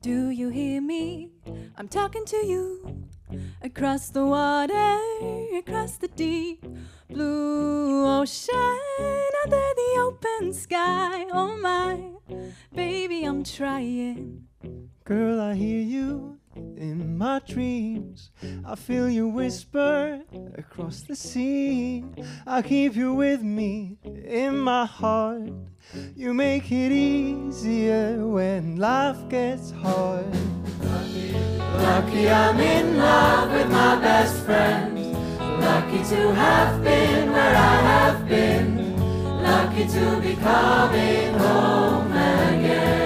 Do you hear me? I'm talking to you. Across the water, across the deep blue ocean, under the open sky. Oh my, baby, I'm trying. Girl, I hear you in my dreams. I feel you whisper across the sea. I keep you with me in my heart. You make it easier when life gets hard. Lucky I'm in love with my best friend. Lucky to have been where I have been. Lucky to be coming home again.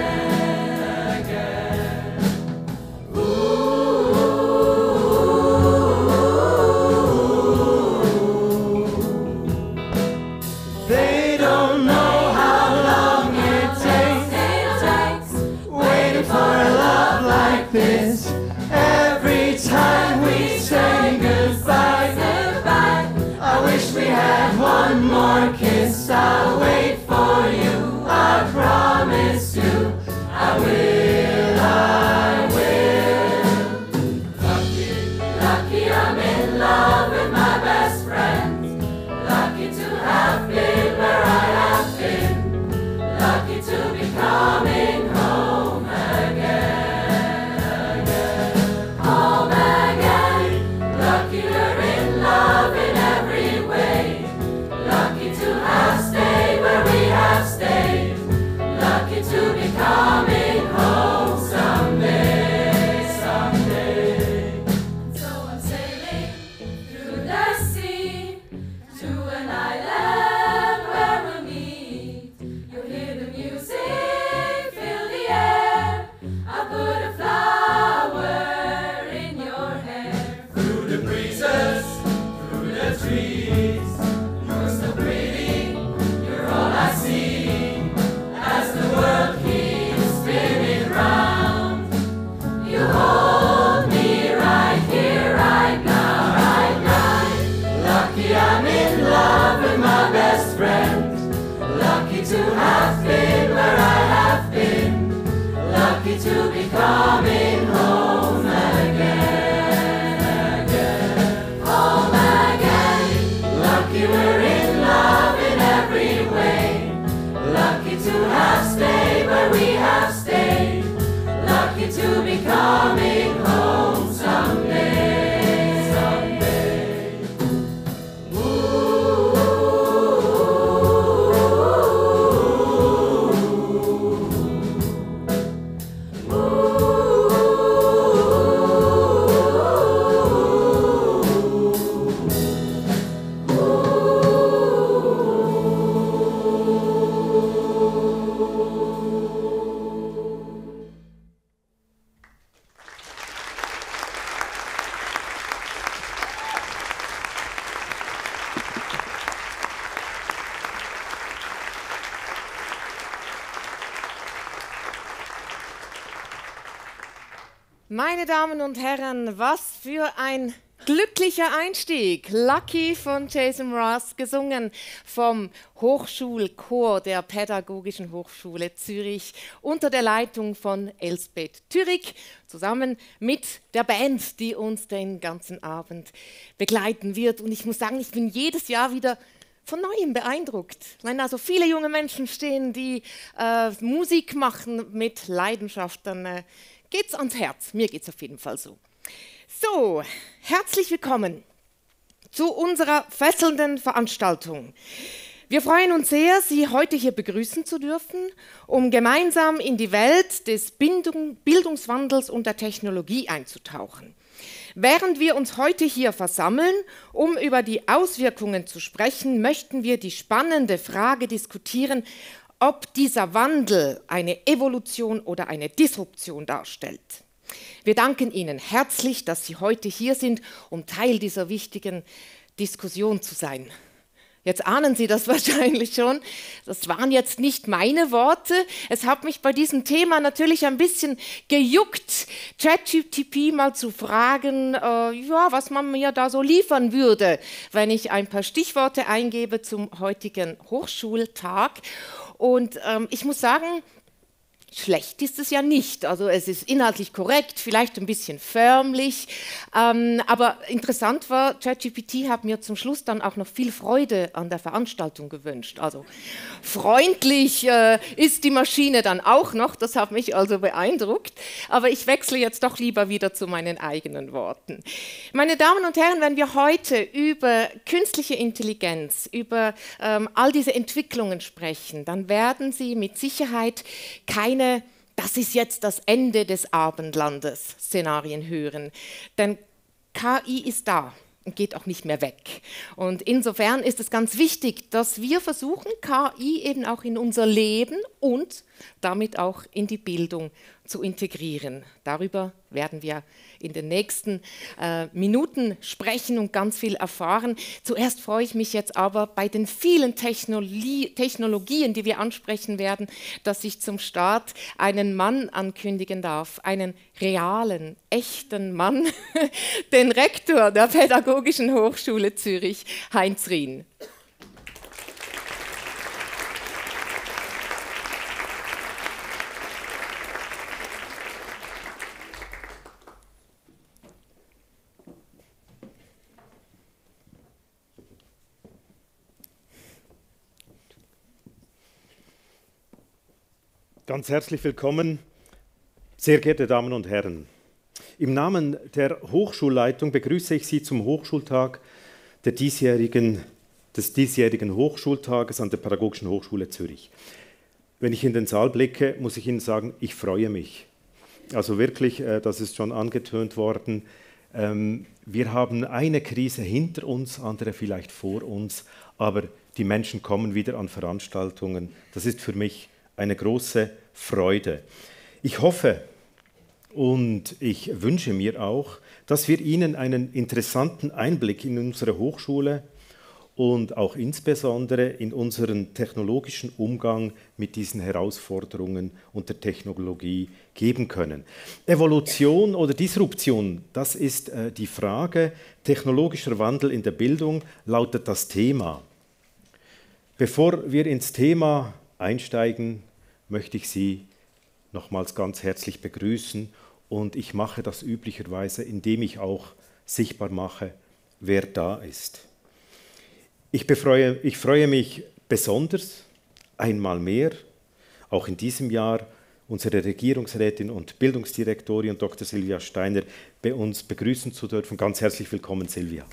They don't know how long it takes waiting for a love like this. Every time we say goodbye, I wish we had one more kiss. I'll wait for you, I promise you, I will, I will. Lucky I'm in love with my best friend. Lucky to have been where I have been. Lucky to be coming home again, home again. Lucky we're in love in every way. Lucky to have stayed where we have stayed. Lucky to be coming home someday, someday. So I'm sailing through the sea to an island where we'll meet. You'll hear the music, feel the air. I'll put a flower in your hair. Through the breezes, through the trees. You're so pretty, you're all I see. As the world keeps spinning round, you hold me right here, right now, right now. Lucky I'm in love with my best friend. Lucky to have been where I have been. Lucky to be coming home again, again, home again. Lucky we're in love in every way. Lucky to have stayed where we have stayed. Lucky to be coming home someday, someday. Ooh, Meine Damen und Herren, was für ein glücklicher Einstieg. Lucky von Jason Mraz, gesungen vom Hochschulchor der Pädagogischen Hochschule Zürich unter der Leitung von Elsbeth Thürig, zusammen mit der Band, die uns den ganzen Abend begleiten wird. Und ich muss sagen, ich bin jedes Jahr wieder von Neuem beeindruckt. Wenn also viele junge Menschen stehen, die Musik machen mit Leidenschaft, dann geht's ans Herz. Mir geht's auf jeden Fall so. So, herzlich willkommen zu unserer fesselnden Veranstaltung. Wir freuen uns sehr, Sie heute hier begrüßen zu dürfen, um gemeinsam in die Welt des Bildungswandels und der Technologie einzutauchen. Während wir uns heute hier versammeln, um über die Auswirkungen zu sprechen, möchten wir die spannende Frage diskutieren, ob dieser Wandel eine Evolution oder eine Disruption darstellt. Wir danken Ihnen herzlich, dass Sie heute hier sind, um Teil dieser wichtigen Diskussion zu sein. Jetzt ahnen Sie das wahrscheinlich schon. Das waren jetzt nicht meine Worte. Es hat mich bei diesem Thema natürlich ein bisschen gejuckt, ChatGPT mal zu fragen, ja, was man mir da so liefern würde, wenn ich ein paar Stichworte eingebe zum heutigen Hochschultag. Und ich muss sagen, schlecht ist es ja nicht. Also es ist inhaltlich korrekt, vielleicht ein bisschen förmlich, aber interessant war, ChatGPT hat mir zum Schluss dann auch noch viel Freude an der Veranstaltung gewünscht. Also freundlich ist die Maschine dann auch noch, das hat mich also beeindruckt, aber ich wechsle jetzt doch lieber wieder zu meinen eigenen Worten. Meine Damen und Herren, wenn wir heute über künstliche Intelligenz, über all diese Entwicklungen sprechen, dann werden Sie mit Sicherheit keine "Das ist jetzt das Ende des Abendlandes" Szenarien hören. Denn KI ist da und geht auch nicht mehr weg. Und insofern ist es ganz wichtig, dass wir versuchen, KI eben auch in unser Leben und damit auch in die Bildung zu integrieren. Darüber werden wir in den nächsten Minuten sprechen und ganz viel erfahren. Zuerst freue ich mich jetzt aber bei den vielen Technologien, die wir ansprechen werden, dass ich zum Start einen Mann ankündigen darf, einen realen, echten Mann, den Rektor der Pädagogischen Hochschule Zürich, Heinz Rien. Ganz herzlich willkommen, sehr geehrte Damen und Herren. Im Namen der Hochschulleitung begrüße ich Sie zum Hochschultag des diesjährigen Hochschultages an der Pädagogischen Hochschule Zürich. Wenn ich in den Saal blicke, muss ich Ihnen sagen, ich freue mich. Also wirklich, das ist schon angetönt worden. Wir haben eine Krise hinter uns, andere vielleicht vor uns, aber die Menschen kommen wieder an Veranstaltungen. Das ist für mich eine große Freude. Ich hoffe und ich wünsche mir auch, dass wir Ihnen einen interessanten Einblick in unsere Hochschule und auch insbesondere in unseren technologischen Umgang mit diesen Herausforderungen und der Technologie geben können. Evolution oder Disruption, das ist die Frage. Technologischer Wandel in der Bildung lautet das Thema. Bevor wir ins Thema einsteigen, möchte ich Sie nochmals ganz herzlich begrüßen und ich mache das üblicherweise, indem ich auch sichtbar mache, wer da ist. Ich freue mich besonders, einmal mehr, auch in diesem Jahr, unsere Regierungsrätin und Bildungsdirektorin Dr. Silvia Steiner bei uns begrüßen zu dürfen. Ganz herzlich willkommen, Silvia.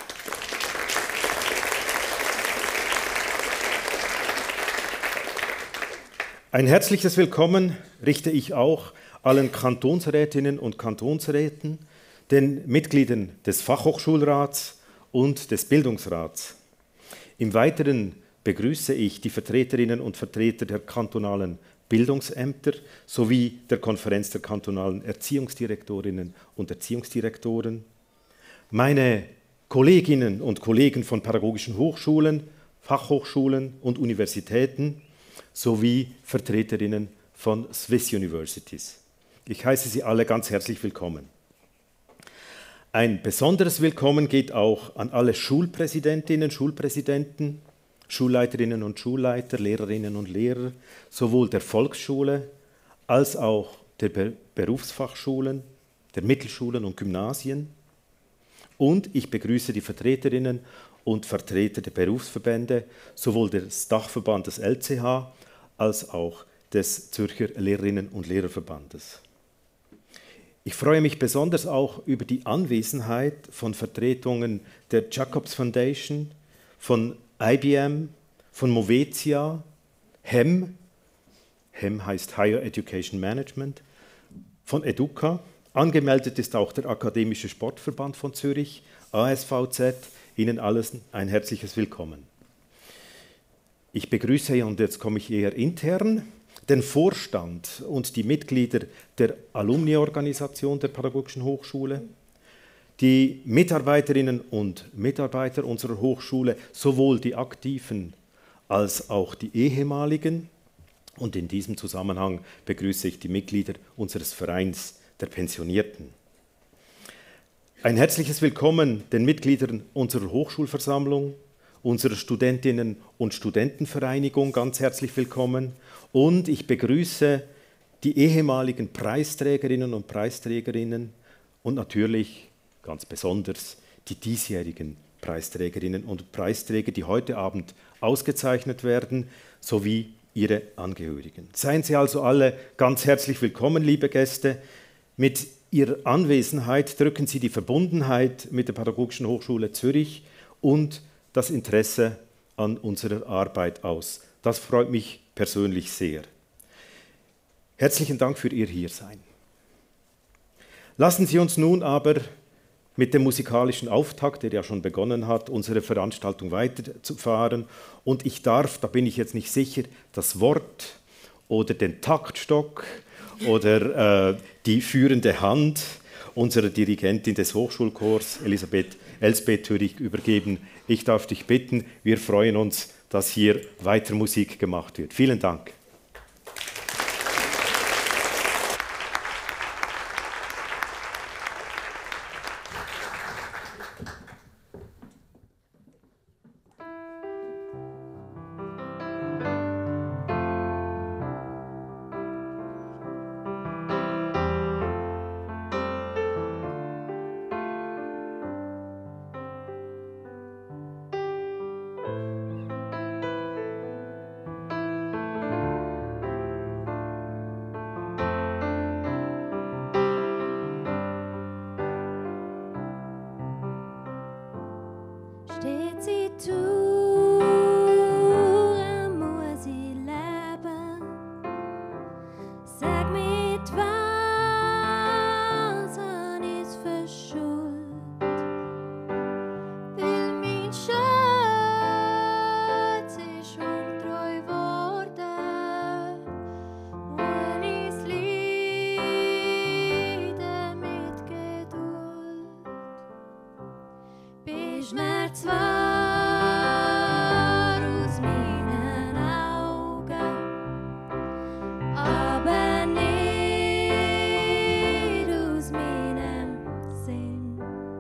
Ein herzliches Willkommen richte ich auch allen Kantonsrätinnen und Kantonsräten, den Mitgliedern des Fachhochschulrats und des Bildungsrats. Im Weiteren begrüße ich die Vertreterinnen und Vertreter der kantonalen Bildungsämter sowie der Konferenz der kantonalen Erziehungsdirektorinnen und Erziehungsdirektoren, meine Kolleginnen und Kollegen von pädagogischen Hochschulen, Fachhochschulen und Universitäten, sowie Vertreterinnen von Swiss Universities. Ich heiße Sie alle ganz herzlich willkommen. Ein besonderes Willkommen geht auch an alle Schulpräsidentinnen, Schulpräsidenten, Schulleiterinnen und Schulleiter, Lehrerinnen und Lehrer, sowohl der Volksschule als auch der Berufsfachschulen, der Mittelschulen und Gymnasien. Und ich begrüße die Vertreterinnen und Vertreter der Berufsverbände, sowohl des Dachverbandes LCH als auch des Zürcher Lehrerinnen- und Lehrerverbandes. Ich freue mich besonders auch über die Anwesenheit von Vertretungen der Jacobs Foundation, von IBM, von Movetia, HEM heißt Higher Education Management, von Educa. Angemeldet ist auch der Akademische Sportverband von Zürich, ASVZ. Ihnen allen ein herzliches Willkommen. Ich begrüße, und jetzt komme ich eher intern, den Vorstand und die Mitglieder der Alumni-Organisation der Pädagogischen Hochschule, die Mitarbeiterinnen und Mitarbeiter unserer Hochschule, sowohl die Aktiven als auch die ehemaligen. Und in diesem Zusammenhang begrüße ich die Mitglieder unseres Vereins der Pensionierten. Ein herzliches Willkommen den Mitgliedern unserer Hochschulversammlung, unserer Studentinnen- und Studentenvereinigung, ganz herzlich willkommen. Und ich begrüße die ehemaligen Preisträgerinnen und Preisträgerinnen und natürlich ganz besonders die diesjährigen Preisträgerinnen und Preisträger, die heute Abend ausgezeichnet werden, sowie ihre Angehörigen. Seien Sie also alle ganz herzlich willkommen, liebe Gäste. Mit Ihrer Anwesenheit drücken Sie die Verbundenheit mit der Pädagogischen Hochschule Zürich und das Interesse an unserer Arbeit aus. Das freut mich persönlich sehr. Herzlichen Dank für Ihr Hiersein. Lassen Sie uns nun aber mit dem musikalischen Auftakt, der ja schon begonnen hat, unsere Veranstaltung weiterzufahren. Und ich darf, da bin ich jetzt nicht sicher, das Wort oder den Taktstock oder die führende Hand unserer Dirigentin des Hochschulchors, Elsbeth Thürig, übergeben. Ich darf dich bitten, wir freuen uns, dass hier weiter Musik gemacht wird. Vielen Dank. Steht sie zu, muss sie leben. Sag mit was an ist verschuld. Will mein Schatz ist untreu worden. Und is Lieder mit Geduld. Bist nicht zwar aus meinen Augen, aber nicht aus meinem Sinn.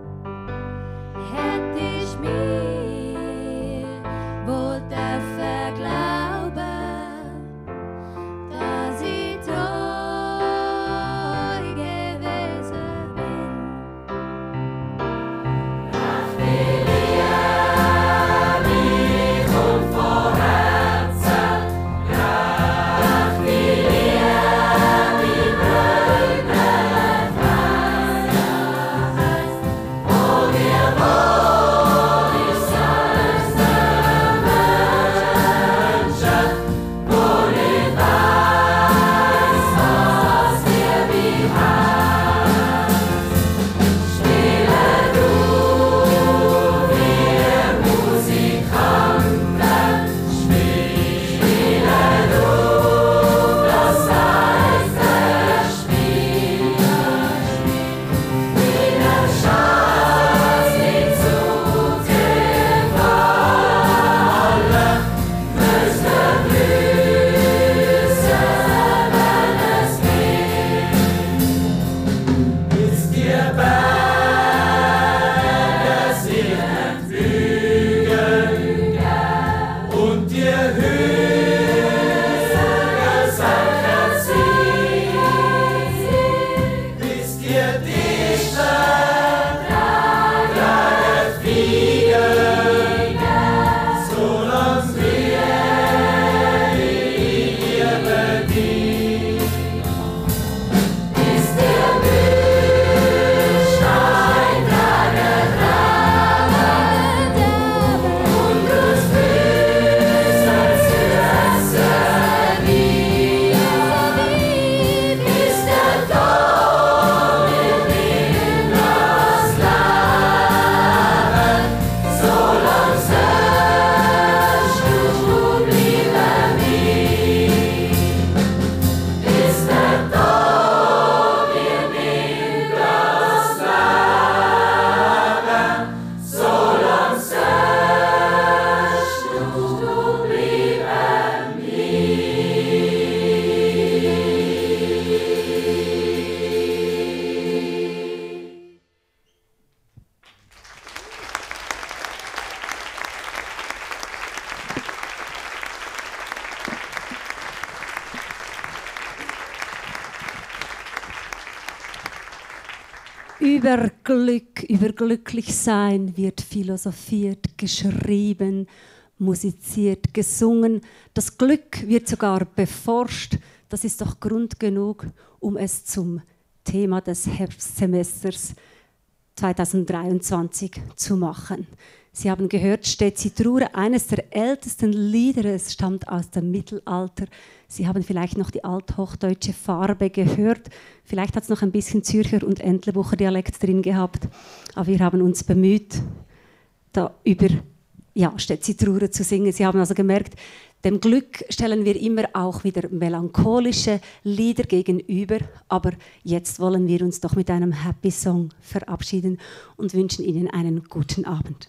Hätt ich mir wohl dürfen glauben, dass ich treu gewesen bin. Filia Über Glück, über Glücklichsein wird philosophiert, geschrieben, musiziert, gesungen. Das Glück wird sogar beforscht. Das ist doch Grund genug, um es zum Thema des Herbstsemesters 2023 zu machen. Sie haben gehört, Stezitrure, eines der ältesten Lieder, es stammt aus dem Mittelalter. Sie haben vielleicht noch die althochdeutsche Farbe gehört. Vielleicht hat es noch ein bisschen Zürcher und Entlebucher Dialekt drin gehabt. Aber wir haben uns bemüht, da über Stezitrure zu singen. Sie haben also gemerkt, dem Glück stellen wir immer auch wieder melancholische Lieder gegenüber. Aber jetzt wollen wir uns doch mit einem Happy Song verabschieden und wünschen Ihnen einen guten Abend.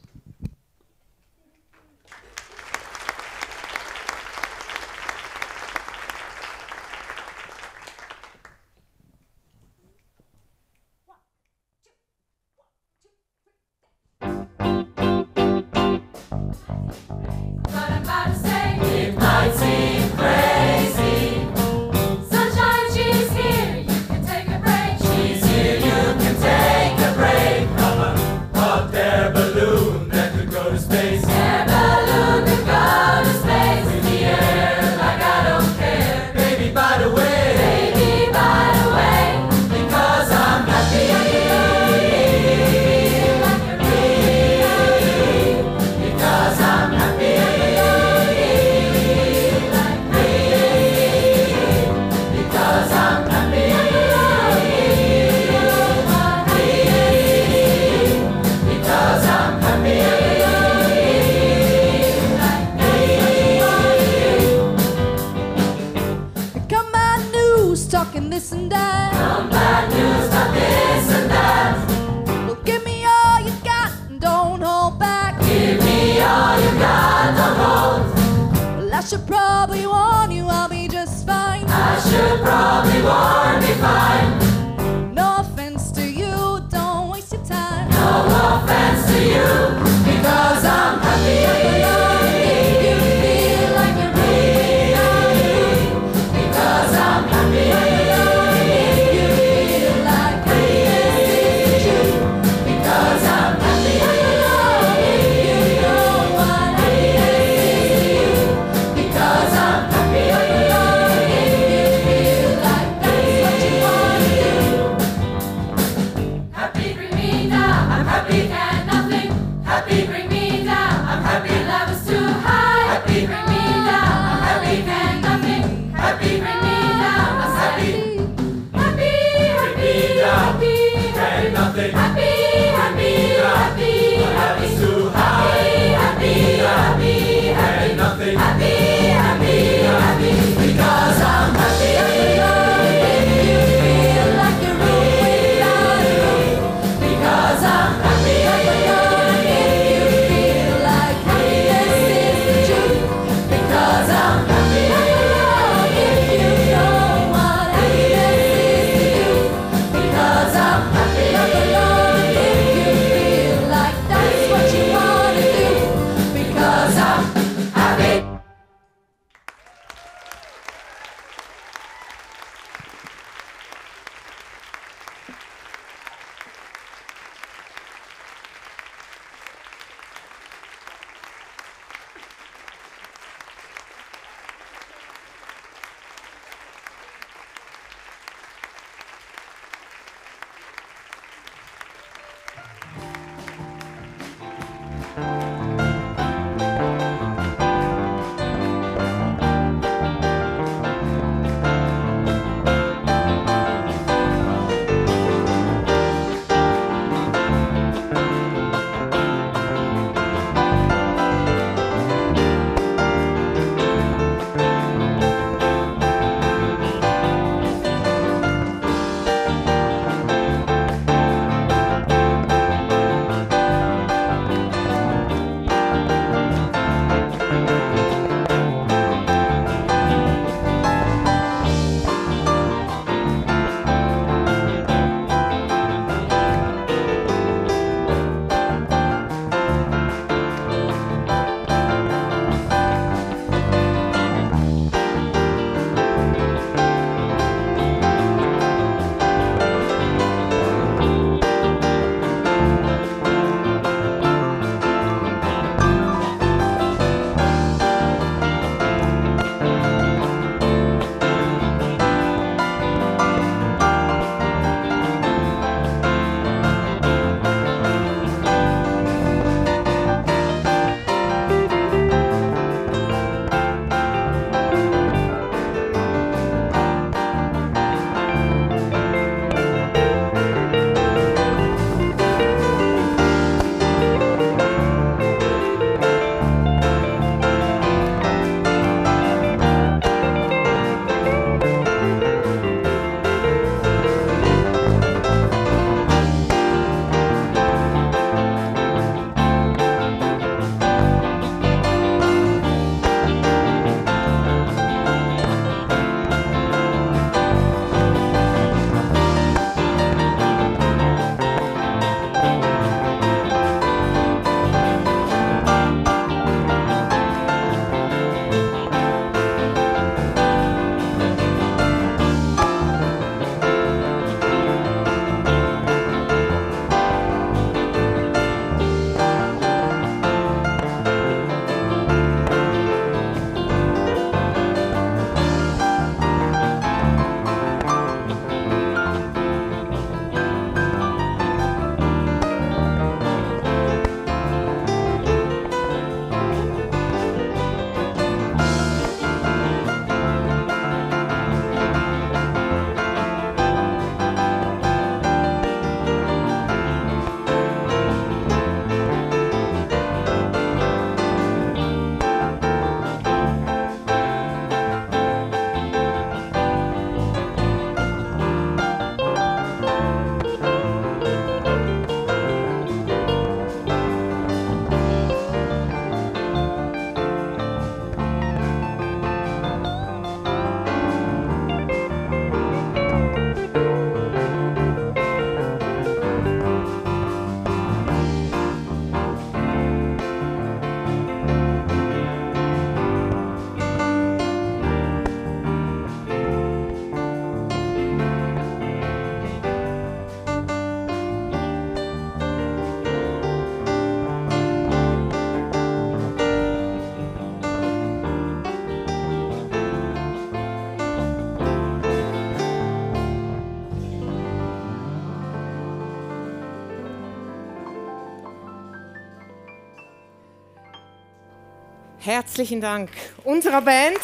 talking this and that. Come bad news, talk this and that. Well, give me all you got and don't hold back. Give me all you got, don't hold. Well, I should probably warn you, I'll be just fine. I should probably warn me fine. No offense to you, don't waste your time. No offense to you, because I'm happy. You feel like you're free, because I'm happy. Herzlichen Dank unserer Band.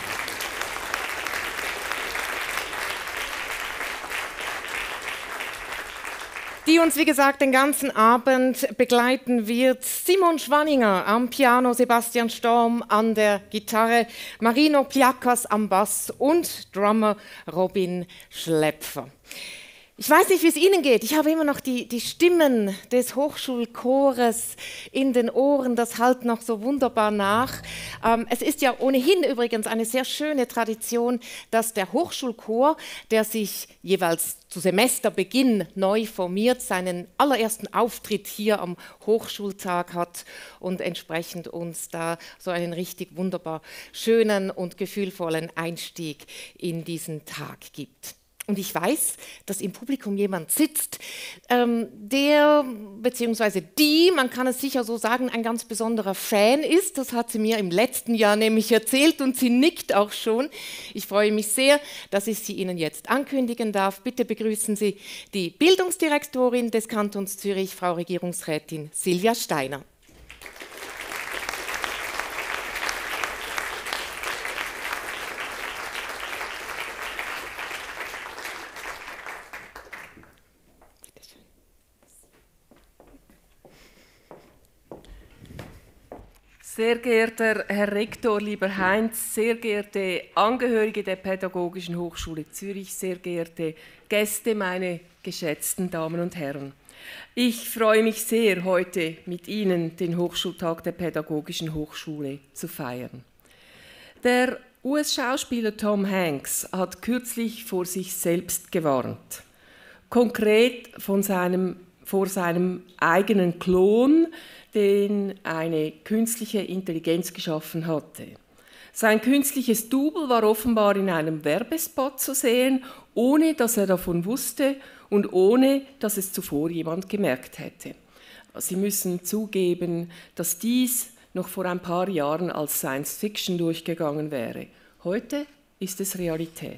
Die uns, wie gesagt, den ganzen Abend begleiten wird. Simon Schwanninger am Piano, Sebastian Storm an der Gitarre, Marino Pliakas am Bass und Drummer Robin Schlepfer. Ich weiß nicht, wie es Ihnen geht. Ich habe immer noch die Stimmen des Hochschulchores in den Ohren. Das hallt noch so wunderbar nach. Es ist ja ohnehin übrigens eine sehr schöne Tradition, dass der Hochschulchor, der sich jeweils zu Semesterbeginn neu formiert, seinen allerersten Auftritt hier am Hochschultag hat und entsprechend uns da so einen richtig wunderbar schönen und gefühlvollen Einstieg in diesen Tag gibt. Und ich weiß, dass im Publikum jemand sitzt, der bzw. die, man kann es sicher so sagen, ein ganz besonderer Fan ist. Das hat sie mir im letzten Jahr nämlich erzählt und sie nickt auch schon. Ich freue mich sehr, dass ich sie Ihnen jetzt ankündigen darf. Bitte begrüßen Sie die Bildungsdirektorin des Kantons Zürich, Frau Regierungsrätin Silvia Steiner. Sehr geehrter Herr Rektor, lieber Heinz, sehr geehrte Angehörige der Pädagogischen Hochschule Zürich, sehr geehrte Gäste, meine geschätzten Damen und Herren. Ich freue mich sehr, heute mit Ihnen den Hochschultag der Pädagogischen Hochschule zu feiern. Der US-Schauspieler Tom Hanks hat kürzlich vor sich selbst gewarnt. Konkret vor seinem eigenen Klon, den eine künstliche Intelligenz geschaffen hatte. Sein künstliches Double war offenbar in einem Werbespot zu sehen, ohne dass er davon wusste und ohne dass es zuvor jemand gemerkt hätte. Sie müssen zugeben, dass dies noch vor ein paar Jahren als Science Fiction durchgegangen wäre. Heute ist es Realität.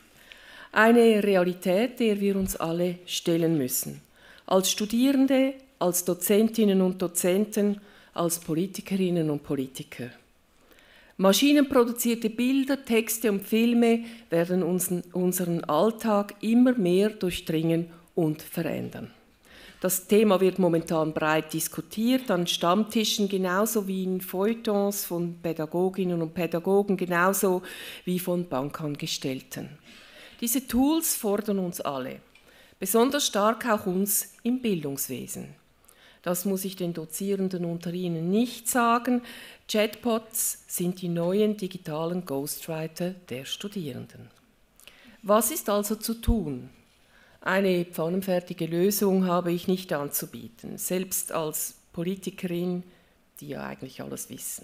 Eine Realität, der wir uns alle stellen müssen. Als Studierende, als Dozentinnen und Dozenten, als Politikerinnen und Politiker. Maschinenproduzierte Bilder, Texte und Filme werden unseren Alltag immer mehr durchdringen und verändern. Das Thema wird momentan breit diskutiert, an Stammtischen genauso wie in Feuilletons von Pädagoginnen und Pädagogen, genauso wie von Bankangestellten. Diese Tools fordern uns alle, besonders stark auch uns im Bildungswesen. Das muss ich den Dozierenden unter Ihnen nicht sagen. Chatbots sind die neuen digitalen Ghostwriter der Studierenden. Was ist also zu tun? Eine pfannenfertige Lösung habe ich nicht anzubieten, selbst als Politikerin, die ja eigentlich alles wissen.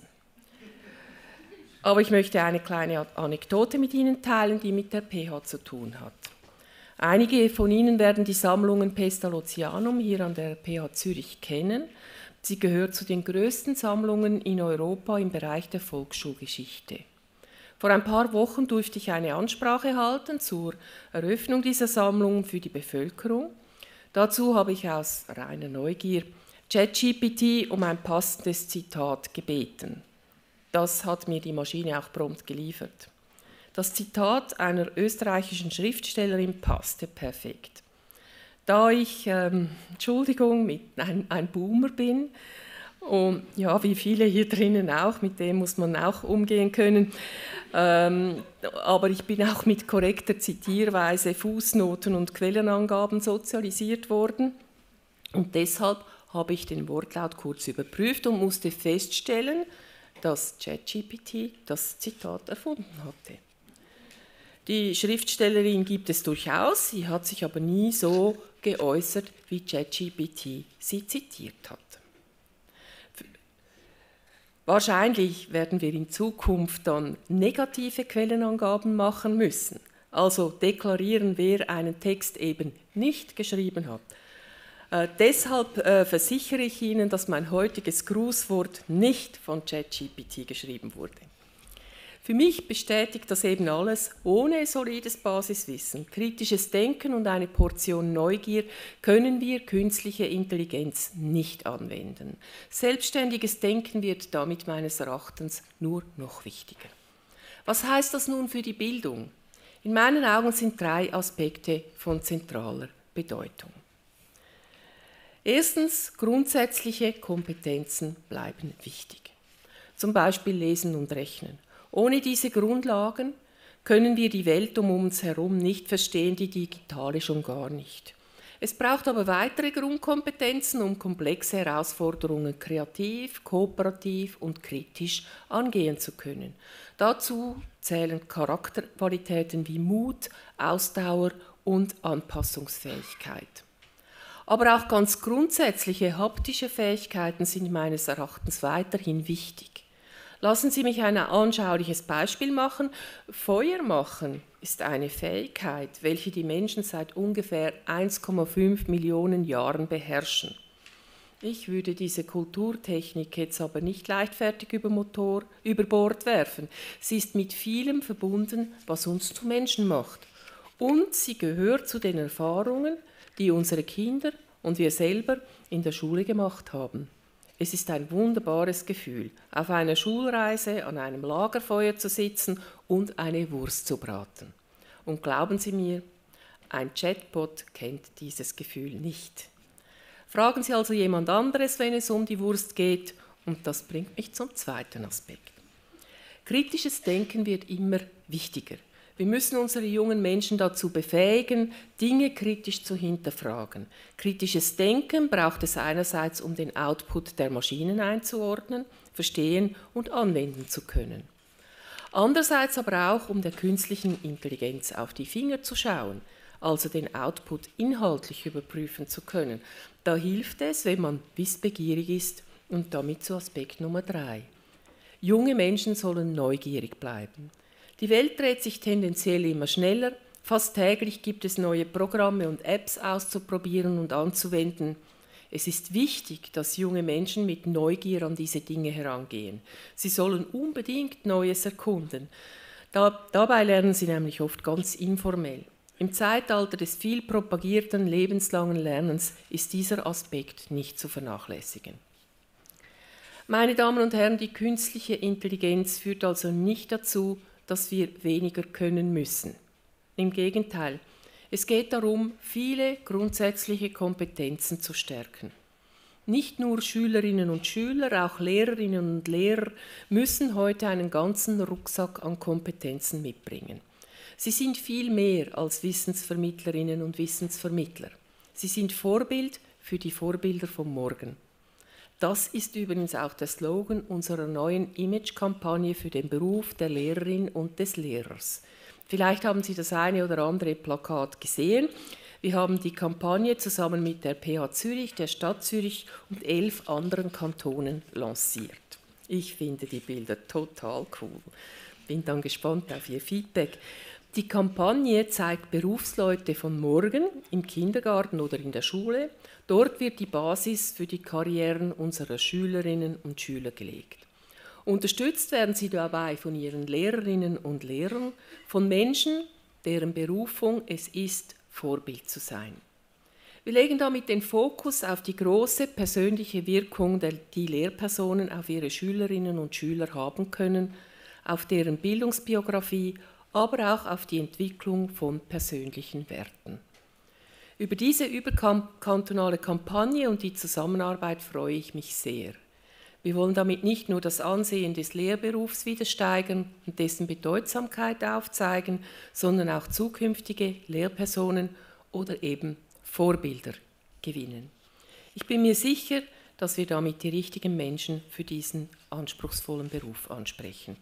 Aber ich möchte eine kleine Anekdote mit Ihnen teilen, die mit der PH zu tun hat. Einige von Ihnen werden die Sammlungen Pestalozzianum hier an der PH Zürich kennen. Sie gehört zu den größten Sammlungen in Europa im Bereich der Volksschulgeschichte. Vor ein paar Wochen durfte ich eine Ansprache halten zur Eröffnung dieser Sammlung für die Bevölkerung. Dazu habe ich aus reiner Neugier ChatGPT um ein passendes Zitat gebeten. Das hat mir die Maschine auch prompt geliefert. Das Zitat einer österreichischen Schriftstellerin passte perfekt. Da ich, Entschuldigung, ein Boomer bin, und ja, wie viele hier drinnen auch, mit dem muss man auch umgehen können, aber ich bin auch mit korrekter Zitierweise, Fußnoten und Quellenangaben sozialisiert worden und deshalb habe ich den Wortlaut kurz überprüft und musste feststellen, dass ChatGPT das Zitat erfunden hatte. Die Schriftstellerin gibt es durchaus, sie hat sich aber nie so geäußert, wie ChatGPT sie zitiert hat. Wahrscheinlich werden wir in Zukunft dann negative Quellenangaben machen müssen, also deklarieren, wer einen Text eben nicht geschrieben hat. Deshalb versichere ich Ihnen, dass mein heutiges Grußwort nicht von ChatGPT geschrieben wurde. Für mich bestätigt das eben alles, ohne solides Basiswissen, kritisches Denken und eine Portion Neugier können wir künstliche Intelligenz nicht anwenden. Selbstständiges Denken wird damit meines Erachtens nur noch wichtiger. Was heißt das nun für die Bildung? In meinen Augen sind 3 Aspekte von zentraler Bedeutung. Erstens, grundsätzliche Kompetenzen bleiben wichtig. Zum Beispiel Lesen und Rechnen. Ohne diese Grundlagen können wir die Welt um uns herum nicht verstehen, die digitale schon gar nicht. Es braucht aber weitere Grundkompetenzen, um komplexe Herausforderungen kreativ, kooperativ und kritisch angehen zu können. Dazu zählen Charakterqualitäten wie Mut, Ausdauer und Anpassungsfähigkeit. Aber auch ganz grundsätzliche haptische Fähigkeiten sind meines Erachtens weiterhin wichtig. Lassen Sie mich ein anschauliches Beispiel machen. Feuer machen ist eine Fähigkeit, welche die Menschen seit ungefähr 1,5 Millionen Jahren beherrschen. Ich würde diese Kulturtechnik jetzt aber nicht leichtfertig über Bord werfen. Sie ist mit vielem verbunden, was uns zu Menschen macht. Und sie gehört zu den Erfahrungen, die unsere Kinder und wir selber in der Schule gemacht haben. Es ist ein wunderbares Gefühl, auf einer Schulreise an einem Lagerfeuer zu sitzen und eine Wurst zu braten. Und glauben Sie mir, ein Chatbot kennt dieses Gefühl nicht. Fragen Sie also jemand anderes, wenn es um die Wurst geht, und das bringt mich zum zweiten Aspekt. Kritisches Denken wird immer wichtiger. Wir müssen unsere jungen Menschen dazu befähigen, Dinge kritisch zu hinterfragen. Kritisches Denken braucht es einerseits, um den Output der Maschinen einzuordnen, verstehen und anwenden zu können. Andererseits aber auch, um der künstlichen Intelligenz auf die Finger zu schauen, also den Output inhaltlich überprüfen zu können. Da hilft es, wenn man wissbegierig ist, und damit zu Aspekt Nummer 3. Junge Menschen sollen neugierig bleiben. Die Welt dreht sich tendenziell immer schneller. Fast täglich gibt es neue Programme und Apps auszuprobieren und anzuwenden. Es ist wichtig, dass junge Menschen mit Neugier an diese Dinge herangehen. Sie sollen unbedingt Neues erkunden. Dabei lernen sie nämlich oft ganz informell. Im Zeitalter des viel propagierten lebenslangen Lernens ist dieser Aspekt nicht zu vernachlässigen. Meine Damen und Herren, die künstliche Intelligenz führt also nicht dazu, dass wir weniger können müssen. Im Gegenteil, es geht darum, viele grundsätzliche Kompetenzen zu stärken. Nicht nur Schülerinnen und Schüler, auch Lehrerinnen und Lehrer müssen heute einen ganzen Rucksack an Kompetenzen mitbringen. Sie sind viel mehr als Wissensvermittlerinnen und Wissensvermittler. Sie sind Vorbild für die Vorbilder vom Morgen. Das ist übrigens auch der Slogan unserer neuen Image-Kampagne für den Beruf der Lehrerin und des Lehrers. Vielleicht haben Sie das eine oder andere Plakat gesehen. Wir haben die Kampagne zusammen mit der PH Zürich, der Stadt Zürich und 11 anderen Kantonen lanciert. Ich finde die Bilder total cool. Bin dann gespannt auf Ihr Feedback. Die Kampagne zeigt Berufsleute von morgen im Kindergarten oder in der Schule. Dort wird die Basis für die Karrieren unserer Schülerinnen und Schüler gelegt. Unterstützt werden sie dabei von ihren Lehrerinnen und Lehrern, von Menschen, deren Berufung es ist, Vorbild zu sein. Wir legen damit den Fokus auf die große persönliche Wirkung, die Lehrpersonen auf ihre Schülerinnen und Schüler haben können, auf deren Bildungsbiografie, aber auch auf die Entwicklung von persönlichen Werten. Über diese überkantonale Kampagne und die Zusammenarbeit freue ich mich sehr. Wir wollen damit nicht nur das Ansehen des Lehrberufs wieder steigern und dessen Bedeutsamkeit aufzeigen, sondern auch zukünftige Lehrpersonen oder eben Vorbilder gewinnen. Ich bin mir sicher, dass wir damit die richtigen Menschen für diesen anspruchsvollen Beruf ansprechen.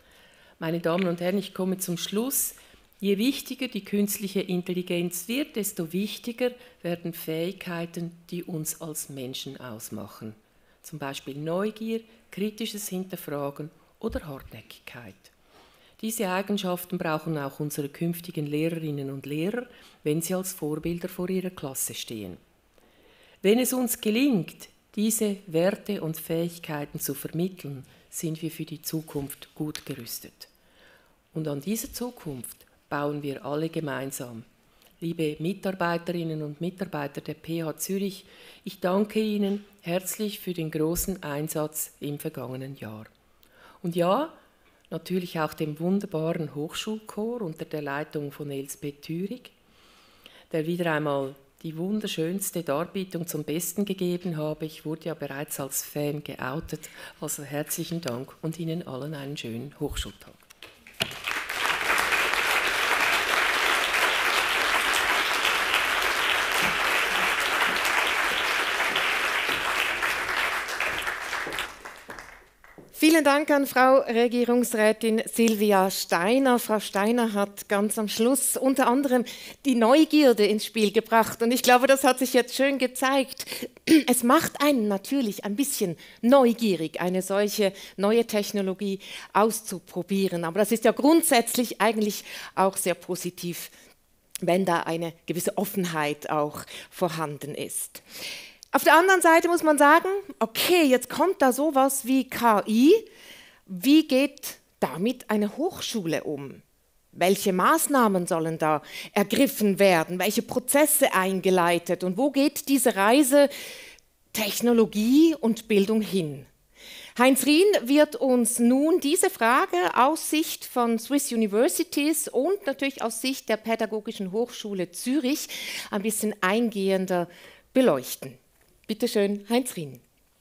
Meine Damen und Herren, ich komme zum Schluss. Je wichtiger die künstliche Intelligenz wird, desto wichtiger werden Fähigkeiten, die uns als Menschen ausmachen. Zum Beispiel Neugier, kritisches Hinterfragen oder Hartnäckigkeit. Diese Eigenschaften brauchen auch unsere künftigen Lehrerinnen und Lehrer, wenn sie als Vorbilder vor ihrer Klasse stehen. Wenn es uns gelingt, diese Werte und Fähigkeiten zu vermitteln, sind wir für die Zukunft gut gerüstet. Und an dieser Zukunft bauen wir alle gemeinsam. Liebe Mitarbeiterinnen und Mitarbeiter der PH Zürich, ich danke Ihnen herzlich für den großen Einsatz im vergangenen Jahr. Und ja, natürlich auch dem wunderbaren Hochschulchor unter der Leitung von Elsbeth Thürig, der wieder einmal die wunderschönste Darbietung zum Besten gegeben habe. Ich wurde ja bereits als Fan geoutet. Also herzlichen Dank und Ihnen allen einen schönen Hochschultag. Vielen Dank an Frau Regierungsrätin Silvia Steiner. Frau Steiner hat ganz am Schluss unter anderem die Neugierde ins Spiel gebracht. Und ich glaube, das hat sich jetzt schön gezeigt. Es macht einen natürlich ein bisschen neugierig, eine solche neue Technologie auszuprobieren. Aber das ist ja grundsätzlich eigentlich auch sehr positiv, wenn da eine gewisse Offenheit auch vorhanden ist. Auf der anderen Seite muss man sagen, okay, jetzt kommt da sowas wie KI. Wie geht damit eine Hochschule um? Welche Maßnahmen sollen da ergriffen werden? Welche Prozesse eingeleitet? Und wo geht diese Reise Technologie und Bildung hin? Heinz Rien wird uns nun diese Frage aus Sicht von Swiss Universities und natürlich aus Sicht der Pädagogischen Hochschule Zürich ein bisschen eingehender beleuchten. Bitte schön, Heinz Rien.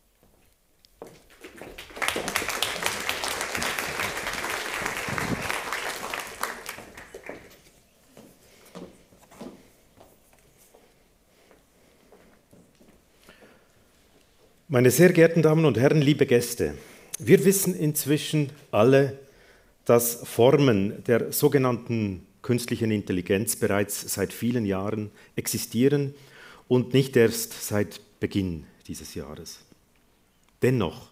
Meine sehr geehrten Damen und Herren, liebe Gäste, wir wissen inzwischen alle, dass Formen der sogenannten künstlichen Intelligenz bereits seit vielen Jahren existieren und nicht erst seit Beginn dieses Jahres. Dennoch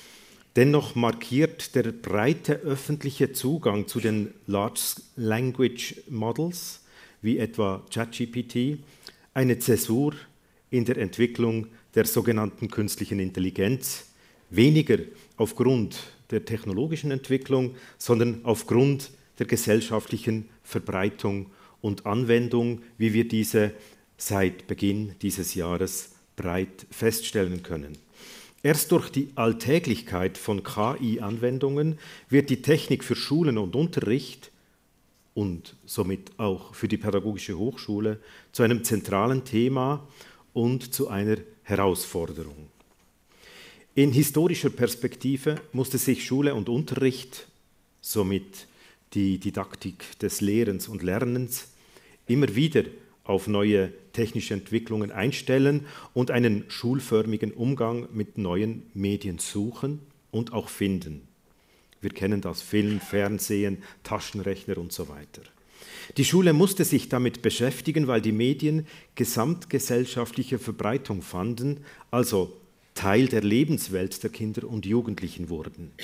markiert der breite öffentliche Zugang zu den Large Language Models, wie etwa ChatGPT, eine Zäsur in der Entwicklung der sogenannten künstlichen Intelligenz, weniger aufgrund der technologischen Entwicklung, sondern aufgrund der gesellschaftlichen Verbreitung und Anwendung, wie wir diese seit Beginn dieses Jahres breit feststellen können. Erst durch die Alltäglichkeit von KI-Anwendungen wird die Technik für Schulen und Unterricht und somit auch für die Pädagogische Hochschule zu einem zentralen Thema und zu einer Herausforderung. In historischer Perspektive musste sich Schule und Unterricht, somit die Didaktik des Lehrens und Lernens, immer wieder auf neue technische Entwicklungen einstellen und einen schulförmigen Umgang mit neuen Medien suchen und auch finden. Wir kennen das: Film, Fernsehen, Taschenrechner und so weiter. Die Schule musste sich damit beschäftigen, weil die Medien gesamtgesellschaftliche Verbreitung fanden, also Teil der Lebenswelt der Kinder und Jugendlichen wurden.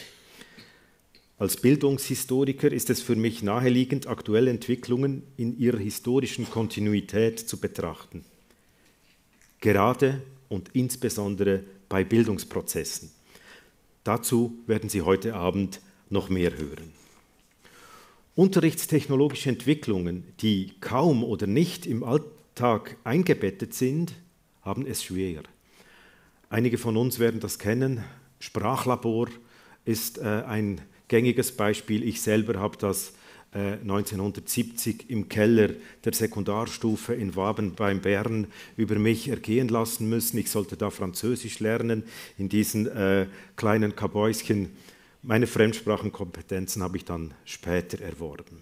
Als Bildungshistoriker ist es für mich naheliegend, aktuelle Entwicklungen in ihrer historischen Kontinuität zu betrachten. Gerade und insbesondere bei Bildungsprozessen. Dazu werden Sie heute Abend noch mehr hören. Unterrichtstechnologische Entwicklungen, die kaum oder nicht im Alltag eingebettet sind, haben es schwer. Einige von uns werden das kennen. Sprachlabor ist ein gängiges Beispiel. Ich selber habe das 1970 im Keller der Sekundarstufe in Waben beim Bern über mich ergehen lassen müssen. Ich sollte da Französisch lernen in diesen kleinen Kabäuschen. Meine Fremdsprachenkompetenzen habe ich dann später erworben.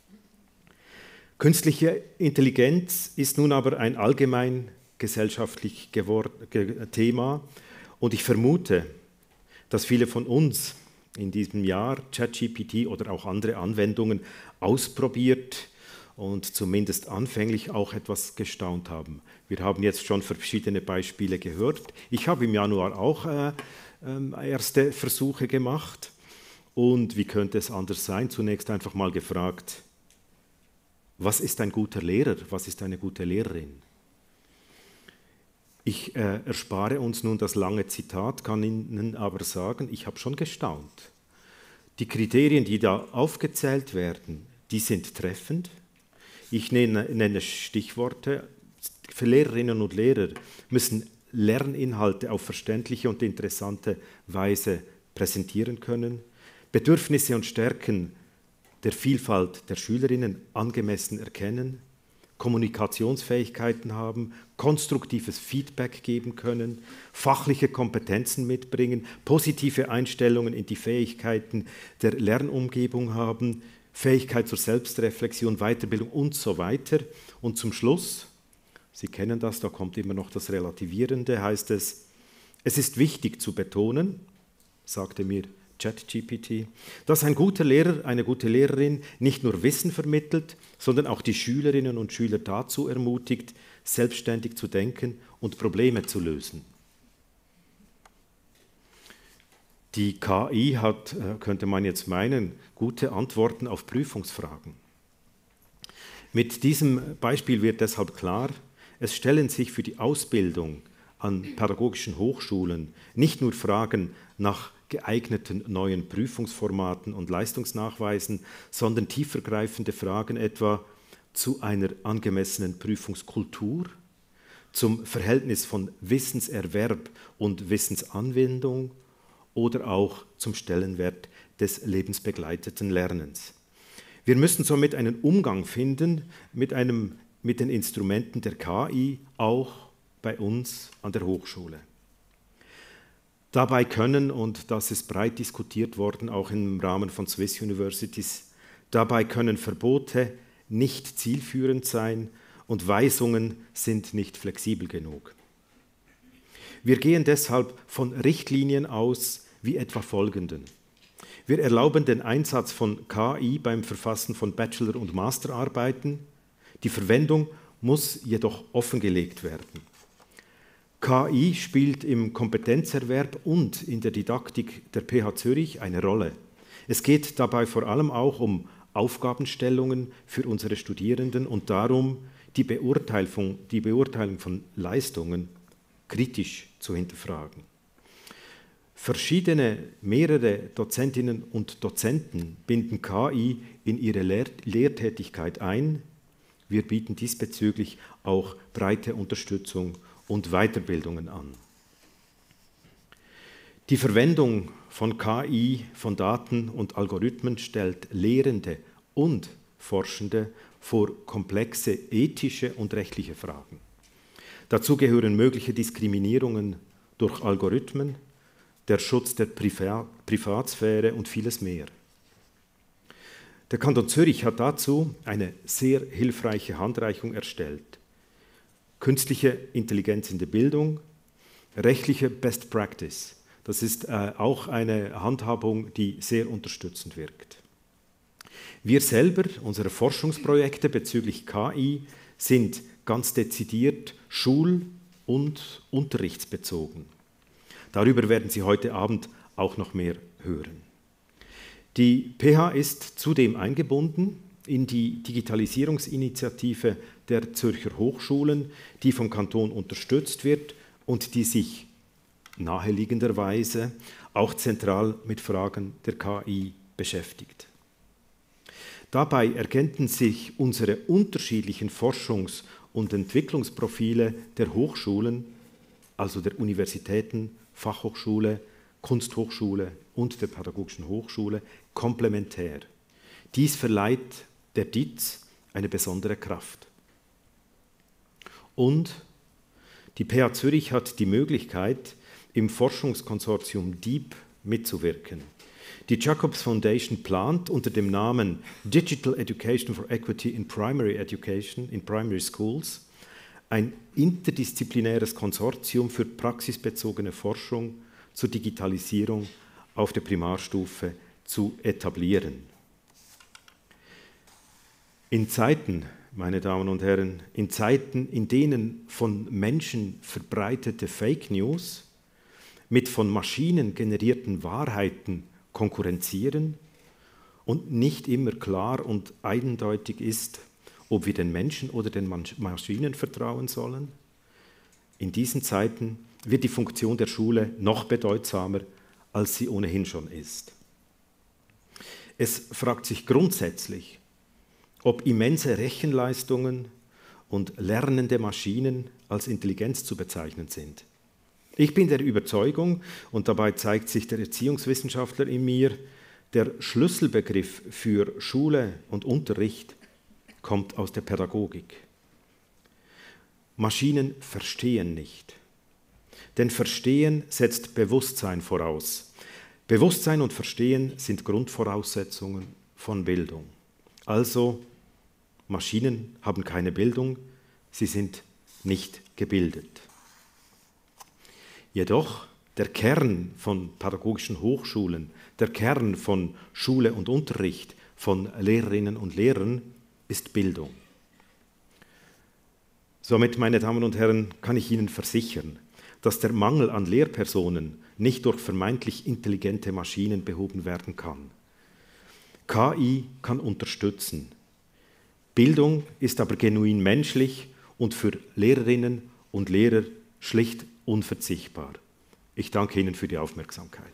Künstliche Intelligenz ist nun aber ein allgemein gesellschaftlich Thema und ich vermute, dass viele von uns in diesem Jahr ChatGPT oder auch andere Anwendungen ausprobiert und zumindest anfänglich auch etwas gestaunt haben. Wir haben jetzt schon verschiedene Beispiele gehört. Ich habe im Januar auch erste Versuche gemacht. Und wie könnte es anders sein? Zunächst einfach mal gefragt, was ist ein guter Lehrer? Was ist eine gute Lehrerin? Ich erspare uns nun das lange Zitat, kann Ihnen aber sagen, ich habe schon gestaunt. Die Kriterien, die da aufgezählt werden, die sind treffend. Ich nenne Stichworte. Für Lehrerinnen und Lehrer müssen Lerninhalte auf verständliche und interessante Weise präsentieren können, Bedürfnisse und Stärken der Vielfalt der Schülerinnen angemessen erkennen, Kommunikationsfähigkeiten haben, konstruktives Feedback geben können, fachliche Kompetenzen mitbringen, positive Einstellungen in die Fähigkeiten der Lernumgebung haben, Fähigkeit zur Selbstreflexion, Weiterbildung und so weiter. Und zum Schluss, Sie kennen das, da kommt immer noch das Relativierende, heißt es ist wichtig zu betonen, sagte mir ChatGPT, dass ein guter Lehrer, eine gute Lehrerin nicht nur Wissen vermittelt, sondern auch die Schülerinnen und Schüler dazu ermutigt, selbstständig zu denken und Probleme zu lösen. Die KI hat, könnte man jetzt meinen, gute Antworten auf Prüfungsfragen. Mit diesem Beispiel wird deshalb klar, es stellen sich für die Ausbildung an pädagogischen Hochschulen nicht nur Fragen nach geeigneten neuen Prüfungsformaten und Leistungsnachweisen, sondern tiefergreifende Fragen etwa zu einer angemessenen Prüfungskultur, zum Verhältnis von Wissenserwerb und Wissensanwendung oder auch zum Stellenwert des lebensbegleiteten Lernens. Wir müssen somit einen Umgang finden mit den Instrumenten der KI, auch bei uns an der Hochschule. Dabei können, und das ist breit diskutiert worden, auch im Rahmen von Swiss Universities, dabei können Verbote nicht zielführend sein und Weisungen sind nicht flexibel genug. Wir gehen deshalb von Richtlinien aus, wie etwa folgenden. Wir erlauben den Einsatz von KI beim Verfassen von Bachelor- und Masterarbeiten. Die Verwendung muss jedoch offengelegt werden. KI spielt im Kompetenzerwerb und in der Didaktik der PH Zürich eine Rolle. Es geht dabei vor allem auch um Aufgabenstellungen für unsere Studierenden und darum, die Beurteilung von Leistungen kritisch zu hinterfragen. Mehrere Dozentinnen und Dozenten binden KI in ihre Lehrtätigkeit ein. Wir bieten diesbezüglich auch breite Unterstützung und Weiterbildungen an. Die Verwendung von KI, von Daten und Algorithmen stellt Lehrende und Forschende vor komplexe ethische und rechtliche Fragen. Dazu gehören mögliche Diskriminierungen durch Algorithmen, der Schutz der Privatsphäre und vieles mehr. Der Kanton Zürich hat dazu eine sehr hilfreiche Handreichung erstellt. Künstliche Intelligenz in der Bildung, rechtliche Best Practice. Das ist auch eine Handhabung, die sehr unterstützend wirkt. Wir selber, unsere Forschungsprojekte bezüglich KI, sind ganz dezidiert schul- und unterrichtsbezogen. Darüber werden Sie heute Abend auch noch mehr hören. Die PH ist zudem eingebunden in die Digitalisierungsinitiative der Zürcher Hochschulen, die vom Kanton unterstützt wird und die sich naheliegenderweise auch zentral mit Fragen der KI beschäftigt. Dabei ergänzen sich unsere unterschiedlichen Forschungs- und Entwicklungsprofile der Hochschulen, also der Universitäten, Fachhochschule, Kunsthochschule und der Pädagogischen Hochschule, komplementär. Dies verleiht der DIZ eine besondere Kraft. Und die PH Zürich hat die Möglichkeit, im Forschungskonsortium DEEP mitzuwirken. Die Jacobs Foundation plant unter dem Namen Digital Education for Equity in Primary Education in Primary Schools ein interdisziplinäres Konsortium für praxisbezogene Forschung zur Digitalisierung auf der Primarstufe zu etablieren. In Zeiten, meine Damen und Herren, in Zeiten, in denen von Menschen verbreitete Fake News mit von Maschinen generierten Wahrheiten konkurrenzieren und nicht immer klar und eindeutig ist, ob wir den Menschen oder den Maschinen vertrauen sollen, in diesen Zeiten wird die Funktion der Schule noch bedeutsamer, als sie ohnehin schon ist. Es fragt sich grundsätzlich, ob immense Rechenleistungen und lernende Maschinen als Intelligenz zu bezeichnen sind. Ich bin der Überzeugung, und dabei zeigt sich der Erziehungswissenschaftler in mir, der Schlüsselbegriff für Schule und Unterricht kommt aus der Pädagogik. Maschinen verstehen nicht. Denn Verstehen setzt Bewusstsein voraus. Bewusstsein und Verstehen sind Grundvoraussetzungen von Bildung. Also, Maschinen haben keine Bildung, sie sind nicht gebildet. Jedoch der Kern von pädagogischen Hochschulen, der Kern von Schule und Unterricht, von Lehrerinnen und Lehrern ist Bildung. Somit, meine Damen und Herren, kann ich Ihnen versichern, dass der Mangel an Lehrpersonen nicht durch vermeintlich intelligente Maschinen behoben werden kann. KI kann unterstützen. Bildung ist aber genuin menschlich und für Lehrerinnen und Lehrer schlicht unverzichtbar. Ich danke Ihnen für die Aufmerksamkeit.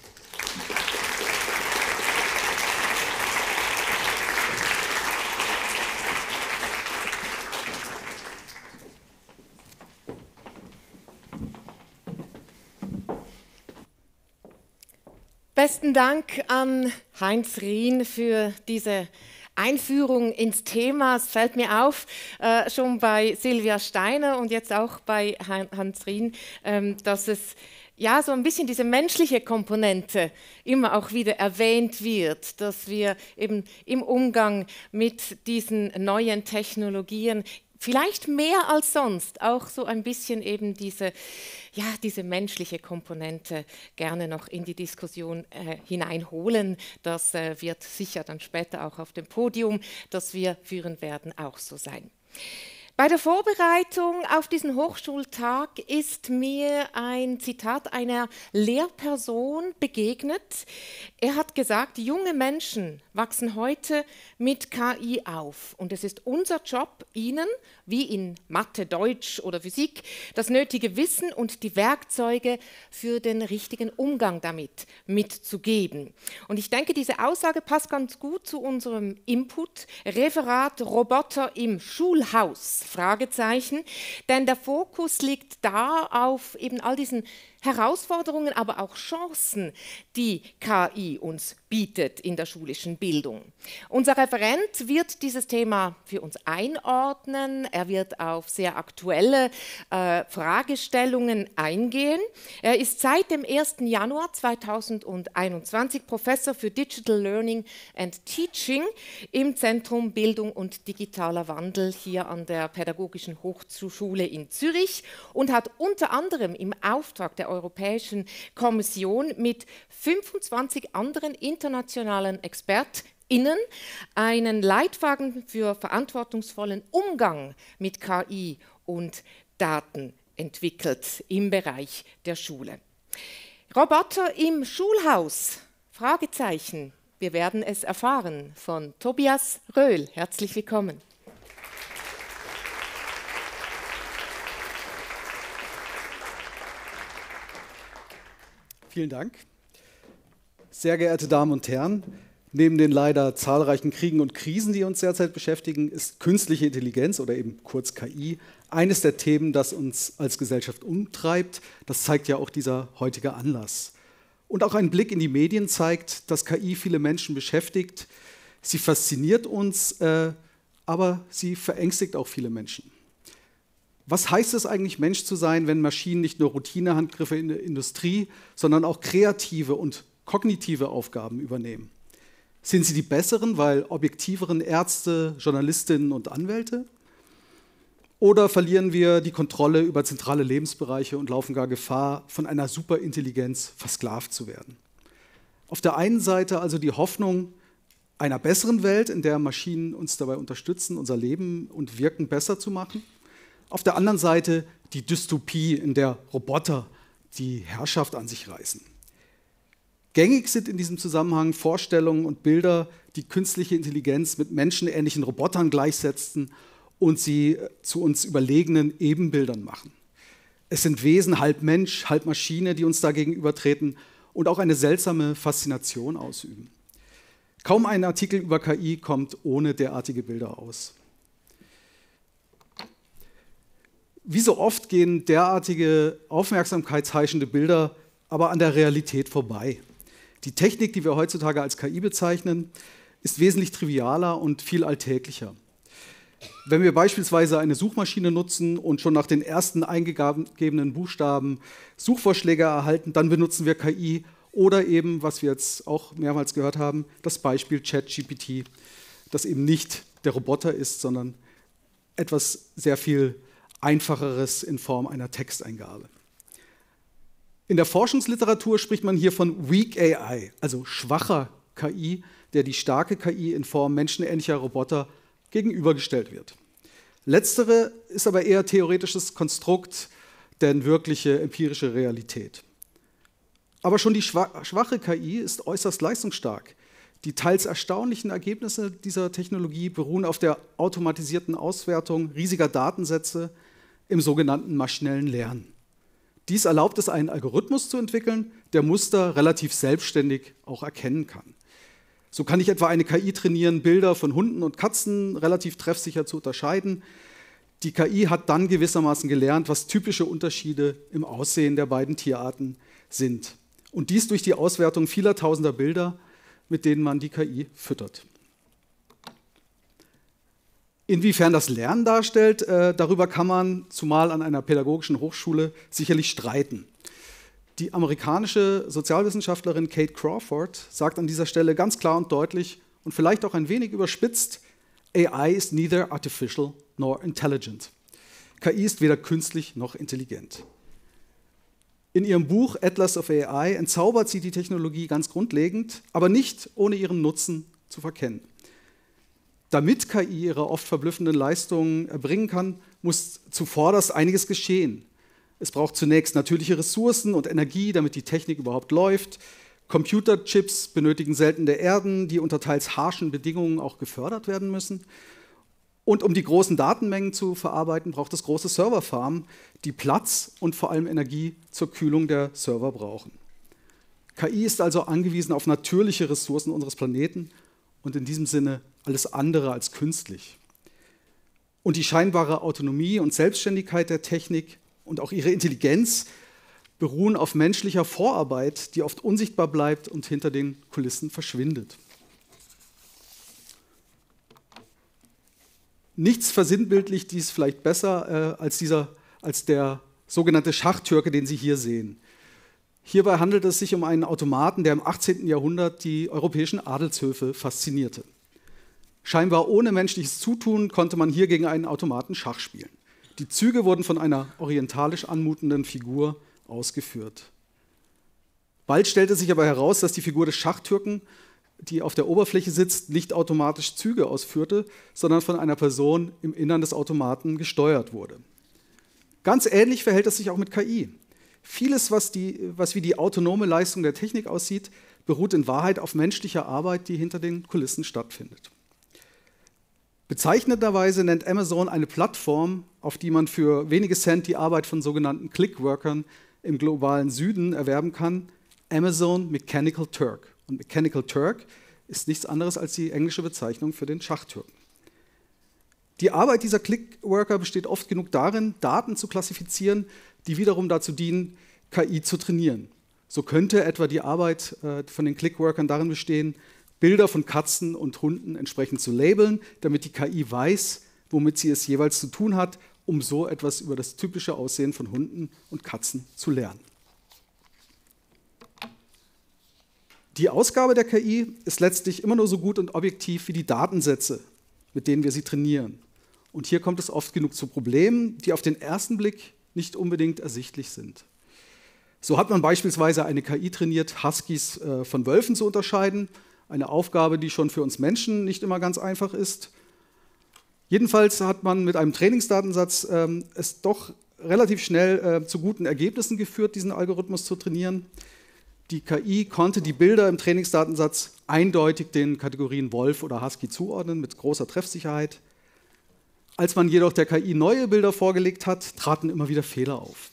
Besten Dank an Heinz Rien für diese Einführung ins Thema. Es fällt mir auf, schon bei Silvia Steiner und jetzt auch bei Heinz Rien, dass es ja so ein bisschen diese menschliche Komponente immer auch wieder erwähnt wird, dass wir eben im Umgang mit diesen neuen Technologien vielleicht mehr als sonst auch so ein bisschen eben diese menschliche Komponente gerne noch in die Diskussion hineinholen. Das wird sicher dann später auch auf dem Podium, das wir führen werden, auch so sein. Bei der Vorbereitung auf diesen Hochschultag ist mir ein Zitat einer Lehrperson begegnet. Er hat gesagt, junge Menschen wachsen heute mit KI auf und es ist unser Job, ihnen, wie in Mathe, Deutsch oder Physik, das nötige Wissen und die Werkzeuge für den richtigen Umgang damit mitzugeben. Und ich denke, diese Aussage passt ganz gut zu unserem Input, Referat Roboter im Schulhaus. Fragezeichen, denn der Fokus liegt da auf eben all diesen Herausforderungen, aber auch Chancen, die KI uns bietet in der schulischen Bildung. Unser Referent wird dieses Thema für uns einordnen. Er wird auf sehr aktuelle Fragestellungen eingehen. Er ist seit dem 1. Januar 2021 Professor für Digital Learning and Teaching im Zentrum Bildung und digitaler Wandel hier an der Pädagogischen Hochschule in Zürich und hat unter anderem im Auftrag der Europäischen Kommission mit 25 anderen internationalen ExpertInnen einen Leitfaden für verantwortungsvollen Umgang mit KI und Daten entwickelt im Bereich der Schule. Roboter im Schulhaus? Fragezeichen. Wir werden es erfahren von Tobias Röhl. Herzlich willkommen. Vielen Dank. Sehr geehrte Damen und Herren, neben den leider zahlreichen Kriegen und Krisen, die uns derzeit beschäftigen, ist künstliche Intelligenz oder eben kurz KI eines der Themen, das uns als Gesellschaft umtreibt. Das zeigt ja auch dieser heutige Anlass. Und auch ein Blick in die Medien zeigt, dass KI viele Menschen beschäftigt. Sie fasziniert uns, aber sie verängstigt auch viele Menschen. Was heißt es eigentlich, Mensch zu sein, wenn Maschinen nicht nur Routinehandgriffe in der Industrie, sondern auch kreative und kognitive Aufgaben übernehmen? Sind sie die besseren, weil objektiveren Ärzte, Journalistinnen und Anwälte? Oder verlieren wir die Kontrolle über zentrale Lebensbereiche und laufen gar Gefahr, von einer Superintelligenz versklavt zu werden? Auf der einen Seite also die Hoffnung einer besseren Welt, in der Maschinen uns dabei unterstützen, unser Leben und Wirken besser zu machen. Auf der anderen Seite die Dystopie, in der Roboter die Herrschaft an sich reißen. Gängig sind in diesem Zusammenhang Vorstellungen und Bilder, die künstliche Intelligenz mit menschenähnlichen Robotern gleichsetzen und sie zu uns überlegenen Ebenbildern machen. Es sind Wesen, halb Mensch, halb Maschine, die uns da gegenübertreten und auch eine seltsame Faszination ausüben. Kaum ein Artikel über KI kommt ohne derartige Bilder aus. Wie so oft gehen derartige aufmerksamkeitsheischende Bilder aber an der Realität vorbei. Die Technik, die wir heutzutage als KI bezeichnen, ist wesentlich trivialer und viel alltäglicher. Wenn wir beispielsweise eine Suchmaschine nutzen und schon nach den ersten eingegebenen Buchstaben Suchvorschläge erhalten, dann benutzen wir KI oder eben, was wir jetzt auch mehrmals gehört haben, das Beispiel ChatGPT, das eben nicht der Roboter ist, sondern etwas sehr viel Einfacheres in Form einer Texteingabe. In der Forschungsliteratur spricht man hier von Weak AI, also schwacher KI, der die starke KI in Form menschenähnlicher Roboter gegenübergestellt wird. Letztere ist aber eher theoretisches Konstrukt, denn wirkliche empirische Realität. Aber schon die schwache KI ist äußerst leistungsstark. Die teils erstaunlichen Ergebnisse dieser Technologie beruhen auf der automatisierten Auswertung riesiger Datensätze im sogenannten maschinellen Lernen. Dies erlaubt es, einen Algorithmus zu entwickeln, der Muster relativ selbstständig auch erkennen kann. So kann ich etwa eine KI trainieren, Bilder von Hunden und Katzen relativ treffsicher zu unterscheiden. Die KI hat dann gewissermaßen gelernt, was typische Unterschiede im Aussehen der beiden Tierarten sind. Und dies durch die Auswertung vieler tausender Bilder, mit denen man die KI füttert. Inwiefern das Lernen darstellt, darüber kann man, zumal an einer pädagogischen Hochschule, sicherlich streiten. Die amerikanische Sozialwissenschaftlerin Kate Crawford sagt an dieser Stelle ganz klar und deutlich und vielleicht auch ein wenig überspitzt: AI is neither artificial nor intelligent. KI ist weder künstlich noch intelligent. In ihrem Buch Atlas of AI entzaubert sie die Technologie ganz grundlegend, aber nicht ohne ihren Nutzen zu verkennen. Damit KI ihre oft verblüffenden Leistungen erbringen kann, muss zuvorderst einiges geschehen. Es braucht zunächst natürliche Ressourcen und Energie, damit die Technik überhaupt läuft. Computerchips benötigen seltene Erden, die unter teils harschen Bedingungen auch gefördert werden müssen. Und um die großen Datenmengen zu verarbeiten, braucht es große Serverfarmen, die Platz und vor allem Energie zur Kühlung der Server brauchen. KI ist also angewiesen auf natürliche Ressourcen unseres Planeten und in diesem Sinne alles andere als künstlich. Und die scheinbare Autonomie und Selbstständigkeit der Technik und auch ihre Intelligenz beruhen auf menschlicher Vorarbeit, die oft unsichtbar bleibt und hinter den Kulissen verschwindet. Nichts versinnbildlicht dies vielleicht besser als der sogenannte Schachtürke, den Sie hier sehen. Hierbei handelt es sich um einen Automaten, der im 18. Jahrhundert die europäischen Adelshöfe faszinierte. Scheinbar ohne menschliches Zutun konnte man hier gegen einen Automaten Schach spielen. Die Züge wurden von einer orientalisch anmutenden Figur ausgeführt. Bald stellte sich aber heraus, dass die Figur des Schachtürken, die auf der Oberfläche sitzt, nicht automatisch Züge ausführte, sondern von einer Person im Innern des Automaten gesteuert wurde. Ganz ähnlich verhält es sich auch mit KI. Vieles, was wie die autonome Leistung der Technik aussieht, beruht in Wahrheit auf menschlicher Arbeit, die hinter den Kulissen stattfindet. Bezeichnenderweise nennt Amazon eine Plattform, auf die man für wenige Cent die Arbeit von sogenannten Clickworkern im globalen Süden erwerben kann, Amazon Mechanical Turk. Und Mechanical Turk ist nichts anderes als die englische Bezeichnung für den Schachtürken. Die Arbeit dieser Clickworker besteht oft genug darin, Daten zu klassifizieren, die wiederum dazu dienen, KI zu trainieren. So könnte etwa die Arbeit von den Clickworkern darin bestehen, Bilder von Katzen und Hunden entsprechend zu labeln, damit die KI weiß, womit sie es jeweils zu tun hat, um so etwas über das typische Aussehen von Hunden und Katzen zu lernen. Die Ausgabe der KI ist letztlich immer nur so gut und objektiv wie die Datensätze, mit denen wir sie trainieren. Und hier kommt es oft genug zu Problemen, die auf den ersten Blick nicht unbedingt ersichtlich sind. So hat man beispielsweise eine KI trainiert, Huskies von Wölfen zu unterscheiden, eine Aufgabe, die schon für uns Menschen nicht immer ganz einfach ist. Jedenfalls hat man mit einem Trainingsdatensatz es doch relativ schnell zu guten Ergebnissen geführt, diesen Algorithmus zu trainieren. Die KI konnte die Bilder im Trainingsdatensatz eindeutig den Kategorien Wolf oder Husky zuordnen, mit großer Treffsicherheit. Als man jedoch der KI neue Bilder vorgelegt hat, traten immer wieder Fehler auf.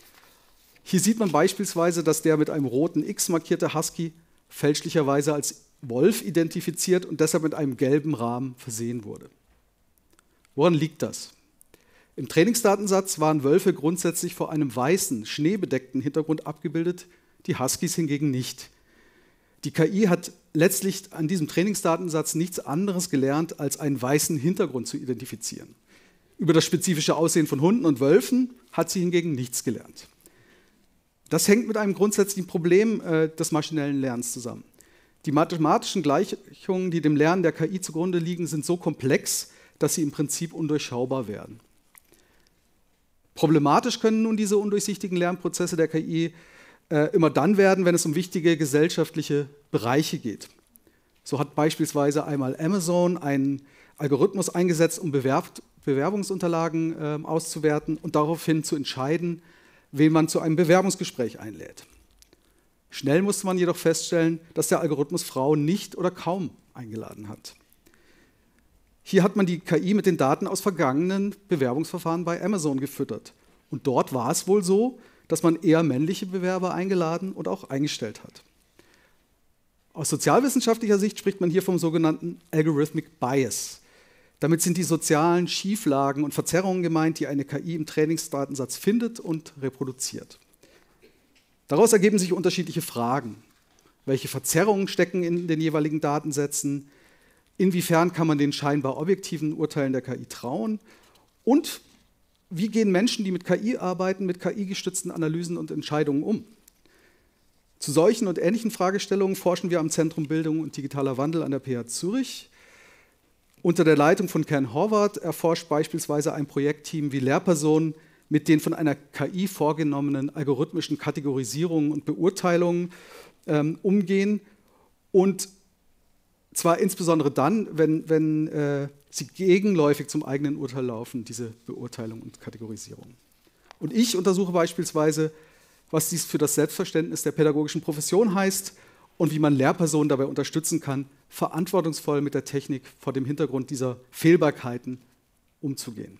Hier sieht man beispielsweise, dass der mit einem roten X markierte Husky fälschlicherweise als Wolf identifiziert und deshalb mit einem gelben Rahmen versehen wurde. Woran liegt das? Im Trainingsdatensatz waren Wölfe grundsätzlich vor einem weißen, schneebedeckten Hintergrund abgebildet, die Huskies hingegen nicht. Die KI hat letztlich an diesem Trainingsdatensatz nichts anderes gelernt, als einen weißen Hintergrund zu identifizieren. Über das spezifische Aussehen von Hunden und Wölfen hat sie hingegen nichts gelernt. Das hängt mit einem grundsätzlichen Problem des maschinellen Lernens zusammen. Die mathematischen Gleichungen, die dem Lernen der KI zugrunde liegen, sind so komplex, dass sie im Prinzip undurchschaubar werden. Problematisch können nun diese undurchsichtigen Lernprozesse der KI immer dann werden, wenn es um wichtige gesellschaftliche Bereiche geht. So hat beispielsweise einmal Amazon einen Algorithmus eingesetzt, um Bewerbungsunterlagen auszuwerten und daraufhin zu entscheiden, wen man zu einem Bewerbungsgespräch einlädt. Schnell musste man jedoch feststellen, dass der Algorithmus Frauen nicht oder kaum eingeladen hat. Hier hat man die KI mit den Daten aus vergangenen Bewerbungsverfahren bei Amazon gefüttert. Und dort war es wohl so, dass man eher männliche Bewerber eingeladen und auch eingestellt hat. Aus sozialwissenschaftlicher Sicht spricht man hier vom sogenannten Algorithmic Bias. Damit sind die sozialen Schieflagen und Verzerrungen gemeint, die eine KI im Trainingsdatensatz findet und reproduziert. Daraus ergeben sich unterschiedliche Fragen. Welche Verzerrungen stecken in den jeweiligen Datensätzen? Inwiefern kann man den scheinbar objektiven Urteilen der KI trauen? Und wie gehen Menschen, die mit KI arbeiten, mit KI-gestützten Analysen und Entscheidungen um? Zu solchen und ähnlichen Fragestellungen forschen wir am Zentrum Bildung und digitaler Wandel an der PH Zürich. Unter der Leitung von Ken Horvath erforscht beispielsweise ein Projektteam, wie Lehrpersonen mit den von einer KI vorgenommenen algorithmischen Kategorisierungen und Beurteilungen umgehen. Und zwar insbesondere dann, wenn sie gegenläufig zum eigenen Urteil laufen, diese Beurteilung und Kategorisierung. Und ich untersuche beispielsweise, was dies für das Selbstverständnis der pädagogischen Profession heißt und wie man Lehrpersonen dabei unterstützen kann, verantwortungsvoll mit der Technik vor dem Hintergrund dieser Fehlbarkeiten umzugehen.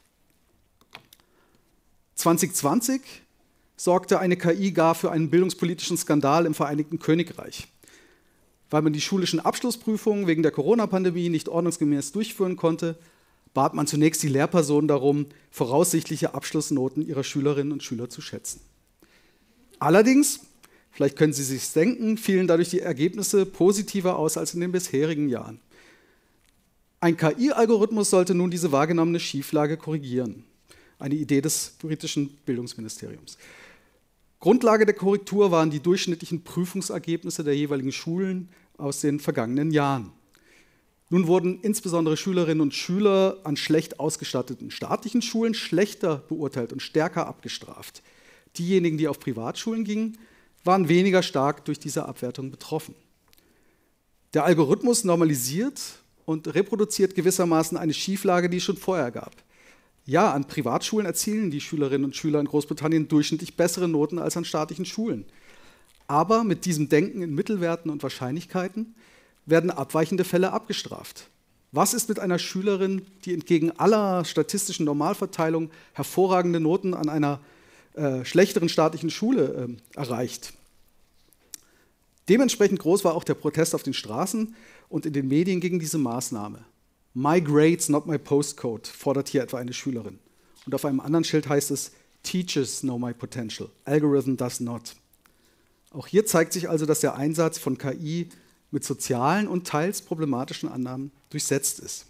2020 sorgte eine KI gar für einen bildungspolitischen Skandal im Vereinigten Königreich. Weil man die schulischen Abschlussprüfungen wegen der Corona-Pandemie nicht ordnungsgemäß durchführen konnte, bat man zunächst die Lehrpersonen darum, voraussichtliche Abschlussnoten ihrer Schülerinnen und Schüler zu schätzen. Allerdings, vielleicht können Sie sich denken, fielen dadurch die Ergebnisse positiver aus als in den bisherigen Jahren. Ein KI-Algorithmus sollte nun diese wahrgenommene Schieflage korrigieren. Eine Idee des britischen Bildungsministeriums. Grundlage der Korrektur waren die durchschnittlichen Prüfungsergebnisse der jeweiligen Schulen aus den vergangenen Jahren. Nun wurden insbesondere Schülerinnen und Schüler an schlecht ausgestatteten staatlichen Schulen schlechter beurteilt und stärker abgestraft. Diejenigen, die auf Privatschulen gingen, waren weniger stark durch diese Abwertung betroffen. Der Algorithmus normalisiert und reproduziert gewissermaßen eine Schieflage, die es schon vorher gab. Ja, an Privatschulen erzielen die Schülerinnen und Schüler in Großbritannien durchschnittlich bessere Noten als an staatlichen Schulen. Aber mit diesem Denken in Mittelwerten und Wahrscheinlichkeiten werden abweichende Fälle abgestraft. Was ist mit einer Schülerin, die entgegen aller statistischen Normalverteilung hervorragende Noten an einer schlechteren staatlichen Schule erreicht? Dementsprechend groß war auch der Protest auf den Straßen und in den Medien gegen diese Maßnahme. My grades, not my postcode, fordert hier etwa eine Schülerin. Und auf einem anderen Schild heißt es, Teachers know my potential, algorithm does not. Auch hier zeigt sich also, dass der Einsatz von KI mit sozialen und teils problematischen Annahmen durchsetzt ist.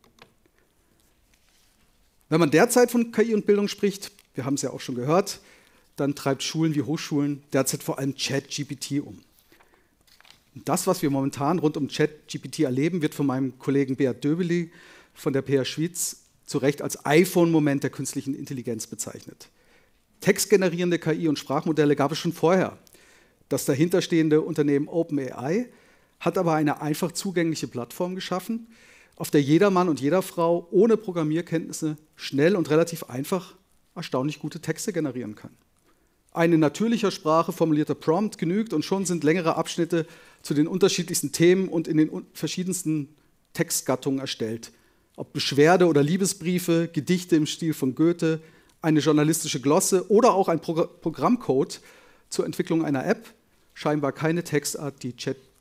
Wenn man derzeit von KI und Bildung spricht, wir haben es ja auch schon gehört, dann treibt Schulen wie Hochschulen derzeit vor allem ChatGPT um. Und das, was wir momentan rund um ChatGPT erleben, wird von meinem Kollegen Beat Döbeli von der PH Schwyz zu Recht als iPhone-Moment der künstlichen Intelligenz bezeichnet. Textgenerierende KI und Sprachmodelle gab es schon vorher. Das dahinterstehende Unternehmen OpenAI hat aber eine einfach zugängliche Plattform geschaffen, auf der jeder Mann und jeder Frau ohne Programmierkenntnisse schnell und relativ einfach erstaunlich gute Texte generieren kann. Ein in natürlicher Sprache formulierter Prompt genügt und schon sind längere Abschnitte zu den unterschiedlichsten Themen und in den verschiedensten Textgattungen erstellt. Ob Beschwerde- oder Liebesbriefe, Gedichte im Stil von Goethe, eine journalistische Glosse oder auch ein Programmcode zur Entwicklung einer App, scheinbar keine Textart, die ChatGPT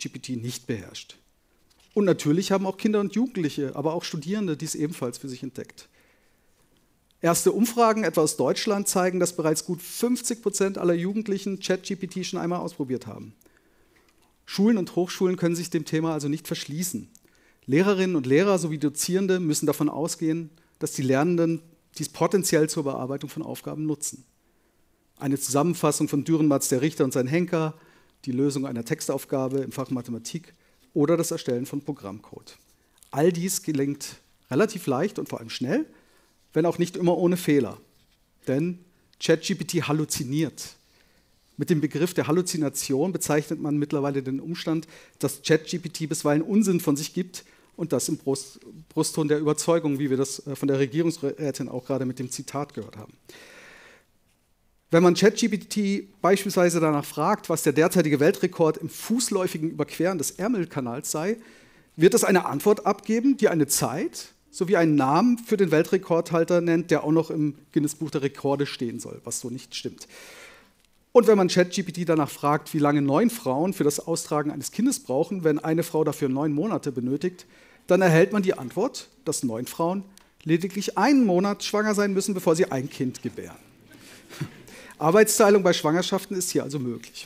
ChatGPT nicht beherrscht. Und natürlich haben auch Kinder und Jugendliche, aber auch Studierende dies ebenfalls für sich entdeckt. Erste Umfragen, etwa aus Deutschland, zeigen, dass bereits gut 50% aller Jugendlichen ChatGPT schon einmal ausprobiert haben. Schulen und Hochschulen können sich dem Thema also nicht verschließen. Lehrerinnen und Lehrer sowie Dozierende müssen davon ausgehen, dass die Lernenden dies potenziell zur Bearbeitung von Aufgaben nutzen. Eine Zusammenfassung von Dürrenmatts Der Richter und sein Henker, die Lösung einer Textaufgabe im Fach Mathematik oder das Erstellen von Programmcode. All dies gelingt relativ leicht und vor allem schnell, wenn auch nicht immer ohne Fehler. Denn ChatGPT halluziniert. Mit dem Begriff der Halluzination bezeichnet man mittlerweile den Umstand, dass ChatGPT bisweilen Unsinn von sich gibt und das im Brustton der Überzeugung, wie wir das von der Regierungsrätin auch gerade mit dem Zitat gehört haben. Wenn man ChatGPT beispielsweise danach fragt, was der derzeitige Weltrekord im fußläufigen Überqueren des Ärmelkanals sei, wird es eine Antwort abgeben, die eine Zeit sowie einen Namen für den Weltrekordhalter nennt, der auch noch im Guinness-Buch der Rekorde stehen soll, was so nicht stimmt. Und wenn man ChatGPT danach fragt, wie lange 9 Frauen für das Austragen eines Kindes brauchen, wenn eine Frau dafür 9 Monate benötigt, dann erhält man die Antwort, dass 9 Frauen lediglich 1 Monat schwanger sein müssen, bevor sie ein Kind gebären. Arbeitsteilung bei Schwangerschaften ist hier also möglich.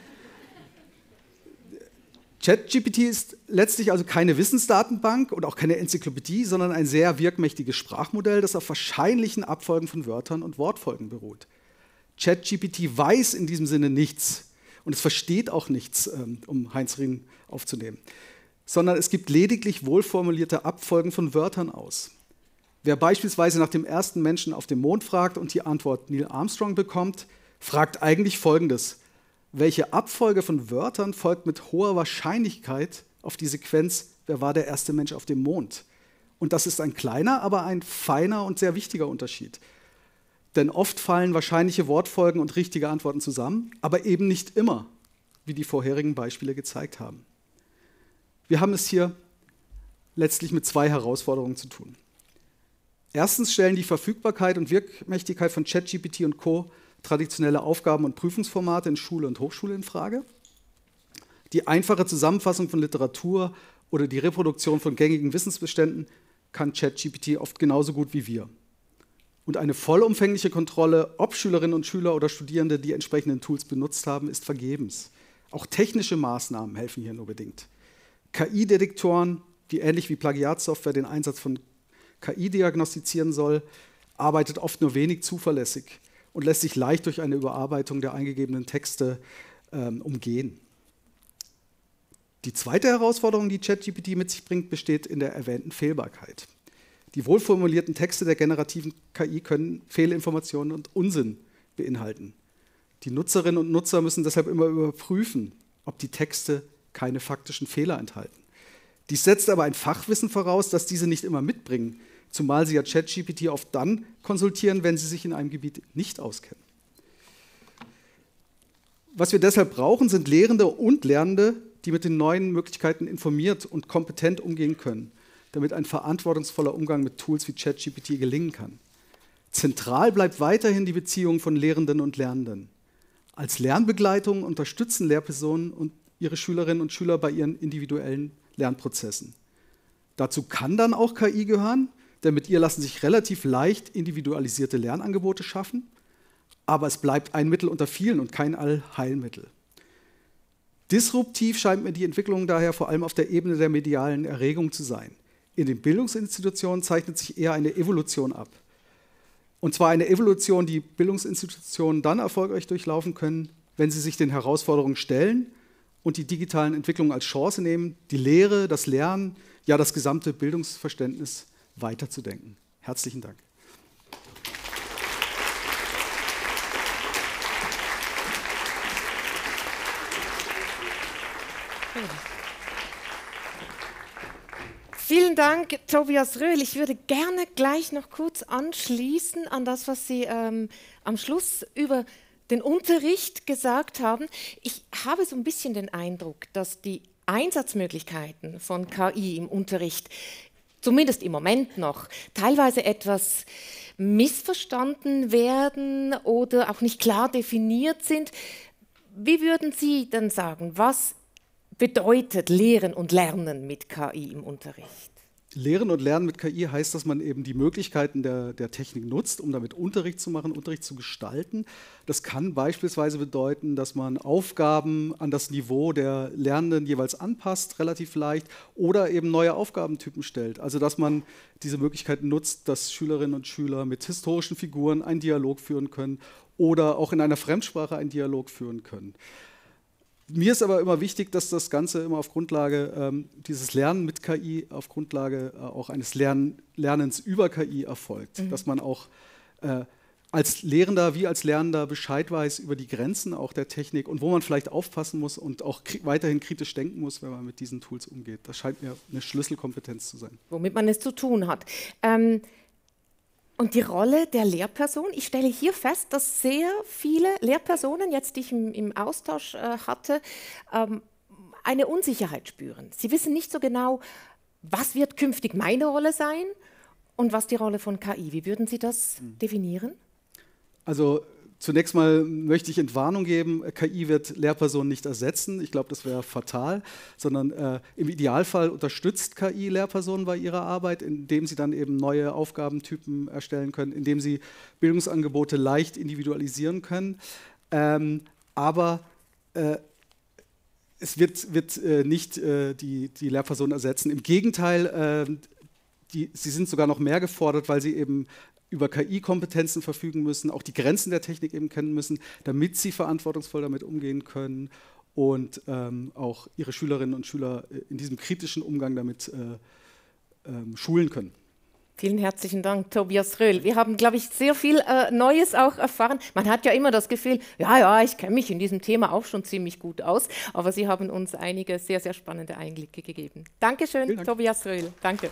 ChatGPT ist letztlich also keine Wissensdatenbank und auch keine Enzyklopädie, sondern ein sehr wirkmächtiges Sprachmodell, das auf wahrscheinlichen Abfolgen von Wörtern und Wortfolgen beruht. ChatGPT weiß in diesem Sinne nichts und es versteht auch nichts, um Heinz Riem aufzunehmen, sondern es gibt lediglich wohlformulierte Abfolgen von Wörtern aus. Wer beispielsweise nach dem ersten Menschen auf dem Mond fragt und die Antwort Neil Armstrong bekommt, fragt eigentlich Folgendes: Welche Abfolge von Wörtern folgt mit hoher Wahrscheinlichkeit auf die Sequenz, wer war der erste Mensch auf dem Mond? Und das ist ein kleiner, aber ein feiner und sehr wichtiger Unterschied. Denn oft fallen wahrscheinliche Wortfolgen und richtige Antworten zusammen, aber eben nicht immer, wie die vorherigen Beispiele gezeigt haben. Wir haben es hier letztlich mit 2 Herausforderungen zu tun. Erstens stellen die Verfügbarkeit und Wirkmächtigkeit von ChatGPT und Co. traditionelle Aufgaben und Prüfungsformate in Schule und Hochschule in Frage. Die einfache Zusammenfassung von Literatur oder die Reproduktion von gängigen Wissensbeständen kann ChatGPT oft genauso gut wie wir. Und eine vollumfängliche Kontrolle, ob Schülerinnen und Schüler oder Studierende die entsprechenden Tools benutzt haben, ist vergebens. Auch technische Maßnahmen helfen hier nur bedingt. KI-Detektoren, die ähnlich wie Plagiatsoftware den Einsatz von KI diagnostizieren soll, arbeitet oft nur wenig zuverlässig und lässt sich leicht durch eine Überarbeitung der eingegebenen Texte umgehen. Die zweite Herausforderung, die ChatGPT mit sich bringt, besteht in der erwähnten Fehlbarkeit. Die wohlformulierten Texte der generativen KI können Fehlinformationen und Unsinn beinhalten. Die Nutzerinnen und Nutzer müssen deshalb immer überprüfen, ob die Texte keine faktischen Fehler enthalten. Dies setzt aber ein Fachwissen voraus, das diese nicht immer mitbringen, zumal sie ja ChatGPT oft dann konsultieren, wenn sie sich in einem Gebiet nicht auskennen. Was wir deshalb brauchen, sind Lehrende und Lernende, die mit den neuen Möglichkeiten informiert und kompetent umgehen können, damit ein verantwortungsvoller Umgang mit Tools wie ChatGPT gelingen kann. Zentral bleibt weiterhin die Beziehung von Lehrenden und Lernenden. Als Lernbegleitung unterstützen Lehrpersonen und ihre Schülerinnen und Schüler bei ihren individuellen Lernprozessen. Dazu kann dann auch KI gehören, denn mit ihr lassen sich relativ leicht individualisierte Lernangebote schaffen, aber es bleibt ein Mittel unter vielen und kein Allheilmittel. Disruptiv scheint mir die Entwicklung daher vor allem auf der Ebene der medialen Erregung zu sein. In den Bildungsinstitutionen zeichnet sich eher eine Evolution ab. Und zwar eine Evolution, die Bildungsinstitutionen dann erfolgreich durchlaufen können, wenn sie sich den Herausforderungen stellen und die digitalen Entwicklungen als Chance nehmen, die Lehre, das Lernen, ja das gesamte Bildungsverständnis weiterzudenken. Herzlichen Dank. Vielen Dank, Tobias Röhl. Ich würde gerne gleich noch kurz anschließen an das, was Sie am Schluss über den Unterricht gesagt haben. Ich habe so ein bisschen den Eindruck, dass die Einsatzmöglichkeiten von KI im Unterricht, zumindest im Moment noch, teilweise etwas missverstanden werden oder auch nicht klar definiert sind. Wie würden Sie denn sagen, was bedeutet Lehren und Lernen mit KI im Unterricht? Lehren und Lernen mit KI heißt, dass man eben die Möglichkeiten der Technik nutzt, um damit Unterricht zu machen, Unterricht zu gestalten. Das kann beispielsweise bedeuten, dass man Aufgaben an das Niveau der Lernenden jeweils anpasst, relativ leicht, oder eben neue Aufgabentypen stellt. Also dass man diese Möglichkeiten nutzt, dass Schülerinnen und Schüler mit historischen Figuren einen Dialog führen können oder auch in einer Fremdsprache einen Dialog führen können. Mir ist aber immer wichtig, dass das Ganze immer auf Grundlage dieses Lernen mit KI, auf Grundlage auch eines Lernens über KI erfolgt. Dass man auch als Lehrender wie als Lernender Bescheid weiß über die Grenzen auch der Technik und wo man vielleicht aufpassen muss und auch weiterhin kritisch denken muss, wenn man mit diesen Tools umgeht. Das scheint mir eine Schlüsselkompetenz zu sein. Womit man es zu tun hat. Und die Rolle der Lehrperson, ich stelle hier fest, dass sehr viele Lehrpersonen, jetzt die ich im Austausch hatte, eine Unsicherheit spüren. Sie wissen nicht so genau, was wird künftig meine Rolle sein und was die Rolle von KI. Wie würden Sie das definieren? Also zunächst mal möchte ich Entwarnung geben, KI wird Lehrpersonen nicht ersetzen, ich glaube, das wäre fatal, sondern im Idealfall unterstützt KI Lehrpersonen bei ihrer Arbeit, indem sie dann eben neue Aufgabentypen erstellen können, indem sie Bildungsangebote leicht individualisieren können. Aber es wird nicht die Lehrpersonen ersetzen. Im Gegenteil, sie sind sogar noch mehr gefordert, weil sie eben über KI-Kompetenzen verfügen müssen, auch die Grenzen der Technik eben kennen müssen, damit sie verantwortungsvoll damit umgehen können und auch ihre Schülerinnen und Schüler in diesem kritischen Umgang damit schulen können. Vielen herzlichen Dank, Tobias Röhl. Wir haben, glaube ich, sehr viel Neues auch erfahren. Man hat ja immer das Gefühl, ja, ich kenne mich in diesem Thema auch schon ziemlich gut aus, aber Sie haben uns einige sehr, sehr spannende Einblicke gegeben. Dankeschön, Dank. Tobias Röhl. Danke.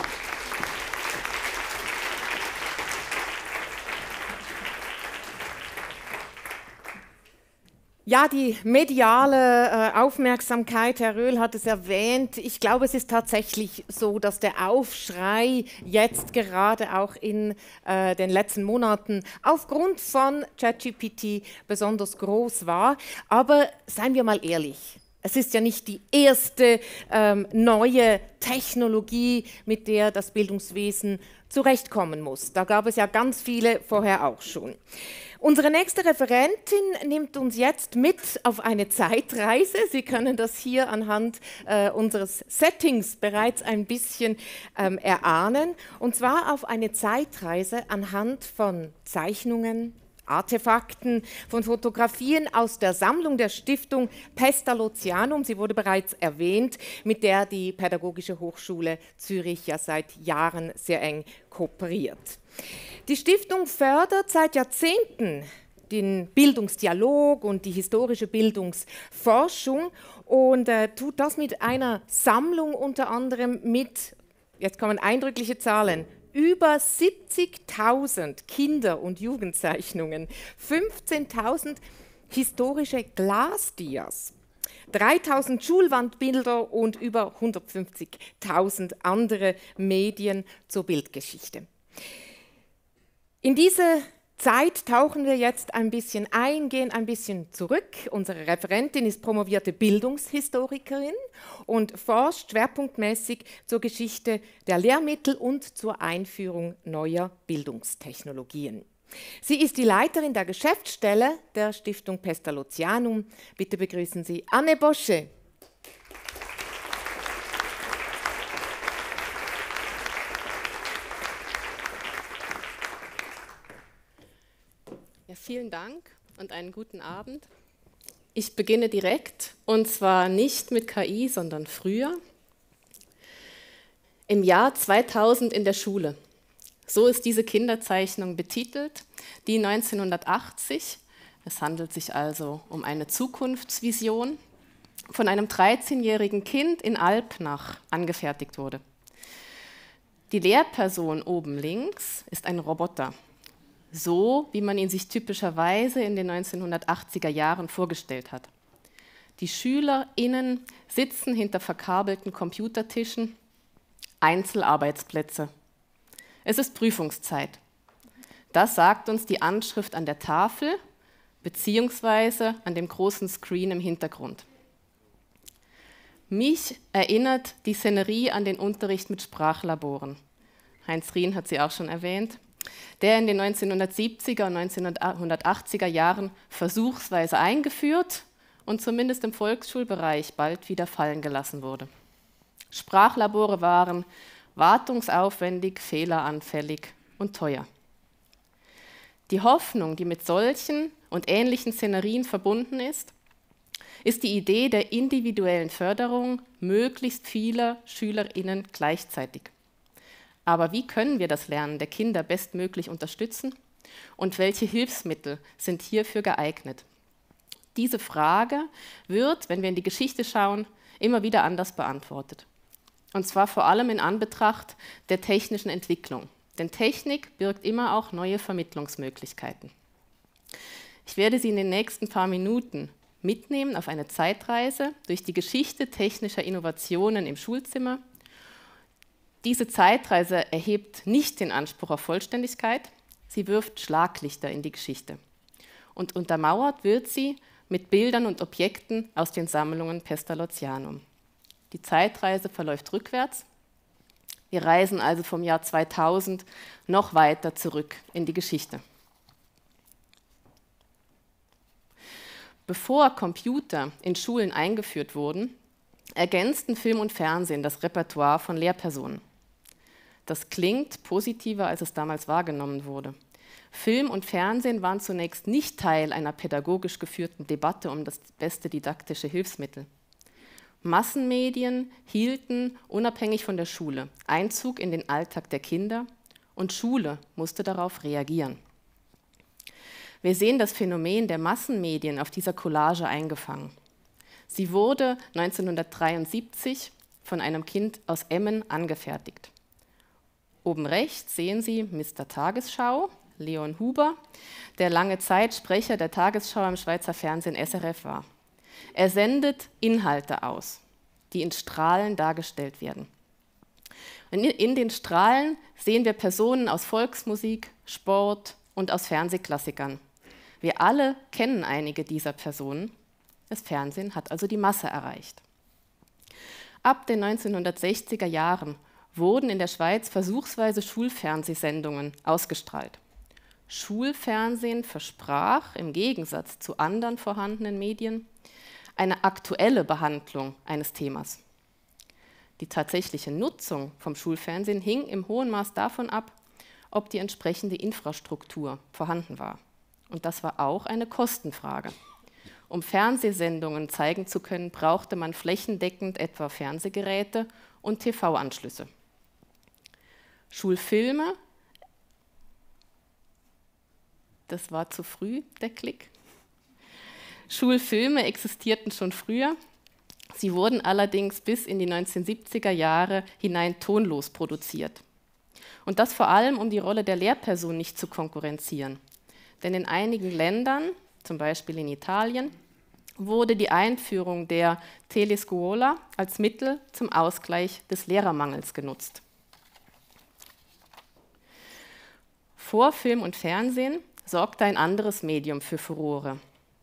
Ja, die mediale Aufmerksamkeit, Herr Röhl hat es erwähnt. Ich glaube, es ist tatsächlich so, dass der Aufschrei jetzt gerade auch in den letzten Monaten aufgrund von ChatGPT besonders groß war. Aber seien wir mal ehrlich, es ist ja nicht die erste neue Technologie, mit der das Bildungswesen zurechtkommen muss. Da gab es ja ganz viele vorher auch schon. Unsere nächste Referentin nimmt uns jetzt mit auf eine Zeitreise. Sie können das hier anhand unseres Settings bereits ein bisschen erahnen. Und zwar auf eine Zeitreise anhand von Zeichnungen, Artefakten, von Fotografien aus der Sammlung der Stiftung Pestalozzianum, sie wurde bereits erwähnt, mit der die Pädagogische Hochschule Zürich ja seit Jahren sehr eng kooperiert. Die Stiftung fördert seit Jahrzehnten den Bildungsdialog und die historische Bildungsforschung und tut das mit einer Sammlung unter anderem mit, jetzt kommen eindrückliche Zahlen, über 70.000 Kinder- und Jugendzeichnungen, 15.000 historische Glasdias, 3.000 Schulwandbilder und über 150.000 andere Medien zur Bildgeschichte. In diese Zeit tauchen wir jetzt ein bisschen ein, gehen ein bisschen zurück. Unsere Referentin ist promovierte Bildungshistorikerin und forscht schwerpunktmäßig zur Geschichte der Lehrmittel und zur Einführung neuer Bildungstechnologien. Sie ist die Leiterin der Geschäftsstelle der Stiftung Pestalozzianum. Bitte begrüßen Sie Anne Bosche. Ja, vielen Dank und einen guten Abend. Ich beginne direkt, und zwar nicht mit KI, sondern früher. Im Jahr 2000 in der Schule. So ist diese Kinderzeichnung betitelt, die 1980, es handelt sich also um eine Zukunftsvision, von einem 13-jährigen Kind in Alpnach angefertigt wurde. Die Lehrperson oben links ist ein Roboter. So, wie man ihn sich typischerweise in den 1980er Jahren vorgestellt hat. Die SchülerInnen sitzen hinter verkabelten Computertischen, Einzelarbeitsplätze. Es ist Prüfungszeit. Das sagt uns die Anschrift an der Tafel beziehungsweise an dem großen Screen im Hintergrund. Mich erinnert die Szenerie an den Unterricht mit Sprachlaboren. Heinz Rien hat sie auch schon erwähnt, der in den 1970er und 1980er Jahren versuchsweise eingeführt und zumindest im Volksschulbereich bald wieder fallen gelassen wurde. Sprachlabore waren wartungsaufwendig, fehleranfällig und teuer. Die Hoffnung, die mit solchen und ähnlichen Szenerien verbunden ist die Idee der individuellen Förderung möglichst vieler SchülerInnen gleichzeitig. Aber wie können wir das Lernen der Kinder bestmöglich unterstützen und welche Hilfsmittel sind hierfür geeignet? Diese Frage wird, wenn wir in die Geschichte schauen, immer wieder anders beantwortet. Und zwar vor allem in Anbetracht der technischen Entwicklung. Denn Technik birgt immer auch neue Vermittlungsmöglichkeiten. Ich werde Sie in den nächsten paar Minuten mitnehmen auf eine Zeitreise durch die Geschichte technischer Innovationen im Schulzimmer. Diese Zeitreise erhebt nicht den Anspruch auf Vollständigkeit, sie wirft Schlaglichter in die Geschichte. Und untermauert wird sie mit Bildern und Objekten aus den Sammlungen Pestalozzianum. Die Zeitreise verläuft rückwärts. Wir reisen also vom Jahr 2000 noch weiter zurück in die Geschichte. Bevor Computer in Schulen eingeführt wurden, ergänzten Film und Fernsehen das Repertoire von Lehrpersonen. Das klingt positiver, als es damals wahrgenommen wurde. Film und Fernsehen waren zunächst nicht Teil einer pädagogisch geführten Debatte um das beste didaktische Hilfsmittel. Massenmedien hielten, unabhängig von der Schule, Einzug in den Alltag der Kinder und Schule musste darauf reagieren. Wir sehen das Phänomen der Massenmedien auf dieser Collage eingefangen. Sie wurde 1973 von einem Kind aus Emmen angefertigt. Oben rechts sehen Sie Mr. Tagesschau, Leon Huber, der lange Zeit Sprecher der Tagesschau im Schweizer Fernsehen SRF war. Er sendet Inhalte aus, die in Strahlen dargestellt werden. In den Strahlen sehen wir Personen aus Volksmusik, Sport und aus Fernsehklassikern. Wir alle kennen einige dieser Personen. Das Fernsehen hat also die Masse erreicht. Ab den 1960er Jahren wurden in der Schweiz versuchsweise Schulfernsehsendungen ausgestrahlt. Schulfernsehen versprach, im Gegensatz zu anderen vorhandenen Medien, eine aktuelle Behandlung eines Themas. Die tatsächliche Nutzung vom Schulfernsehen hing im hohen Maß davon ab, ob die entsprechende Infrastruktur vorhanden war. Und das war auch eine Kostenfrage. Um Fernsehsendungen zeigen zu können, brauchte man flächendeckend etwa Fernsehgeräte und TV-Anschlüsse. Schulfilme, das war zu früh, der Klick. Schulfilme existierten schon früher. Sie wurden allerdings bis in die 1970er Jahre hinein tonlos produziert. Und das vor allem, um die Rolle der Lehrperson nicht zu konkurrenzieren. Denn in einigen Ländern, zum Beispiel in Italien, wurde die Einführung der Telescuola als Mittel zum Ausgleich des Lehrermangels genutzt. Vor Film und Fernsehen sorgte ein anderes Medium für Furore.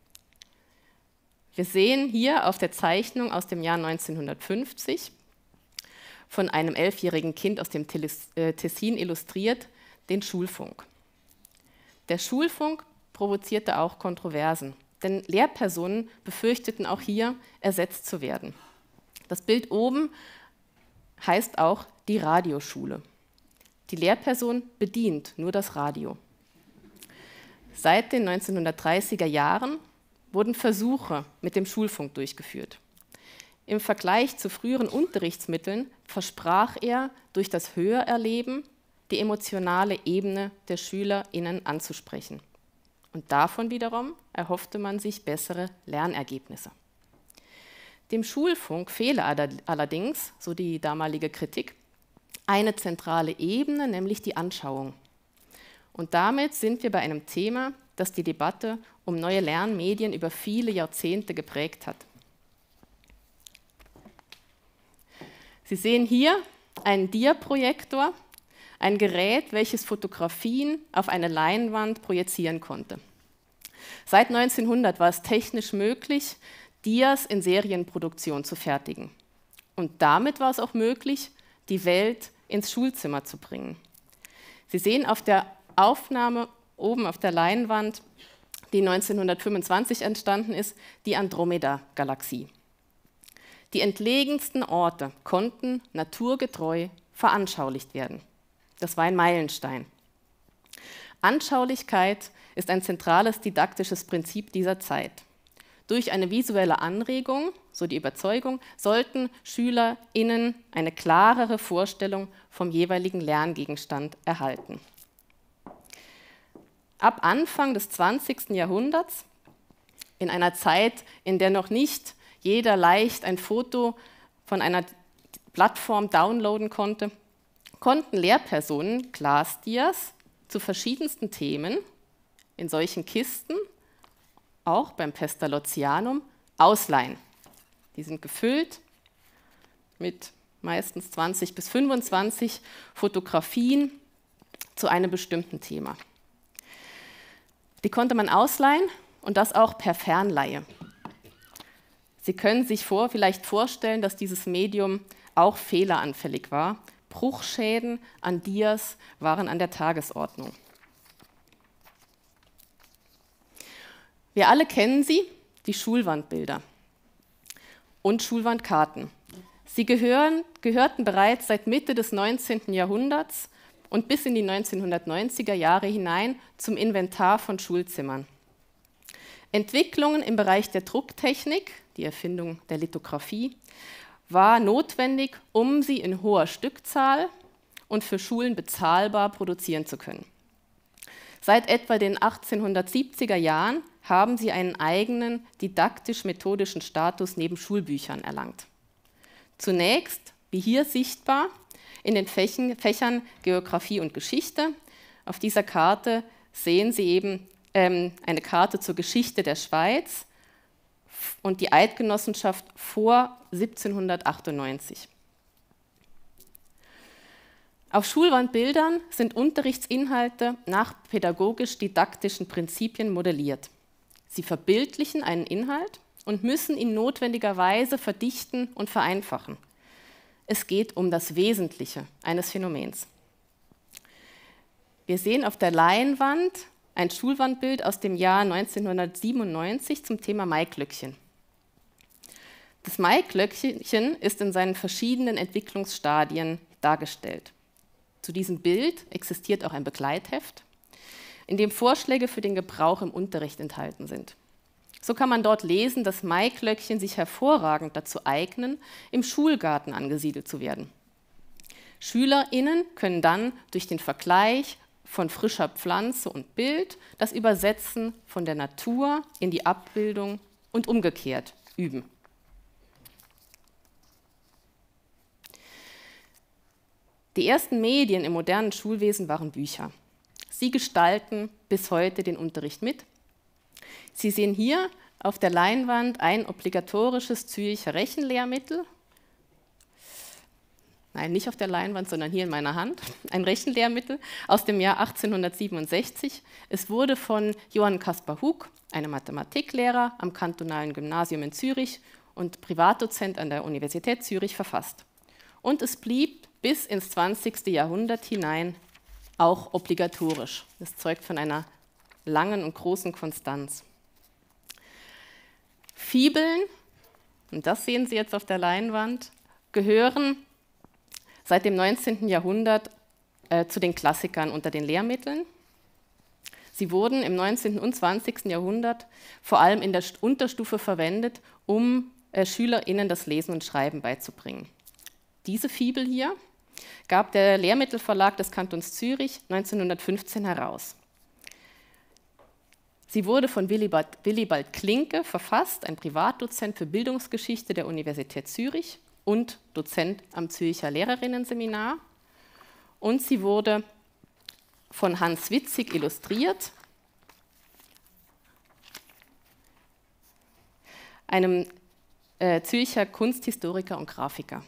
Wir sehen hier auf der Zeichnung aus dem Jahr 1950 von einem 11-jährigen Kind aus dem Tessin illustriert den Schulfunk. Der Schulfunk provozierte auch Kontroversen, denn Lehrpersonen befürchteten auch hier, ersetzt zu werden. Das Bild oben heißt auch die Radioschule. Die Lehrperson bedient nur das Radio. Seit den 1930er Jahren wurden Versuche mit dem Schulfunk durchgeführt. Im Vergleich zu früheren Unterrichtsmitteln versprach er, durch das Hörerleben die emotionale Ebene der SchülerInnen anzusprechen. Und davon wiederum erhoffte man sich bessere Lernergebnisse. Dem Schulfunk fehle allerdings, so die damalige Kritik, eine zentrale Ebene, nämlich die Anschauung. Und damit sind wir bei einem Thema, das die Debatte um neue Lernmedien über viele Jahrzehnte geprägt hat. Sie sehen hier einen Diaprojektor, ein Gerät, welches Fotografien auf eine Leinwand projizieren konnte. Seit 1900 war es technisch möglich, Dias in Serienproduktion zu fertigen. Und damit war es auch möglich, die Welt ins Schulzimmer zu bringen. Sie sehen auf der Aufnahme oben auf der Leinwand, die 1925 entstanden ist, die Andromeda-Galaxie. Die entlegensten Orte konnten naturgetreu veranschaulicht werden. Das war ein Meilenstein. Anschaulichkeit ist ein zentrales didaktisches Prinzip dieser Zeit. Durch eine visuelle Anregung, so die Überzeugung, sollten SchülerInnen eine klarere Vorstellung vom jeweiligen Lerngegenstand erhalten. Ab Anfang des 20. Jahrhunderts, in einer Zeit, in der noch nicht jeder leicht ein Foto von einer Plattform downloaden konnte, konnten Lehrpersonen Glasdias zu verschiedensten Themen in solchen Kisten, auch beim Pestalozzianum, ausleihen. Die sind gefüllt mit meistens 20 bis 25 Fotografien zu einem bestimmten Thema. Die konnte man ausleihen und das auch per Fernleihe. Sie können sich vielleicht vorstellen, dass dieses Medium auch fehleranfällig war. Bruchschäden an Dias waren an der Tagesordnung. Wir alle kennen sie, die Schulwandbilder und Schulwandkarten. Sie gehörten bereits seit Mitte des 19. Jahrhunderts und bis in die 1990er Jahre hinein zum Inventar von Schulzimmern. Entwicklungen im Bereich der Drucktechnik, die Erfindung der Lithografie, war notwendig, um sie in hoher Stückzahl und für Schulen bezahlbar produzieren zu können. Seit etwa den 1870er Jahren haben sie einen eigenen didaktisch-methodischen Status neben Schulbüchern erlangt. Zunächst, wie hier sichtbar, in den Fächern Geografie und Geschichte. Auf dieser Karte sehen Sie eben eine Karte zur Geschichte der Schweiz und die Eidgenossenschaft vor 1798. Auf Schulwandbildern sind Unterrichtsinhalte nach pädagogisch-didaktischen Prinzipien modelliert. Sie verbildlichen einen Inhalt und müssen ihn notwendigerweise verdichten und vereinfachen. Es geht um das Wesentliche eines Phänomens. Wir sehen auf der Leinwand ein Schulwandbild aus dem Jahr 1997 zum Thema Maiglöckchen. Das Maiglöckchen ist in seinen verschiedenen Entwicklungsstadien dargestellt. Zu diesem Bild existiert auch ein Begleitheft, in dem Vorschläge für den Gebrauch im Unterricht enthalten sind. So kann man dort lesen, dass Maiglöckchen sich hervorragend dazu eignen, im Schulgarten angesiedelt zu werden. SchülerInnen können dann durch den Vergleich von frischer Pflanze und Bild das Übersetzen von der Natur in die Abbildung und umgekehrt üben. Die ersten Medien im modernen Schulwesen waren Bücher. Sie gestalten bis heute den Unterricht mit. Sie sehen hier auf der Leinwand ein obligatorisches Zürcher Rechenlehrmittel. Nein, nicht auf der Leinwand, sondern hier in meiner Hand. Ein Rechenlehrmittel aus dem Jahr 1867. Es wurde von Johann Caspar Hug, einem Mathematiklehrer am kantonalen Gymnasium in Zürich und Privatdozent an der Universität Zürich, verfasst. Und es blieb bis ins 20. Jahrhundert hinein auch obligatorisch. Das zeugt von einer langen und großen Konstanz. Fibeln, und das sehen Sie jetzt auf der Leinwand, gehören seit dem 19. Jahrhundert zu den Klassikern unter den Lehrmitteln. Sie wurden im 19. und 20. Jahrhundert vor allem in der Unterstufe verwendet, um SchülerInnen das Lesen und Schreiben beizubringen. Diese Fibel hier gab der Lehrmittelverlag des Kantons Zürich 1915 heraus. Sie wurde von Willibald Klinke verfasst, ein Privatdozent für Bildungsgeschichte der Universität Zürich und Dozent am Zürcher Lehrerinnenseminar. Und sie wurde von Hans Witzig illustriert, einem Zürcher Kunsthistoriker und Grafiker.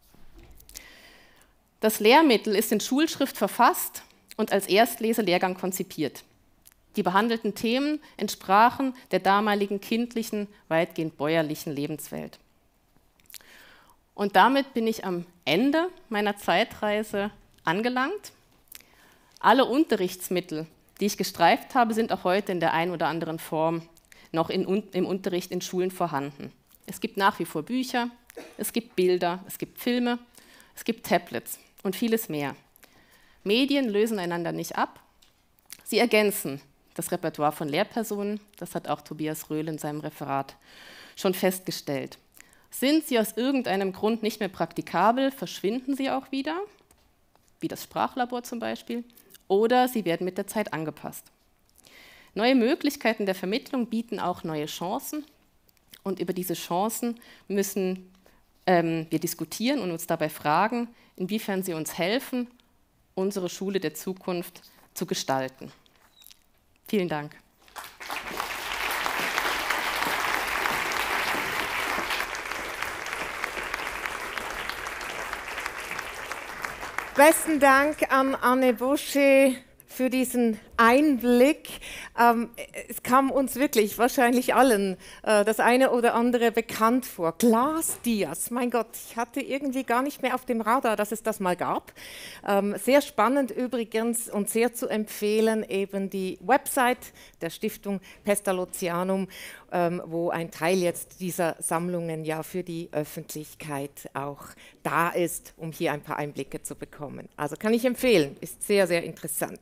Das Lehrmittel ist in Schulschrift verfasst und als Erstleserlehrgang konzipiert. Die behandelten Themen entsprachen der damaligen kindlichen, weitgehend bäuerlichen Lebenswelt. Und damit bin ich am Ende meiner Zeitreise angelangt. Alle Unterrichtsmittel, die ich gestreift habe, sind auch heute in der einen oder anderen Form noch im Unterricht in Schulen vorhanden. Es gibt nach wie vor Bücher, es gibt Bilder, es gibt Filme, es gibt Tablets und vieles mehr. Medien lösen einander nicht ab, sie ergänzen das Repertoire von Lehrpersonen, das hat auch Tobias Röhl in seinem Referat schon festgestellt. Sind sie aus irgendeinem Grund nicht mehr praktikabel, verschwinden sie auch wieder, wie das Sprachlabor zum Beispiel, oder sie werden mit der Zeit angepasst. Neue Möglichkeiten der Vermittlung bieten auch neue Chancen und über diese Chancen müssen wir diskutieren und uns dabei fragen, inwiefern sie uns helfen, unsere Schule der Zukunft zu gestalten. Vielen Dank. Besten Dank an Anne Bosche für diesen Einblick. Es kam uns wirklich, wahrscheinlich allen, das eine oder andere bekannt vor. Glasdias, mein Gott, ich hatte irgendwie gar nicht mehr auf dem Radar, dass es das mal gab. Sehr spannend übrigens und sehr zu empfehlen eben die Website der Stiftung Pestalozzianum, wo ein Teil jetzt dieser Sammlungen ja für die Öffentlichkeit auch da ist, um hier ein paar Einblicke zu bekommen. Also kann ich empfehlen, ist sehr, sehr interessant.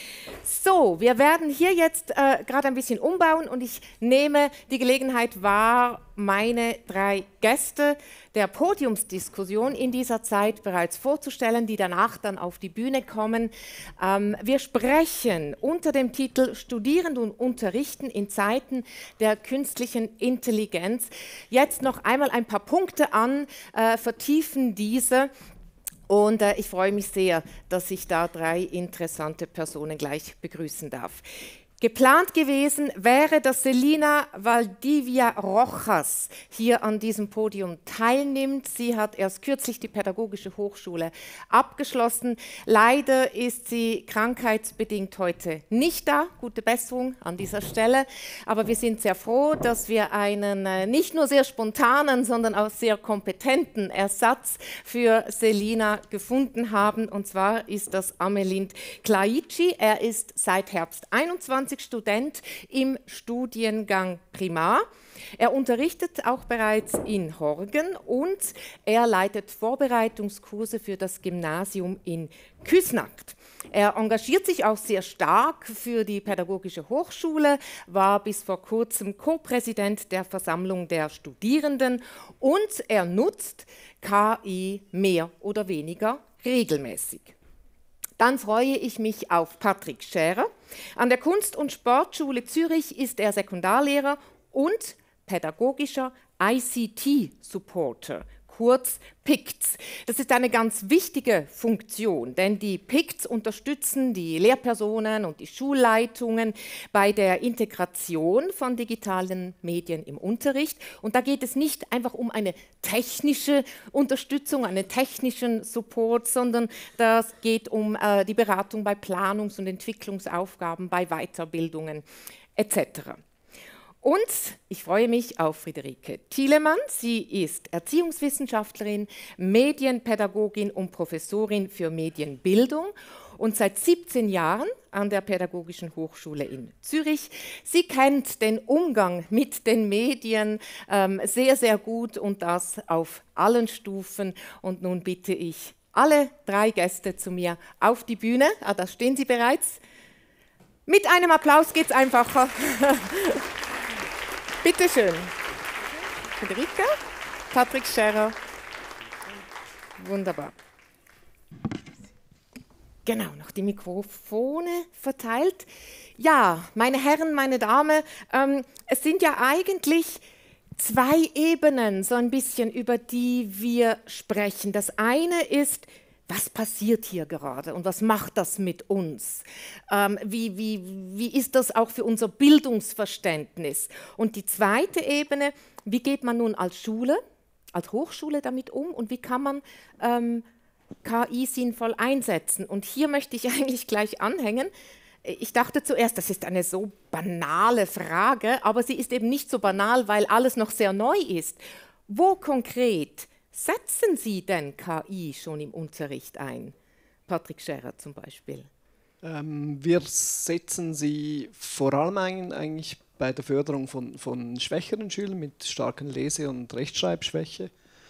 So, wir werden hier jetzt gerade ein bisschen umbauen und ich nehme die Gelegenheit wahr, meine 3 Gäste der Podiumsdiskussion in dieser Zeit bereits vorzustellen, die danach dann auf die Bühne kommen. Wir sprechen unter dem Titel Studieren und Unterrichten in Zeiten der künstlichen Intelligenz. Jetzt noch einmal ein paar Punkte an, vertiefen diese. Und ich freue mich sehr, dass ich da 3 interessante Personen gleich begrüßen darf. Geplant gewesen wäre, dass Celina Valdivia Rojas hier an diesem Podium teilnimmt. Sie hat erst kürzlich die Pädagogische Hochschule abgeschlossen. Leider ist sie krankheitsbedingt heute nicht da. Gute Besserung an dieser Stelle. Aber wir sind sehr froh, dass wir einen nicht nur sehr spontanen, sondern auch sehr kompetenten Ersatz für Celina gefunden haben. Und zwar ist das Amelind Claici. Er ist seit Herbst 21 Student im Studiengang Primar. Er unterrichtet auch bereits in Horgen und er leitet Vorbereitungskurse für das Gymnasium in Küsnacht. Er engagiert sich auch sehr stark für die Pädagogische Hochschule, war bis vor kurzem Co-Präsident der Versammlung der Studierenden und er nutzt KI mehr oder weniger regelmäßig. Dann freue ich mich auf Patrick Scherer. An der Kunst- und Sportschule Zürich ist er Sekundarlehrer und pädagogischer ICT-Supporter, kurz PICTS. Das ist eine ganz wichtige Funktion, denn die PICTS unterstützen die Lehrpersonen und die Schulleitungen bei der Integration von digitalen Medien im Unterricht. Und da geht es nicht einfach um eine technische Unterstützung, einen technischen Support, sondern das geht um die Beratung bei Planungs- und Entwicklungsaufgaben, bei Weiterbildungen etc. Und ich freue mich auf Friederike Thielemann. Sie ist Erziehungswissenschaftlerin, Medienpädagogin und Professorin für Medienbildung und seit 17 Jahren an der Pädagogischen Hochschule in Zürich. Sie kennt den Umgang mit den Medien sehr, sehr gut und das auf allen Stufen. Und nun bitte ich alle 3 Gäste zu mir auf die Bühne. Da stehen sie bereits. Mit einem Applaus geht es einfacher. Bitte schön. Friederike, Patrick Scherer. Wunderbar. Genau, noch die Mikrofone verteilt. Ja, meine Herren, meine Damen, es sind ja eigentlich 2 Ebenen, so ein bisschen, über die wir sprechen. Das eine ist, was passiert hier gerade und was macht das mit uns? Wie ist das auch für unser Bildungsverständnis? Und die zweite Ebene, wie geht man nun als Schule, als Hochschule damit um und wie kann man KI sinnvoll einsetzen? Und hier möchte ich eigentlich gleich anhängen. Ich dachte zuerst, das ist eine so banale Frage, aber sie ist eben nicht so banal, weil alles noch sehr neu ist. Wo konkret Setzen Sie denn KI schon im Unterricht ein? Patrick Scherer zum Beispiel. Wir setzen sie vor allem eigentlich bei der Förderung von schwächeren Schülern mit starken Lese- und Rechtschreibschwäche.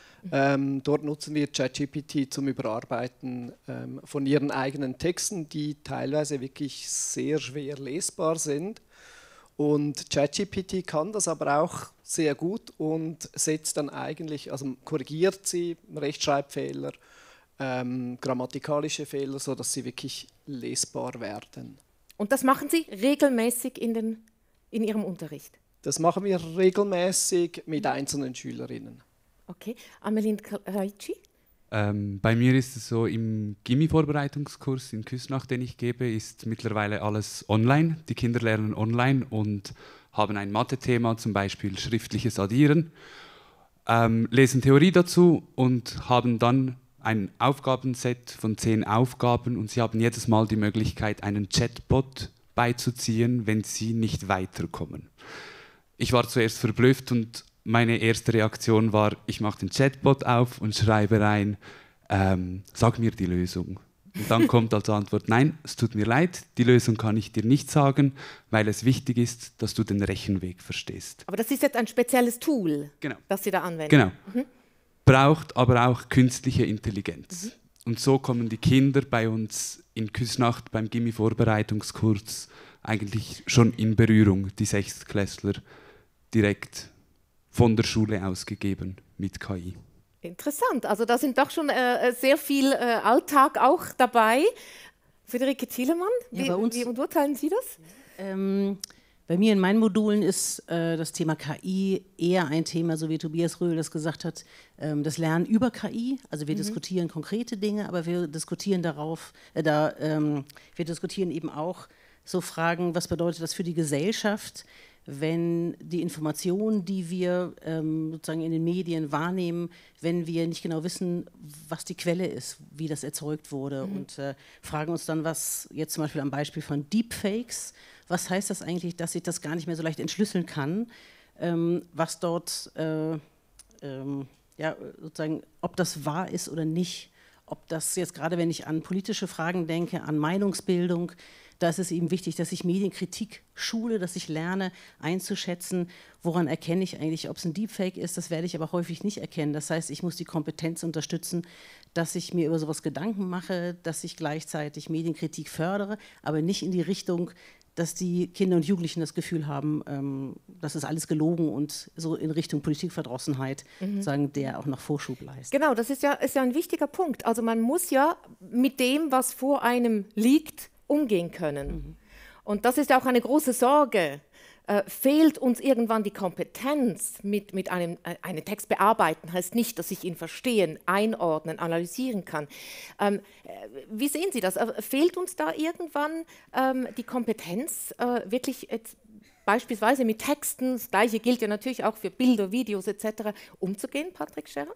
Dort nutzen wir ChatGPT zum Überarbeiten von ihren eigenen Texten, die teilweise wirklich sehr schwer lesbar sind. Und ChatGPT kann das aber auch sehr gut und setzt dann eigentlich, also korrigiert sie Rechtschreibfehler, grammatikalische Fehler, sodass sie wirklich lesbar werden. Und das machen Sie regelmäßig in Ihrem Unterricht? Das machen wir regelmäßig mit einzelnen Schülerinnen. Okay. Amelin Kraici? Bei mir ist es so, im Gimmi-Vorbereitungskurs in Küsnacht, den ich gebe, ist mittlerweile alles online. Die Kinder lernen online und haben ein Mathe-Thema, zum Beispiel schriftliches Addieren, lesen Theorie dazu und haben dann ein Aufgabenset von 10 Aufgaben und sie haben jedes Mal die Möglichkeit, einen Chatbot beizuziehen, wenn sie nicht weiterkommen. Ich war zuerst verblüfft und meine erste Reaktion war, ich mache den Chatbot auf und schreibe rein, sag mir die Lösung. Und dann kommt als Antwort, nein, es tut mir leid, die Lösung kann ich dir nicht sagen, weil es wichtig ist, dass du den Rechenweg verstehst. Aber das ist jetzt ein spezielles Tool, genau, das Sie da anwenden. Genau. Braucht aber auch künstliche Intelligenz. Und so kommen die Kinder bei uns in Küsnacht beim Gimmi-Vorbereitungskurs eigentlich schon in Berührung, die Sechstklässler direkt von der Schule ausgegeben mit KI. Interessant, also da sind doch schon sehr viel Alltag auch dabei. Friederike Thielemann, wie beurteilen Sie das? Bei mir in meinen Modulen ist das Thema KI eher ein Thema, so wie Tobias Röhl das gesagt hat, das Lernen über KI. Also wir diskutieren konkrete Dinge, aber wir diskutieren wir diskutieren eben auch so Fragen, was bedeutet das für die Gesellschaft, wenn die Informationen, die wir sozusagen in den Medien wahrnehmen, wenn wir nicht genau wissen, was die Quelle ist, wie das erzeugt wurde und fragen uns dann, was jetzt zum Beispiel am Beispiel von Deepfakes, was heißt das eigentlich, dass ich das gar nicht mehr so leicht entschlüsseln kann, was dort, sozusagen, ob das wahr ist oder nicht, ob das jetzt gerade, wenn ich an politische Fragen denke, an Meinungsbildung, da ist es eben wichtig, dass ich Medienkritik schule, dass ich lerne einzuschätzen, woran erkenne ich eigentlich, ob es ein Deepfake ist, das werde ich aber häufig nicht erkennen. Das heißt, ich muss die Kompetenz unterstützen, dass ich mir über sowas Gedanken mache, dass ich gleichzeitig Medienkritik fördere, aber nicht in die Richtung, dass die Kinder und Jugendlichen das Gefühl haben, das ist alles gelogen und so in Richtung Politikverdrossenheit, sagen, der auch noch Vorschub leistet. Genau, das ist ja ein wichtiger Punkt. Also man muss ja mit dem, was vor einem liegt, umgehen können. Und das ist ja auch eine große Sorge. Fehlt uns irgendwann die Kompetenz mit einem Text bearbeiten, heißt nicht, dass ich ihn verstehen, einordnen, analysieren kann. Wie sehen Sie das? Fehlt uns da irgendwann die Kompetenz, wirklich jetzt beispielsweise mit Texten, das Gleiche gilt ja natürlich auch für Bilder, Videos etc., umzugehen, Patrick Scherer?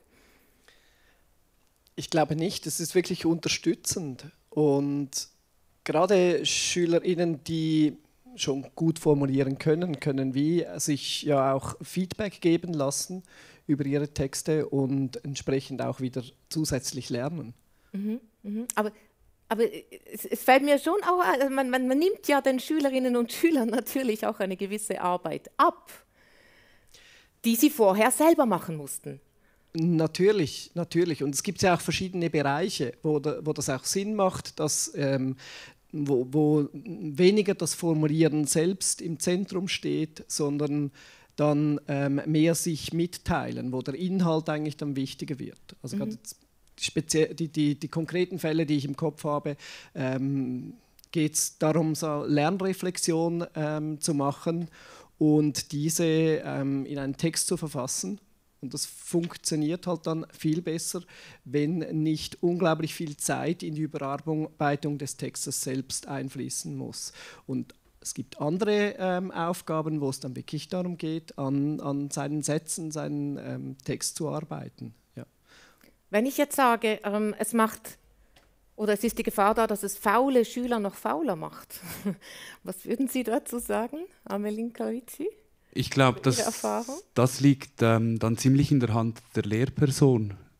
Ich glaube nicht, es ist wirklich unterstützend und gerade SchülerInnen, die schon gut formulieren können wie sich ja auch Feedback geben lassen über ihre Texte und entsprechend auch wieder zusätzlich lernen. Aber es fällt mir schon auch, man nimmt ja den Schülerinnen und Schülern natürlich auch eine gewisse Arbeit ab, die sie vorher selber machen mussten. Natürlich. Und es gibt ja auch verschiedene Bereiche, wo das auch Sinn macht, dass wo weniger das Formulieren selbst im Zentrum steht, sondern dann mehr sich mitteilen, wo der Inhalt eigentlich dann wichtiger wird. Also gerade die konkreten Fälle, die ich im Kopf habe, geht es darum, so Lernreflexion zu machen und diese in einen Text zu verfassen. Und das funktioniert halt dann viel besser, wenn nicht unglaublich viel Zeit in die Überarbeitung des Textes selbst einfließen muss. Und es gibt andere Aufgaben, wo es dann wirklich darum geht, an seinen Sätzen, seinen Text zu arbeiten. Ja. Wenn ich jetzt sage, es ist die Gefahr da, dass es faule Schüler noch fauler macht, was würden Sie dazu sagen, Amelin Kraici? Ich glaube, das liegt dann ziemlich in der Hand der Lehrperson,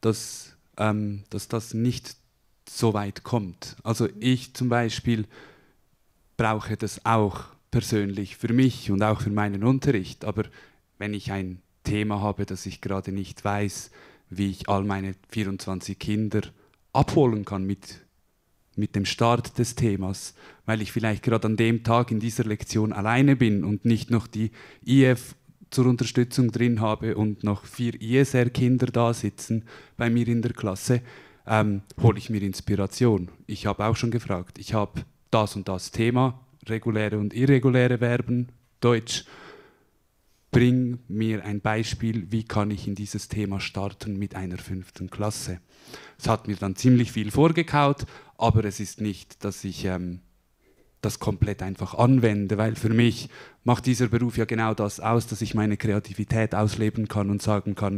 dass das nicht so weit kommt. Also ich zum Beispiel brauche das auch persönlich für mich und auch für meinen Unterricht, aber wenn ich ein Thema habe, dass ich gerade nicht weiß, wie ich all meine 24 Kinder abholen kann mit dem Start des Themas, weil ich vielleicht gerade an dem Tag in dieser Lektion alleine bin und nicht noch die IF zur Unterstützung drin habe und noch 4 ISR-Kinder da sitzen bei mir in der Klasse, hole ich mir Inspiration. Ich habe auch schon gefragt, ich habe das und das Thema, reguläre und irreguläre Verben, Deutsch. Bring mir ein Beispiel, wie kann ich in dieses Thema starten mit einer 5. Klasse. Es hat mir dann ziemlich viel vorgekaut, aber es ist nicht, dass ich das komplett einfach anwende, weil für mich macht dieser Beruf ja genau das aus, dass ich meine Kreativität ausleben kann und sagen kann,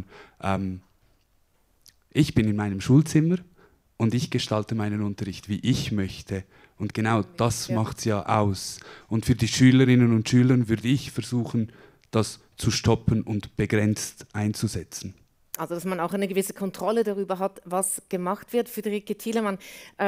ich bin in meinem Schulzimmer und ich gestalte meinen Unterricht, wie ich möchte. Und genau das macht es ja aus. Und für die Schülerinnen und Schüler würde ich versuchen, das zu stoppen und begrenzt einzusetzen. Also dass man auch eine gewisse Kontrolle darüber hat, was gemacht wird. Friederike Thielemann,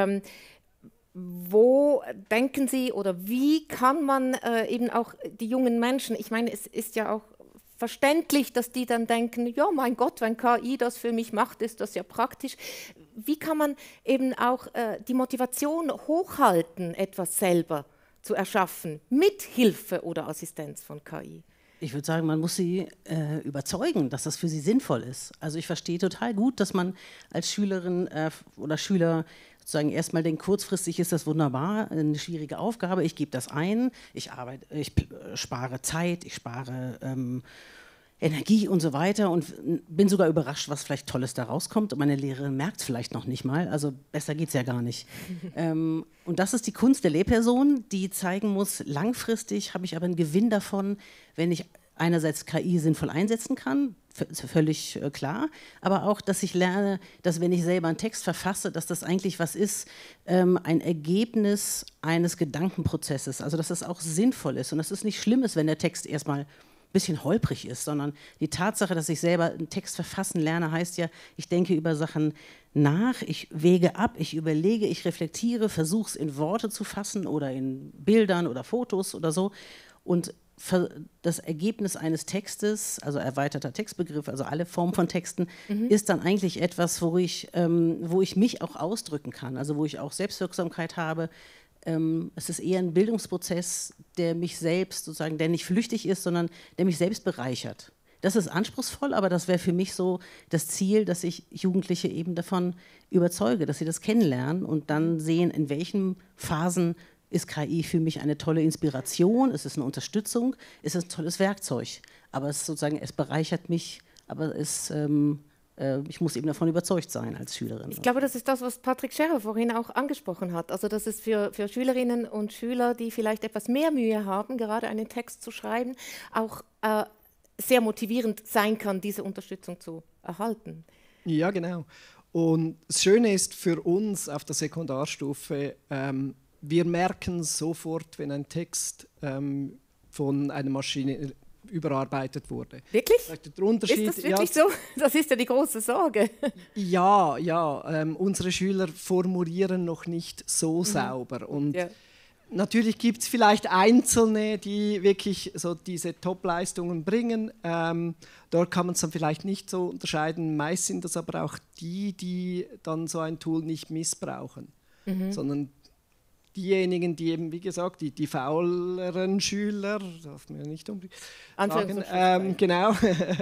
wo denken Sie oder wie kann man eben auch die jungen Menschen, ich meine, es ist ja auch verständlich, dass die dann denken, ja mein Gott, wenn KI das für mich macht, ist das ja praktisch. Wie kann man eben auch die Motivation hochhalten, etwas selber zu erschaffen, mit Hilfe oder Assistenz von KI? Ich würde sagen, man muss sie überzeugen, dass das für sie sinnvoll ist. Also ich verstehe total gut, dass man als Schülerin oder Schüler sozusagen erstmal denkt, kurzfristig ist das wunderbar, eine schwierige Aufgabe, ich gebe das ein, ich spare Zeit, ich spare Energie und so weiter und bin sogar überrascht, was vielleicht Tolles da rauskommt. Und meine Lehrerin merkt es vielleicht noch nicht mal, also besser geht es ja gar nicht. Und das ist die Kunst der Lehrperson, die zeigen muss, langfristig habe ich aber einen Gewinn davon, wenn ich einerseits KI sinnvoll einsetzen kann, völlig klar, aber auch, dass ich lerne, dass wenn ich selber einen Text verfasse, dass das eigentlich was ist, ein Ergebnis eines Gedankenprozesses, also dass das auch sinnvoll ist und dass es nicht schlimm ist, wenn der Text erstmal ein bisschen holprig ist, sondern die Tatsache, dass ich selber einen Text verfassen lerne, heißt ja, ich denke über Sachen nach, ich wäge ab, ich überlege, ich reflektiere, versuche es in Worte zu fassen oder in Bildern oder Fotos oder so und das Ergebnis eines Textes, also erweiterter Textbegriff, also alle Formen von Texten, ist dann eigentlich etwas, wo ich mich auch ausdrücken kann, also wo ich auch Selbstwirksamkeit habe. Es ist eher ein Bildungsprozess, der mich selbst sozusagen, der nicht flüchtig ist, sondern der mich selbst bereichert. Das ist anspruchsvoll, aber das wäre für mich so das Ziel, dass ich Jugendliche eben davon überzeuge, dass sie das kennenlernen und dann sehen, in welchen Phasen ist KI für mich eine tolle Inspiration, es ist eine Unterstützung, es ist ein tolles Werkzeug, aber es sozusagen, es bereichert mich, aber ich muss eben davon überzeugt sein als Schülerin. Ich glaube, das ist das, was Patrick Scherrer vorhin auch angesprochen hat. Also, dass es für Schülerinnen und Schüler, die vielleicht etwas mehr Mühe haben, gerade einen Text zu schreiben, auch sehr motivierend sein kann, diese Unterstützung zu erhalten. Ja, genau. Und das Schöne ist für uns auf der Sekundarstufe, wir merken sofort, wenn ein Text von einer Maschine überarbeitet wurde. Wirklich? Der Unterschied, ist das wirklich so? Das ist ja die große Sorge. Ja, unsere Schüler formulieren noch nicht so sauber. Und natürlich gibt es vielleicht Einzelne, die wirklich so diese Top-Leistungen bringen. Dort kann man es dann vielleicht nicht so unterscheiden. Meist sind das aber auch die dann so ein Tool nicht missbrauchen, sondern diejenigen, die eben, wie gesagt, die fauleren Schüler, darf man ja nicht unbedingt sagen, genau,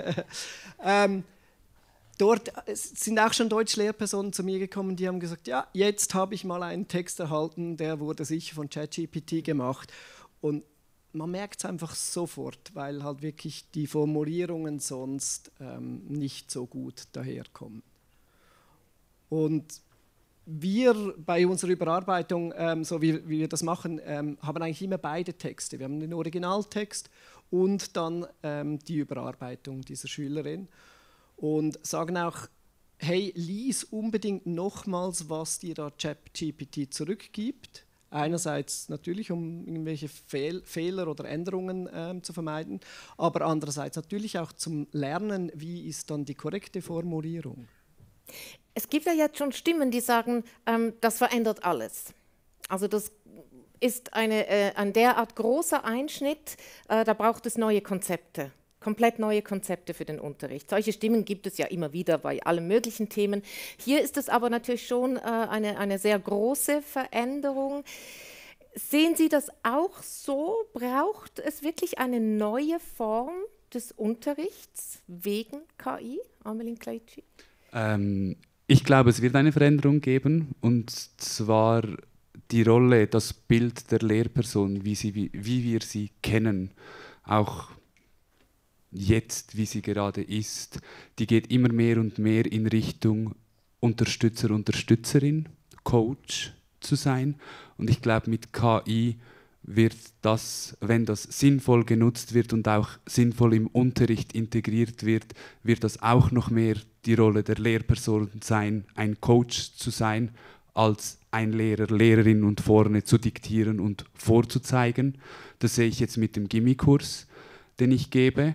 dort sind auch schon Deutschlehrpersonen zu mir gekommen, die haben gesagt, ja, jetzt habe ich mal einen Text erhalten, der wurde sicher von ChatGPT gemacht. Und man merkt es einfach sofort, weil halt wirklich die Formulierungen sonst nicht so gut daherkommen. Und wir bei unserer Überarbeitung, so wie wir das machen, haben eigentlich immer beide Texte. Wir haben den Originaltext und dann die Überarbeitung dieser Schülerin und sagen auch, hey, lies unbedingt nochmals, was dir da ChatGPT zurückgibt. Einerseits natürlich, um irgendwelche Fehler oder Änderungen zu vermeiden, aber andererseits natürlich auch zum Lernen, wie ist dann die korrekte Formulierung. Es gibt ja jetzt schon Stimmen, die sagen, das verändert alles. Also das ist ein derart großer Einschnitt, da braucht es neue Konzepte. Komplett neue Konzepte für den Unterricht. Solche Stimmen gibt es ja immer wieder bei allen möglichen Themen. Hier ist es aber natürlich schon eine sehr große Veränderung. Sehen Sie das auch so? Braucht es wirklich eine neue Form des Unterrichts wegen KI? Amelin Claici? Ich glaube, es wird eine Veränderung geben, und zwar die Rolle, das Bild der Lehrperson, wie wir sie kennen, auch jetzt, wie sie gerade ist, die geht immer mehr und mehr in Richtung Unterstützer, Unterstützerin, Coach zu sein. Und ich glaube, mit KI wird das, wenn das sinnvoll genutzt wird und auch sinnvoll im Unterricht integriert wird, wird das auch noch mehr die Rolle der Lehrperson sein, ein Coach zu sein, als ein Lehrer, Lehrerin und vorne zu diktieren und vorzuzeigen. Das sehe ich jetzt mit dem Gimmikurs, den ich gebe.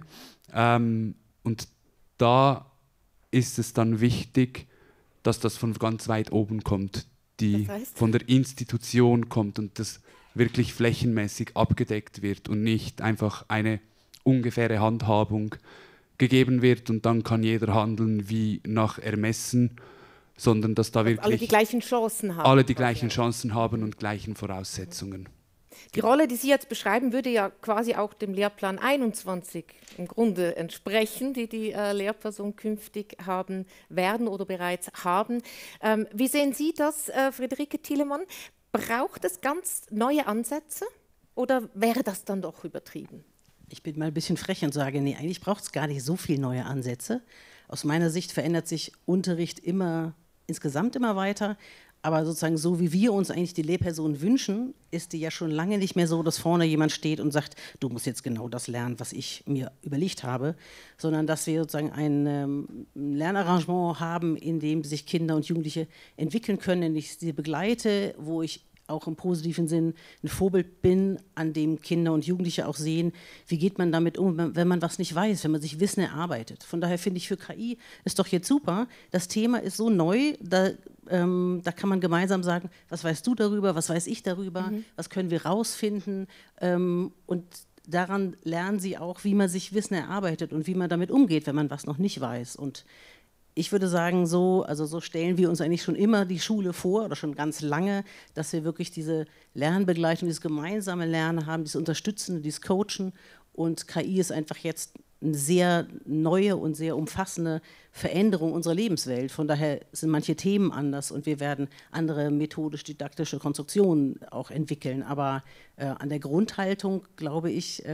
Und da ist es dann wichtig, dass das von ganz weit oben kommt, die von der Institution kommt und das wirklich flächenmäßig abgedeckt wird und nicht einfach eine ungefähre Handhabung gegeben wird und dann kann jeder handeln wie nach Ermessen, sondern dass da wirklich alle die gleichen Chancen haben. Alle die gleichen Chancen haben und gleichen Voraussetzungen. Die Rolle, die Sie jetzt beschreiben, würde ja quasi auch dem Lehrplan 21 im Grunde entsprechen, die die Lehrperson künftig haben werden oder bereits haben. Wie sehen Sie das, Friederike Thielemann? Braucht es ganz neue Ansätze oder wäre das dann doch übertrieben? Ich bin mal ein bisschen frech und sage, nee, eigentlich braucht es gar nicht so viele neue Ansätze. Aus meiner Sicht verändert sich Unterricht insgesamt immer weiter. Aber sozusagen so, wie wir uns eigentlich die Lehrperson wünschen, ist die ja schon lange nicht mehr so, dass vorne jemand steht und sagt, du musst jetzt genau das lernen, was ich mir überlegt habe, sondern dass wir sozusagen ein Lernarrangement haben, in dem sich Kinder und Jugendliche entwickeln können, in dem ich sie begleite, wo ich auch im positiven Sinn ein Vorbild bin, an dem Kinder und Jugendliche auch sehen, wie geht man damit um, wenn man was nicht weiß, wenn man sich Wissen erarbeitet. Von daher finde ich, für KI ist doch jetzt super, das Thema ist so neu, da kann man gemeinsam sagen, was weißt du darüber, was weiß ich darüber, was können wir rausfinden, und daran lernen sie auch, wie man sich Wissen erarbeitet und wie man damit umgeht, wenn man was noch nicht weiß. Und ich würde sagen, so stellen wir uns eigentlich schon immer die Schule vor, oder schon ganz lange, dass wir wirklich diese Lernbegleitung, dieses gemeinsame Lernen haben, dieses Unterstützende, dieses Coachen. Und KI ist einfach jetzt eine sehr neue und sehr umfassende Veränderung unserer Lebenswelt. Von daher sind manche Themen anders und wir werden andere methodisch-didaktische Konstruktionen auch entwickeln. Aber an der Grundhaltung, glaube ich,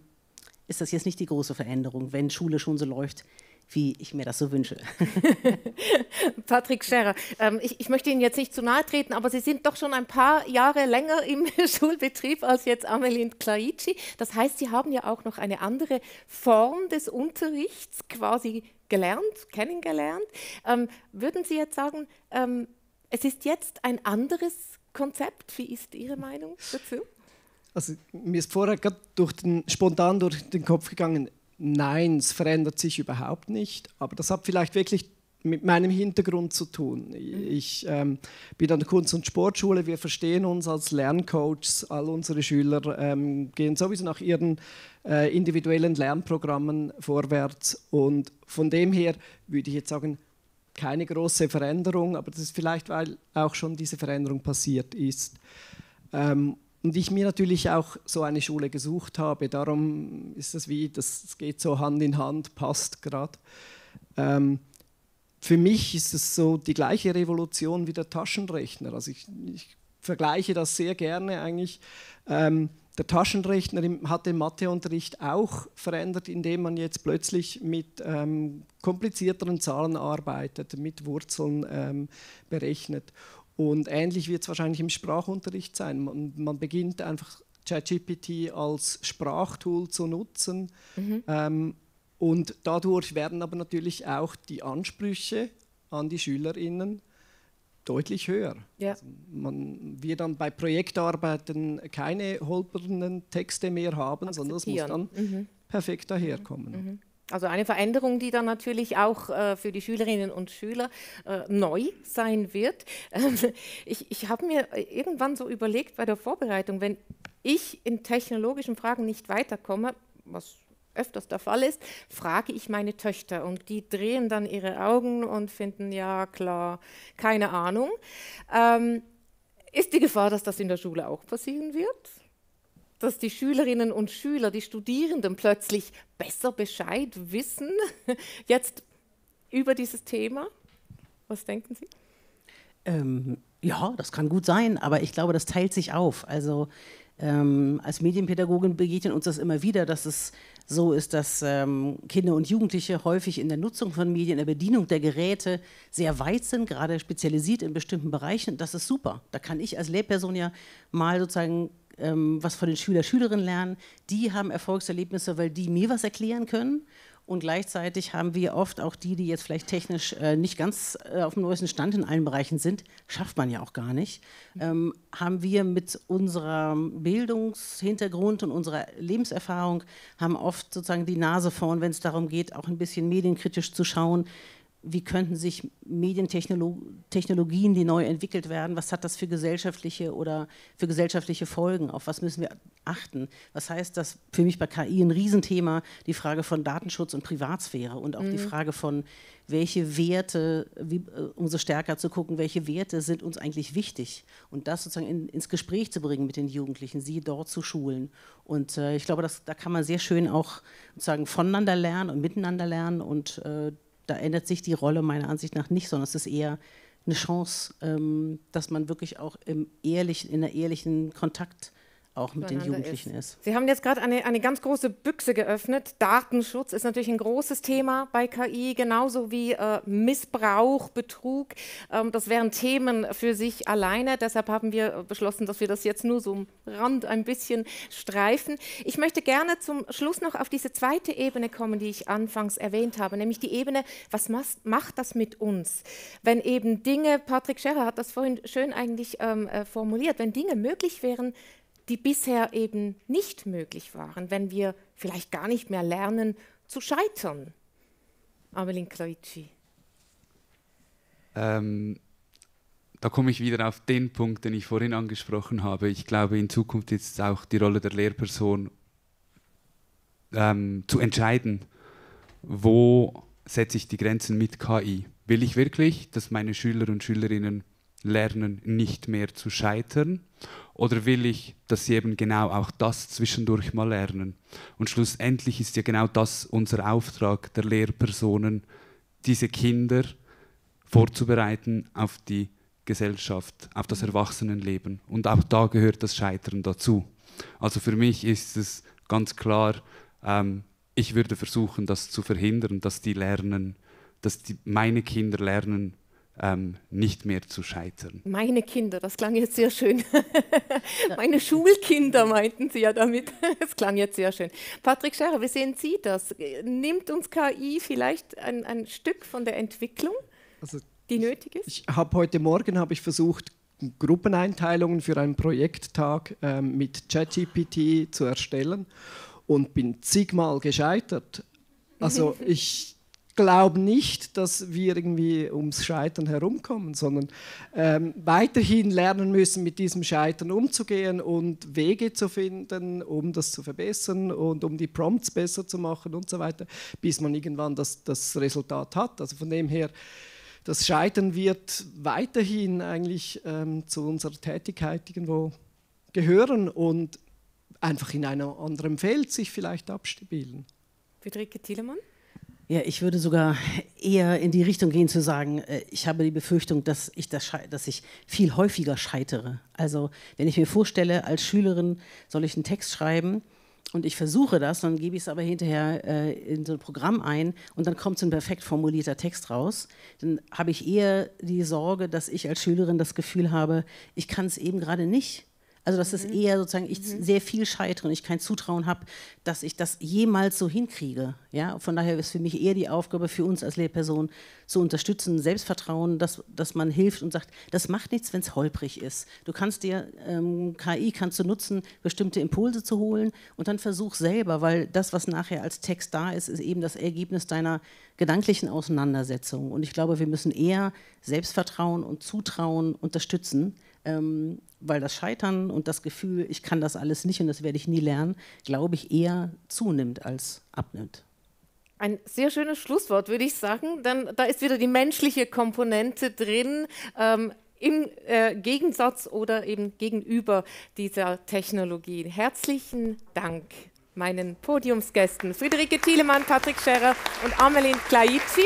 ist das jetzt nicht die große Veränderung, wenn Schule schon so läuft, wie ich mir das so wünsche. Patrick Scherrer, ich möchte Ihnen jetzt nicht zu nahe treten, aber Sie sind doch schon ein paar Jahre länger im Schulbetrieb als jetzt Amelin Claici. Das heißt, Sie haben ja auch noch eine andere Form des Unterrichts quasi kennengelernt. Würden Sie jetzt sagen, es ist jetzt ein anderes Konzept? Wie ist Ihre Meinung dazu? Also, mir ist vorher spontan durch den Kopf gegangen, nein, es verändert sich überhaupt nicht, aber das hat vielleicht wirklich mit meinem Hintergrund zu tun. Ich bin an der Kunst- und Sportschule, wir verstehen uns als Lerncoaches, all unsere Schüler gehen sowieso nach ihren individuellen Lernprogrammen vorwärts und von dem her würde ich jetzt sagen, keine große Veränderung, aber das ist vielleicht, weil auch schon diese Veränderung passiert ist. Und ich mir natürlich auch so eine Schule gesucht habe, darum ist das das geht so Hand in Hand, passt gerade. Für mich ist es so die gleiche Revolution wie der Taschenrechner. Also ich vergleiche das sehr gerne eigentlich. Der Taschenrechner hat den Matheunterricht auch verändert, indem man jetzt plötzlich mit komplizierteren Zahlen arbeitet, mit Wurzeln berechnet. Und ähnlich wird es wahrscheinlich im Sprachunterricht sein. Man beginnt einfach ChatGPT als Sprachtool zu nutzen. Und dadurch werden aber natürlich auch die Ansprüche an die SchülerInnen deutlich höher. Ja. Also man wird dann bei Projektarbeiten keine holpernden Texte mehr haben, sondern das muss dann perfekt daherkommen. Also eine Veränderung, die dann natürlich auch für die Schülerinnen und Schüler neu sein wird. Ich habe mir irgendwann so überlegt bei der Vorbereitung, wenn ich in technologischen Fragen nicht weiterkomme, was öfters der Fall ist, frage ich meine Töchter und die drehen dann ihre Augen und finden, ja klar, keine Ahnung. Ist die Gefahr, dass das in der Schule auch passieren wird? Dass die Schülerinnen und Schüler, die Studierenden plötzlich besser Bescheid wissen, jetzt über dieses Thema? Was denken Sie? Ja, das kann gut sein, aber ich glaube, das teilt sich auf. Also als Medienpädagogin begegnet uns das immer wieder, dass es so ist, dass Kinder und Jugendliche häufig in der Nutzung von Medien, in der Bedienung der Geräte sehr weit sind, gerade spezialisiert in bestimmten Bereichen. Das ist super. Da kann ich als Lehrperson ja mal sozusagen was von den Schülerinnen lernen. Die haben Erfolgserlebnisse, weil die mir was erklären können. Und gleichzeitig haben wir oft auch die jetzt vielleicht technisch nicht ganz auf dem neuesten Stand in allen Bereichen sind, schafft man ja auch gar nicht, haben wir mit unserem Bildungshintergrund und unserer Lebenserfahrung, haben oft sozusagen die Nase vorn, wenn es darum geht, auch ein bisschen medienkritisch zu schauen, wie könnten sich Medientechnologien, die neu entwickelt werden, was hat das für gesellschaftliche Folgen, auf was müssen wir achten? Was heißt das für mich bei KI ein Riesenthema, die Frage von Datenschutz und Privatsphäre und auch die Frage von, welche Werte, umso stärker zu gucken, welche Werte sind uns eigentlich wichtig und das sozusagen ins Gespräch zu bringen mit den Jugendlichen, sie dort zu schulen. Und ich glaube, da kann man sehr schön auch sozusagen voneinander lernen und miteinander lernen und da ändert sich die Rolle meiner Ansicht nach nicht, sondern es ist eher eine Chance, dass man wirklich auch in einer ehrlichen Kontakt auch mit den Jugendlichen ist. Sie haben jetzt gerade eine ganz große Büchse geöffnet. Datenschutz ist natürlich ein großes Thema bei KI, genauso wie Missbrauch, Betrug. Das wären Themen für sich alleine. Deshalb haben wir beschlossen, dass wir das jetzt nur so am Rand ein bisschen streifen. Ich möchte gerne zum Schluss noch auf diese zweite Ebene kommen, die ich anfangs erwähnt habe, nämlich die Ebene, was macht das mit uns? Wenn eben Dinge, Patrick Scherrer hat das vorhin schön eigentlich formuliert, wenn Dinge möglich wären, die bisher eben nicht möglich waren, wenn wir vielleicht gar nicht mehr lernen zu scheitern. Amelin Clauicci. Da komme ich wieder auf den Punkt, den ich vorhin angesprochen habe. Ich glaube, in Zukunft ist es auch die Rolle der Lehrperson, zu entscheiden, wo setze ich die Grenzen mit KI. Will ich wirklich, dass meine Schüler und Schülerinnen lernen, nicht mehr zu scheitern? Oder will ich, dass sie eben genau auch das zwischendurch mal lernen? Und schlussendlich ist ja genau das unser Auftrag der Lehrpersonen, diese Kinder vorzubereiten auf die Gesellschaft, auf das Erwachsenenleben. Und auch da gehört das Scheitern dazu. Also für mich ist es ganz klar, ich würde versuchen, das zu verhindern, dass die lernen, meine Kinder lernen, nicht mehr zu scheitern. Meine Kinder, das klang jetzt sehr schön. Meine Schulkinder meinten Sie ja damit. Das klang jetzt sehr schön. Patrick Scherrer, wie sehen Sie das? Nimmt uns KI vielleicht ein Stück von der Entwicklung, die nötig ist? Heute Morgen habe ich versucht, Gruppeneinteilungen für einen Projekttag mit ChatGPT zu erstellen und bin zigmal gescheitert. Also ich glaube nicht, dass wir irgendwie ums Scheitern herumkommen, sondern weiterhin lernen müssen, mit diesem Scheitern umzugehen und Wege zu finden, um das zu verbessern und um die Prompts besser zu machen und so weiter, bis man irgendwann das Resultat hat. Also von dem her, das Scheitern wird weiterhin eigentlich zu unserer Tätigkeit irgendwo gehören und einfach in einem anderen Feld sich vielleicht abspielen. Friederike Thielemann? Ja, ich würde sogar eher in die Richtung gehen zu sagen, ich habe die Befürchtung, dass ich viel häufiger scheitere. Also wenn ich mir vorstelle, als Schülerin soll ich einen Text schreiben und ich versuche das, dann gebe ich es aber hinterher in so ein Programm ein und dann kommt so ein perfekt formulierter Text raus. Dann habe ich eher die Sorge, dass ich als Schülerin das Gefühl habe, ich kann es eben gerade nicht. Also das ist eher sozusagen, ich sehr viel scheitere und ich kein Zutrauen habe, dass ich das jemals so hinkriege. Ja? Von daher ist für mich eher die Aufgabe für uns als Lehrperson zu unterstützen, Selbstvertrauen, dass man hilft und sagt, das macht nichts, wenn es holprig ist. Du kannst dir, KI kannst du nutzen, bestimmte Impulse zu holen und dann versuch selber, weil das, was nachher als Text da ist, ist eben das Ergebnis deiner gedanklichen Auseinandersetzung. Und ich glaube, wir müssen eher Selbstvertrauen und Zutrauen unterstützen, weil das Scheitern und das Gefühl, ich kann das alles nicht und das werde ich nie lernen, glaube ich, eher zunimmt als abnimmt. Ein sehr schönes Schlusswort, würde ich sagen. Dann, da ist wieder die menschliche Komponente drin, im Gegensatz oder eben gegenüber dieser Technologie. Herzlichen Dank meinen Podiumsgästen Friederike Thielemann, Patrick Scherrer und Amelin Claizzi.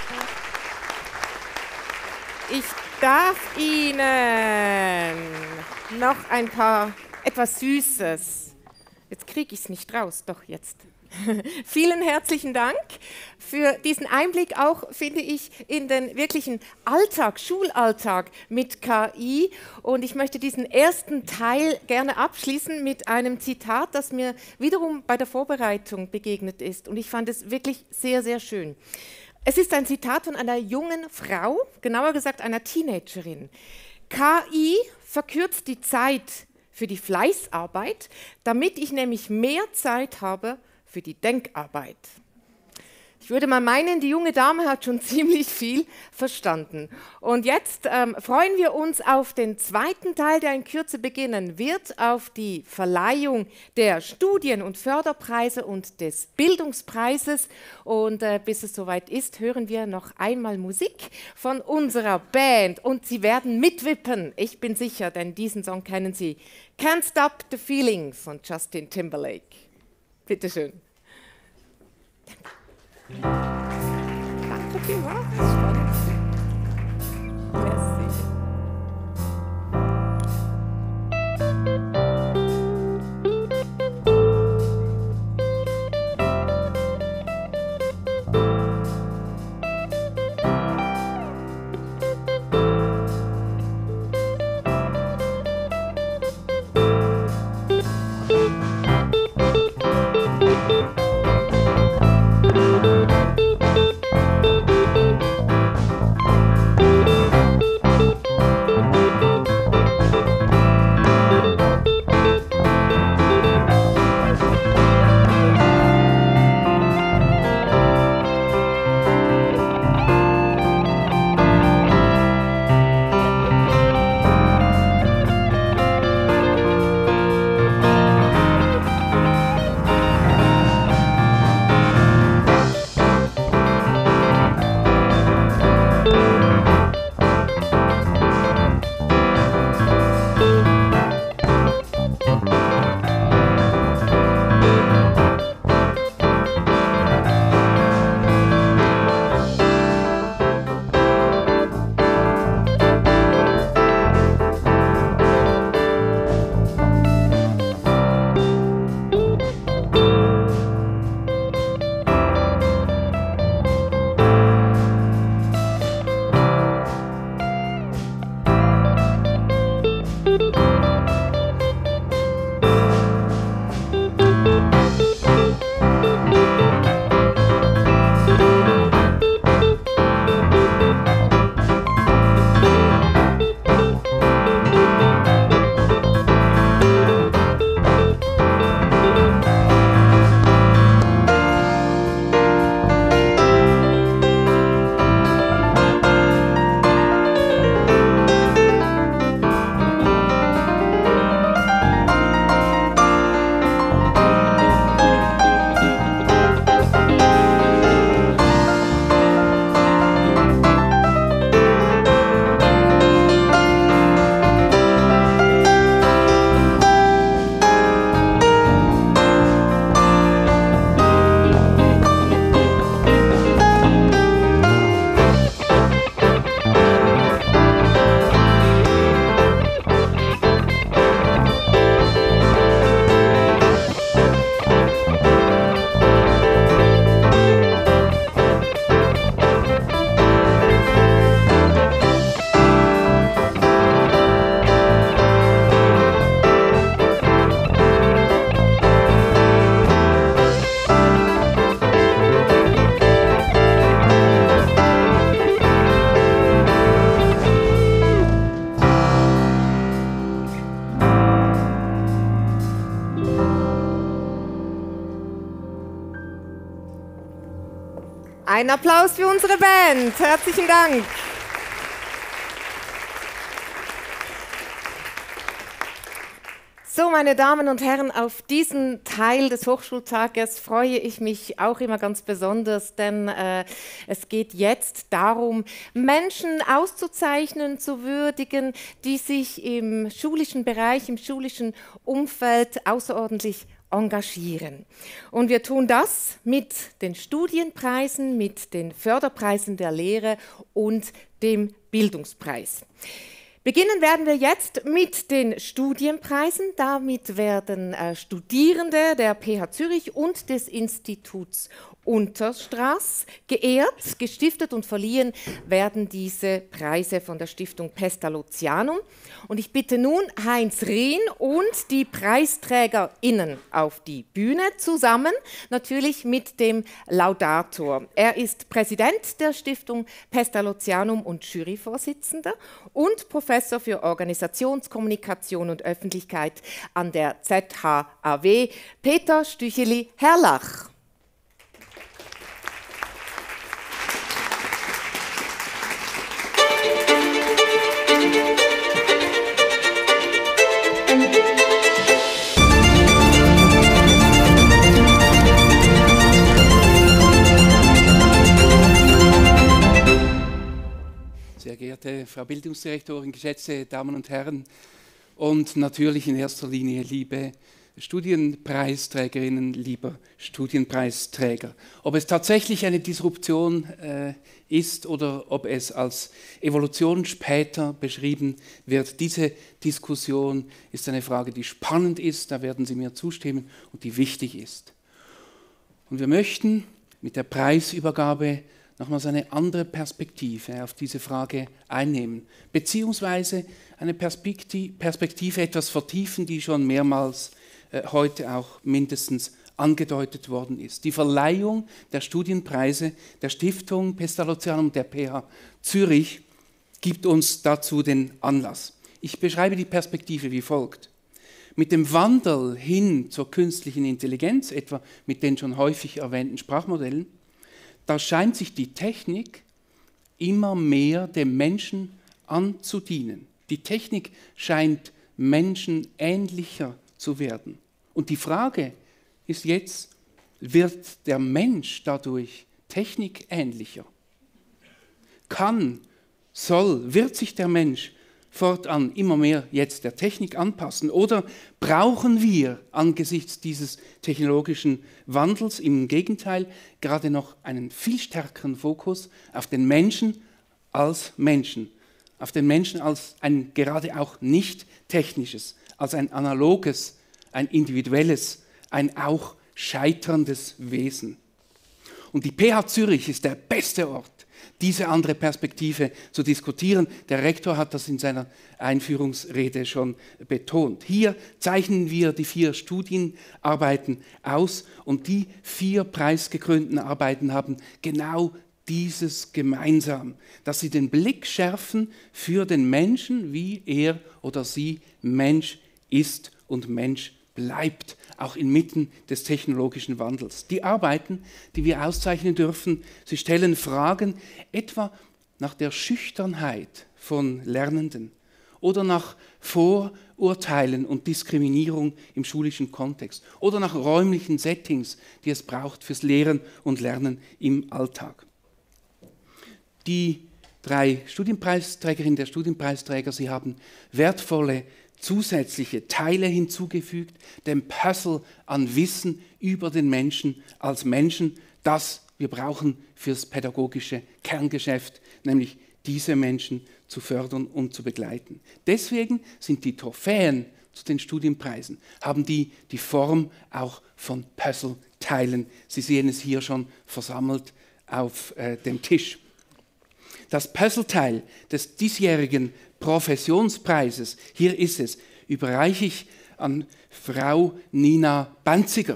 Ich darf Ihnen noch ein paar, etwas Süßes. Jetzt kriege ich es nicht raus, doch jetzt. Vielen herzlichen Dank für diesen Einblick auch, finde ich, in den wirklichen Alltag, Schulalltag mit KI. Und ich möchte diesen ersten Teil gerne abschließen mit einem Zitat, das mir wiederum bei der Vorbereitung begegnet ist. Und ich fand es wirklich sehr, sehr schön. Es ist ein Zitat von einer jungen Frau, genauer gesagt einer Teenagerin. KI verkürzt die Zeit für die Fleißarbeit, damit ich nämlich mehr Zeit habe für die Denkarbeit. Ich würde mal meinen, die junge Dame hat schon ziemlich viel verstanden. Und jetzt freuen wir uns auf den zweiten Teil, der in Kürze beginnen wird, auf die Verleihung der Studien- und Förderpreise und des Bildungspreises. Und bis es soweit ist, hören wir noch einmal Musik von unserer Band. Und Sie werden mitwippen, ich bin sicher, denn diesen Song kennen Sie. Can't Stop the Feeling von Justin Timberlake. Bitte schön. Danke vielmals. Merci. Einen Applaus für unsere Band. Herzlichen Dank. So, meine Damen und Herren, auf diesen Teil des Hochschultages freue ich mich auch immer ganz besonders, denn es geht jetzt darum, Menschen auszuzeichnen, zu würdigen, die sich im schulischen Bereich, im schulischen Umfeld außerordentlich engagieren. Und wir tun das mit den Studienpreisen, mit den Förderpreisen der Lehre und dem Bildungspreis. Beginnen werden wir jetzt mit den Studienpreisen. Damit werden Studierende der PH Zürich und des Instituts Unterstraß geehrt. Gestiftet und verliehen werden diese Preise von der Stiftung Pestalozzianum. Und ich bitte nun Heinz Rehn und die PreisträgerInnen auf die Bühne zusammen, natürlich mit dem Laudator. Er ist Präsident der Stiftung Pestalozzianum und Juryvorsitzender und Professor für Organisationskommunikation und Öffentlichkeit an der ZHAW, Peter Stücheli-Herrlach. Sehr geehrte Frau Bildungsdirektorin, geschätzte Damen und Herren und natürlich in erster Linie liebe Studienpreisträgerinnen, lieber Studienpreisträger. Ob es tatsächlich eine Disruption ist oder ob es als Evolution später beschrieben wird, diese Diskussion ist eine Frage, die spannend ist, da werden Sie mir zustimmen, und die wichtig ist. Und wir möchten mit der Preisübergabe nochmals eine andere Perspektive auf diese Frage einnehmen, beziehungsweise eine Perspektive etwas vertiefen, die schon mehrmals heute auch mindestens angedeutet worden ist. Die Verleihung der Studienpreise der Stiftung Pestalozzianum der PH Zürich gibt uns dazu den Anlass. Ich beschreibe die Perspektive wie folgt. Mit dem Wandel hin zur künstlichen Intelligenz, etwa mit den schon häufig erwähnten Sprachmodellen, da scheint sich die Technik immer mehr dem Menschen anzudienen. Die Technik scheint menschenähnlicher zu werden. Und die Frage ist jetzt, wird der Mensch dadurch technikähnlicher? Wird sich der Mensch fortan immer mehr jetzt der Technik anpassen? Oder brauchen wir angesichts dieses technologischen Wandels im Gegenteil gerade noch einen viel stärkeren Fokus auf den Menschen als Menschen, auf den Menschen als ein gerade auch nicht technisches, als ein analoges, ein individuelles, ein auch scheiterndes Wesen. Und die PH Zürich ist der beste Ort, diese andere Perspektive zu diskutieren. Der Rektor hat das in seiner Einführungsrede schon betont. Hier zeichnen wir die 4 Studienarbeiten aus und die 4 preisgekrönten Arbeiten haben genau dieses gemeinsam, dass sie den Blick schärfen für den Menschen, wie er oder sie Mensch ist und Mensch bleibt, auch inmitten des technologischen Wandels. Die Arbeiten, die wir auszeichnen dürfen, sie stellen Fragen etwa nach der Schüchternheit von Lernenden oder nach Vorurteilen und Diskriminierung im schulischen Kontext oder nach räumlichen Settings, die es braucht fürs Lehren und Lernen im Alltag. Die 3 Studienpreisträgerinnen der Studienpreisträger, sie haben wertvolle zusätzliche Teile hinzugefügt, dem Puzzle an Wissen über den Menschen als Menschen, das wir brauchen fürs pädagogische Kerngeschäft, nämlich diese Menschen zu fördern und zu begleiten. Deswegen sind die Trophäen zu den Studienpreisen, haben die Form auch von Puzzleteilen. Sie sehen es hier schon versammelt auf dem Tisch. Das Puzzleteil des diesjährigen Professionspreises, hier ist es, überreiche ich an Frau Nina Banziger.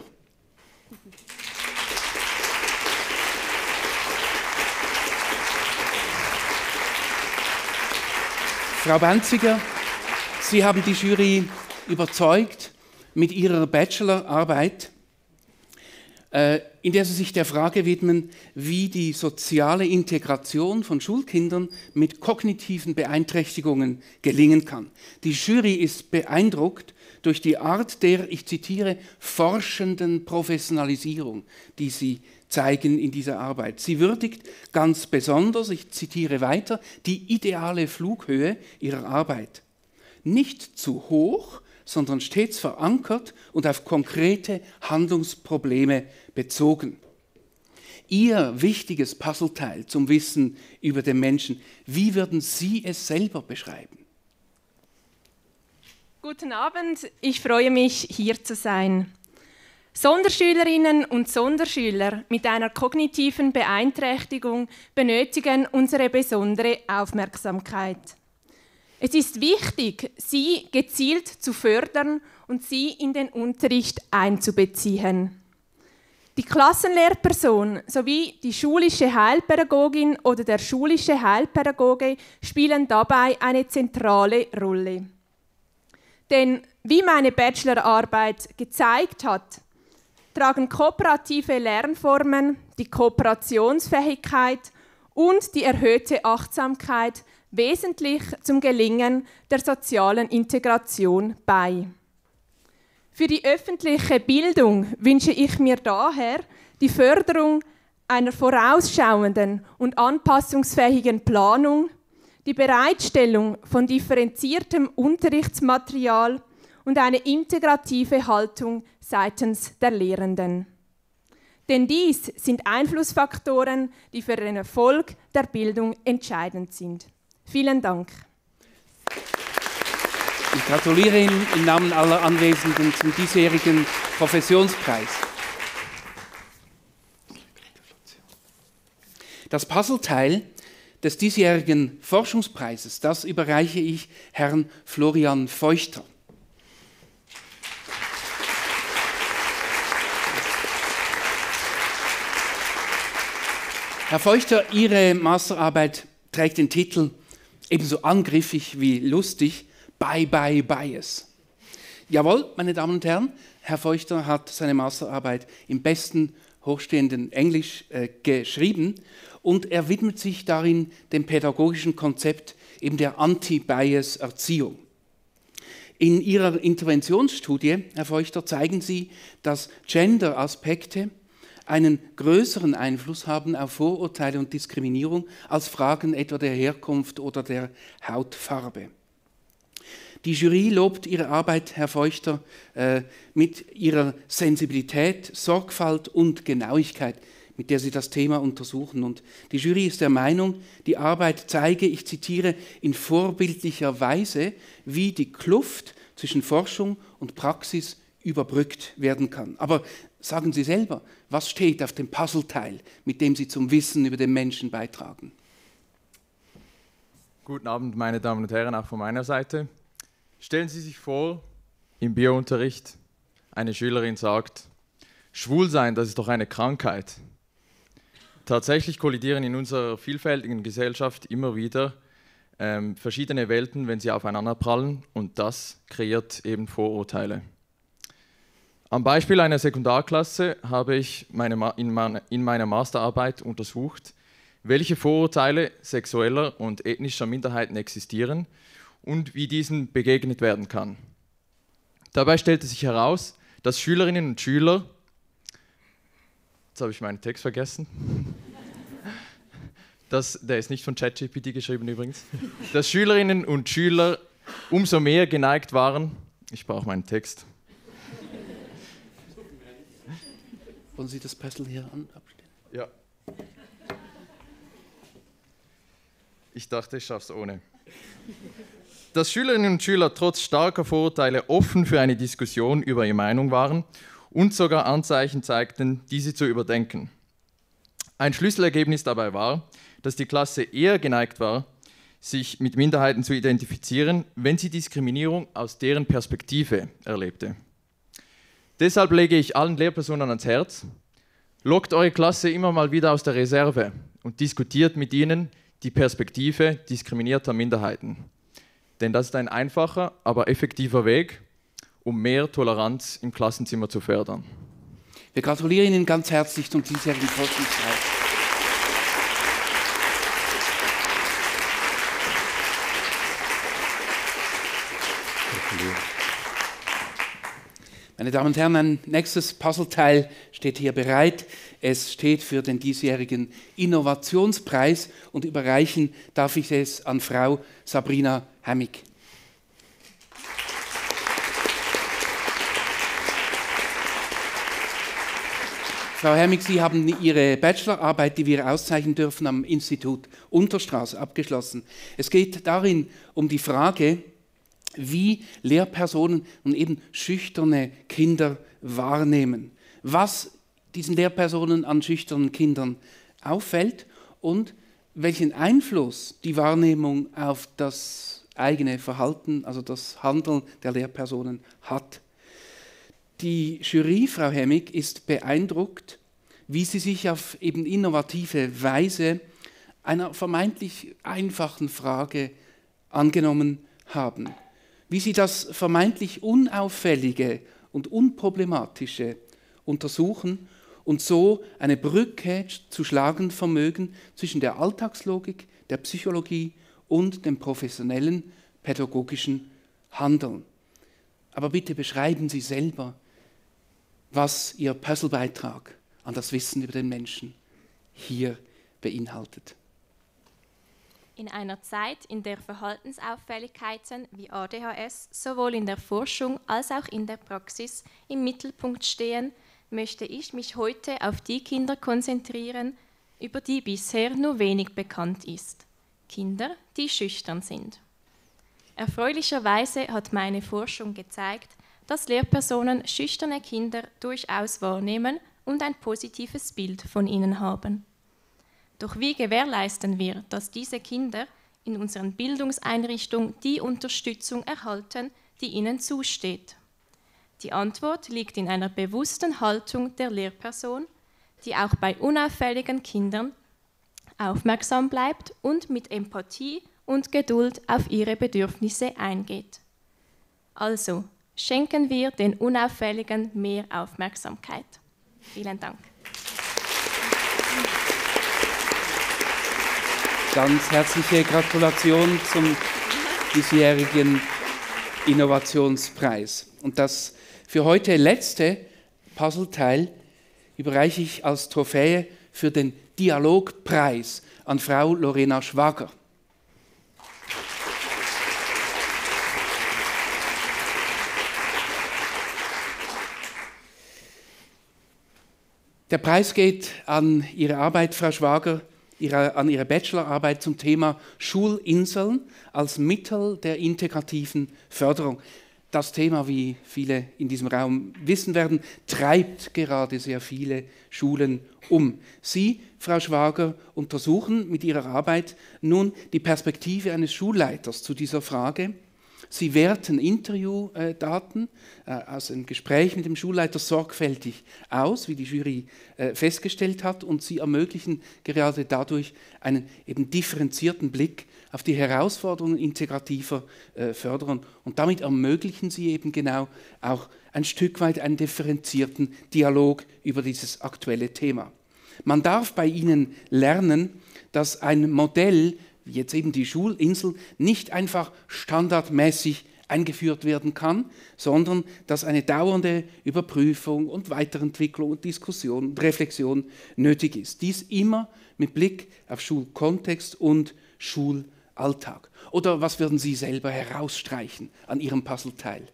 Frau Banziger, Sie haben die Jury überzeugt mit Ihrer Bachelorarbeit in der sie sich der Frage widmen, wie die soziale Integration von Schulkindern mit kognitiven Beeinträchtigungen gelingen kann. Die Jury ist beeindruckt durch die Art der, ich zitiere, forschenden Professionalisierung, die sie zeigen in dieser Arbeit. Sie würdigt ganz besonders, ich zitiere weiter, die ideale Flughöhe ihrer Arbeit. Nicht zu hoch, sondern stets verankert und auf konkrete Handlungsprobleme bezogen. Ihr wichtiges Puzzleteil zum Wissen über den Menschen, wie würden Sie es selber beschreiben? Guten Abend, ich freue mich, hier zu sein. Sonderschülerinnen und Sonderschüler mit einer kognitiven Beeinträchtigung benötigen unsere besondere Aufmerksamkeit. Es ist wichtig, sie gezielt zu fördern und sie in den Unterricht einzubeziehen. Die Klassenlehrperson sowie die schulische Heilpädagogin oder der schulische Heilpädagoge spielen dabei eine zentrale Rolle. Denn wie meine Bachelorarbeit gezeigt hat, tragen kooperative Lernformen, die Kooperationsfähigkeit und die erhöhte Achtsamkeit wesentlich zum Gelingen der sozialen Integration bei. Für die öffentliche Bildung wünsche ich mir daher die Förderung einer vorausschauenden und anpassungsfähigen Planung, die Bereitstellung von differenziertem Unterrichtsmaterial und eine integrative Haltung seitens der Lehrenden. Denn dies sind Einflussfaktoren, die für den Erfolg der Bildung entscheidend sind. Vielen Dank. Ich gratuliere Ihnen im Namen aller Anwesenden zum diesjährigen Professionspreis. Das Puzzleteil des diesjährigen Forschungspreises, das überreiche ich Herrn Florian Feuchter. Herr Feuchter, Ihre Masterarbeit trägt den Titel ebenso angriffig wie lustig, Bye Bye Bias. Jawohl, meine Damen und Herren, Herr Feuchter hat seine Masterarbeit im besten hochstehenden Englisch geschrieben und er widmet sich darin dem pädagogischen Konzept eben der Anti-Bias-Erziehung. In Ihrer Interventionsstudie, Herr Feuchter, zeigen Sie, dass Gender-Aspekte einen größeren Einfluss haben auf Vorurteile und Diskriminierung als Fragen etwa der Herkunft oder der Hautfarbe. Die Jury lobt Ihre Arbeit, Herr Feuchter, mit Ihrer Sensibilität, Sorgfalt und Genauigkeit, mit der Sie das Thema untersuchen. Und die Jury ist der Meinung, die Arbeit zeige, ich zitiere, in vorbildlicher Weise, wie die Kluft zwischen Forschung und Praxis überbrückt werden kann. Aber sagen Sie selber, was steht auf dem Puzzleteil, mit dem Sie zum Wissen über den Menschen beitragen? Guten Abend, meine Damen und Herren, auch von meiner Seite. Stellen Sie sich vor, im Biounterricht, eine Schülerin sagt, schwul sein, das ist doch eine Krankheit. Tatsächlich kollidieren in unserer vielfältigen Gesellschaft immer wieder verschiedene Welten, wenn sie aufeinanderprallen, und das kreiert eben Vorurteile. Am Beispiel einer Sekundarklasse habe ich in meiner Masterarbeit untersucht, welche Vorurteile sexueller und ethnischer Minderheiten existieren und wie diesen begegnet werden kann. Dabei stellte sich heraus, dass Schülerinnen und Schüler, jetzt habe ich meinen Text vergessen, der ist nicht von ChatGPT geschrieben übrigens, dass Schülerinnen und Schüler umso mehr geneigt waren, ich brauche meinen Text. Wollen Sie das Puzzle hier abstellen? Ja. Ich dachte, ich schaffe es ohne. Dass Schülerinnen und Schüler trotz starker Vorurteile offen für eine Diskussion über ihre Meinung waren und sogar Anzeichen zeigten, diese zu überdenken. Ein Schlüsselergebnis dabei war, dass die Klasse eher geneigt war, sich mit Minderheiten zu identifizieren, wenn sie Diskriminierung aus deren Perspektive erlebte. Deshalb lege ich allen Lehrpersonen ans Herz, lockt eure Klasse immer mal wieder aus der Reserve und diskutiert mit ihnen die Perspektive diskriminierter Minderheiten. Denn das ist ein einfacher, aber effektiver Weg, um mehr Toleranz im Klassenzimmer zu fördern. Wir gratulieren Ihnen ganz herzlich zum diesjährigen Forschungspreis. Meine Damen und Herren, ein nächstes Puzzleteil steht hier bereit. Es steht für den diesjährigen Innovationspreis und überreichen darf ich es an Frau Sabrina Hammig. Frau Hammig, Sie haben Ihre Bachelorarbeit, die wir auszeichnen dürfen, am Institut Unterstraße abgeschlossen. Es geht darin um die Frage, wie Lehrpersonen und eben schüchterne Kinder wahrnehmen, was diesen Lehrpersonen an schüchternen Kindern auffällt und welchen Einfluss die Wahrnehmung auf das eigene Verhalten, also das Handeln der Lehrpersonen hat. Die Jury, Frau Hammig, ist beeindruckt, wie sie sich auf eben innovative Weise einer vermeintlich einfachen Frage angenommen haben. Wie sie das vermeintlich Unauffällige und Unproblematische untersuchen und so eine Brücke zu schlagen vermögen zwischen der Alltagslogik, der Psychologie und dem professionellen pädagogischen Handeln. Aber bitte beschreiben Sie selber, was Ihr Puzzlebeitrag an das Wissen über den Menschen hier beinhaltet. In einer Zeit, in der Verhaltensauffälligkeiten wie ADHS sowohl in der Forschung als auch in der Praxis im Mittelpunkt stehen, möchte ich mich heute auf die Kinder konzentrieren, über die bisher nur wenig bekannt ist. Kinder, die schüchtern sind. Erfreulicherweise hat meine Forschung gezeigt, dass Lehrpersonen schüchterne Kinder durchaus wahrnehmen und ein positives Bild von ihnen haben. Doch wie gewährleisten wir, dass diese Kinder in unseren Bildungseinrichtungen die Unterstützung erhalten, die ihnen zusteht? Die Antwort liegt in einer bewussten Haltung der Lehrperson, die auch bei unauffälligen Kindern aufmerksam bleibt und mit Empathie und Geduld auf ihre Bedürfnisse eingeht. Also, schenken wir den Unauffälligen mehr Aufmerksamkeit. Vielen Dank. Ganz herzliche Gratulation zum diesjährigen Innovationspreis. Und das für heute letzte Puzzleteil überreiche ich als Trophäe für den Dialogpreis an Frau Lorena Schwager. Der Preis geht an Ihre Arbeit, Frau Schwager, an Ihre Bachelorarbeit zum Thema Schulinseln als Mittel der integrativen Förderung. Das Thema, wie viele in diesem Raum wissen werden, treibt gerade sehr viele Schulen um. Sie, Frau Schwager, untersuchen mit Ihrer Arbeit nun die Perspektive eines Schulleiters zu dieser Frage. Sie werten Interviewdaten aus einem Gespräch mit dem Schulleiter sorgfältig aus, wie die Jury festgestellt hat, und sie ermöglichen gerade dadurch einen eben differenzierten Blick auf die Herausforderungen integrativer Förderung. Und damit ermöglichen sie eben genau auch ein Stück weit einen differenzierten Dialog über dieses aktuelle Thema. Man darf bei ihnen lernen, dass ein Modell, wie jetzt eben die Schulinsel, nicht einfach standardmäßig eingeführt werden kann, sondern dass eine dauernde Überprüfung und Weiterentwicklung und Diskussion und Reflexion nötig ist. Dies immer mit Blick auf Schulkontext und Schulalltag. Oder was würden Sie selber herausstreichen an Ihrem Puzzleteil?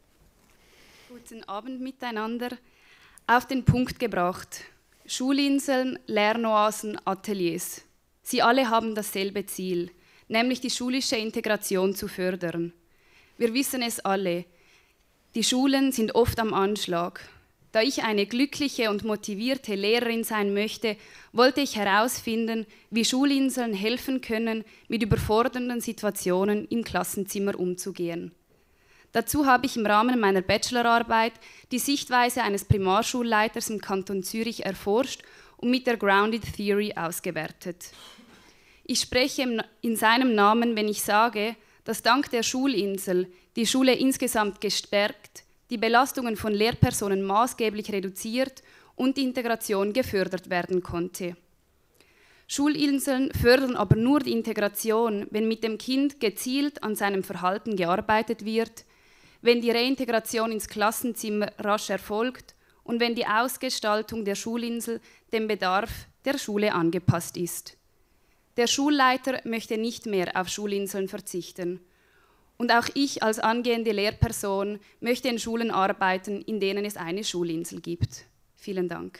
Guten Abend miteinander. Auf den Punkt gebracht. Schulinseln, Lernoasen, Ateliers. Sie alle haben dasselbe Ziel, nämlich die schulische Integration zu fördern. Wir wissen es alle, die Schulen sind oft am Anschlag. Da ich eine glückliche und motivierte Lehrerin sein möchte, wollte ich herausfinden, wie Schulinseln helfen können, mit überfordernden Situationen im Klassenzimmer umzugehen. Dazu habe ich im Rahmen meiner Bachelorarbeit die Sichtweise eines Primarschulleiters im Kanton Zürich erforscht und mit der Grounded Theory ausgewertet. Ich spreche in seinem Namen, wenn ich sage, dass dank der Schulinsel die Schule insgesamt gestärkt, die Belastungen von Lehrpersonen maßgeblich reduziert und die Integration gefördert werden konnte. Schulinseln fördern aber nur die Integration, wenn mit dem Kind gezielt an seinem Verhalten gearbeitet wird, wenn die Reintegration ins Klassenzimmer rasch erfolgt und wenn die Ausgestaltung der Schulinsel dem Bedarf der Schule angepasst ist. Der Schulleiter möchte nicht mehr auf Schulinseln verzichten. Und auch ich als angehende Lehrperson möchte in Schulen arbeiten, in denen es eine Schulinsel gibt. Vielen Dank.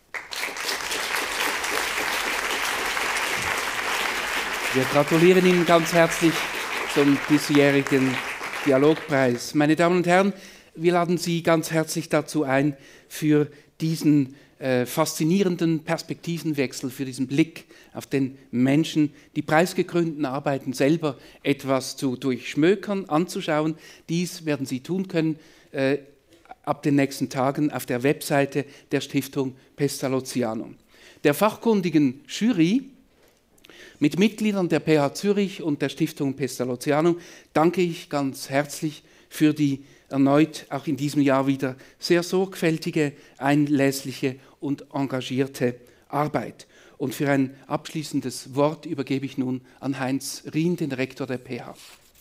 Wir gratulieren Ihnen ganz herzlich zum diesjährigen Dialogpreis. Meine Damen und Herren, wir laden Sie ganz herzlich dazu ein, für diesen faszinierenden Perspektivenwechsel, für diesen Blick auf den Menschen, die preisgekrönten Arbeiten selber etwas zu durchschmökern, anzuschauen. Dies werden Sie tun können ab den nächsten Tagen auf der Webseite der Stiftung Pestalozzianum. Der fachkundigen Jury mit Mitgliedern der PH Zürich und der Stiftung Pestalozzianum danke ich ganz herzlich für die erneut auch in diesem Jahr wieder sehr sorgfältige, einlässliche und engagierte Arbeit. Und für ein abschließendes Wort übergebe ich nun an Heinz Rien, den Rektor der PH.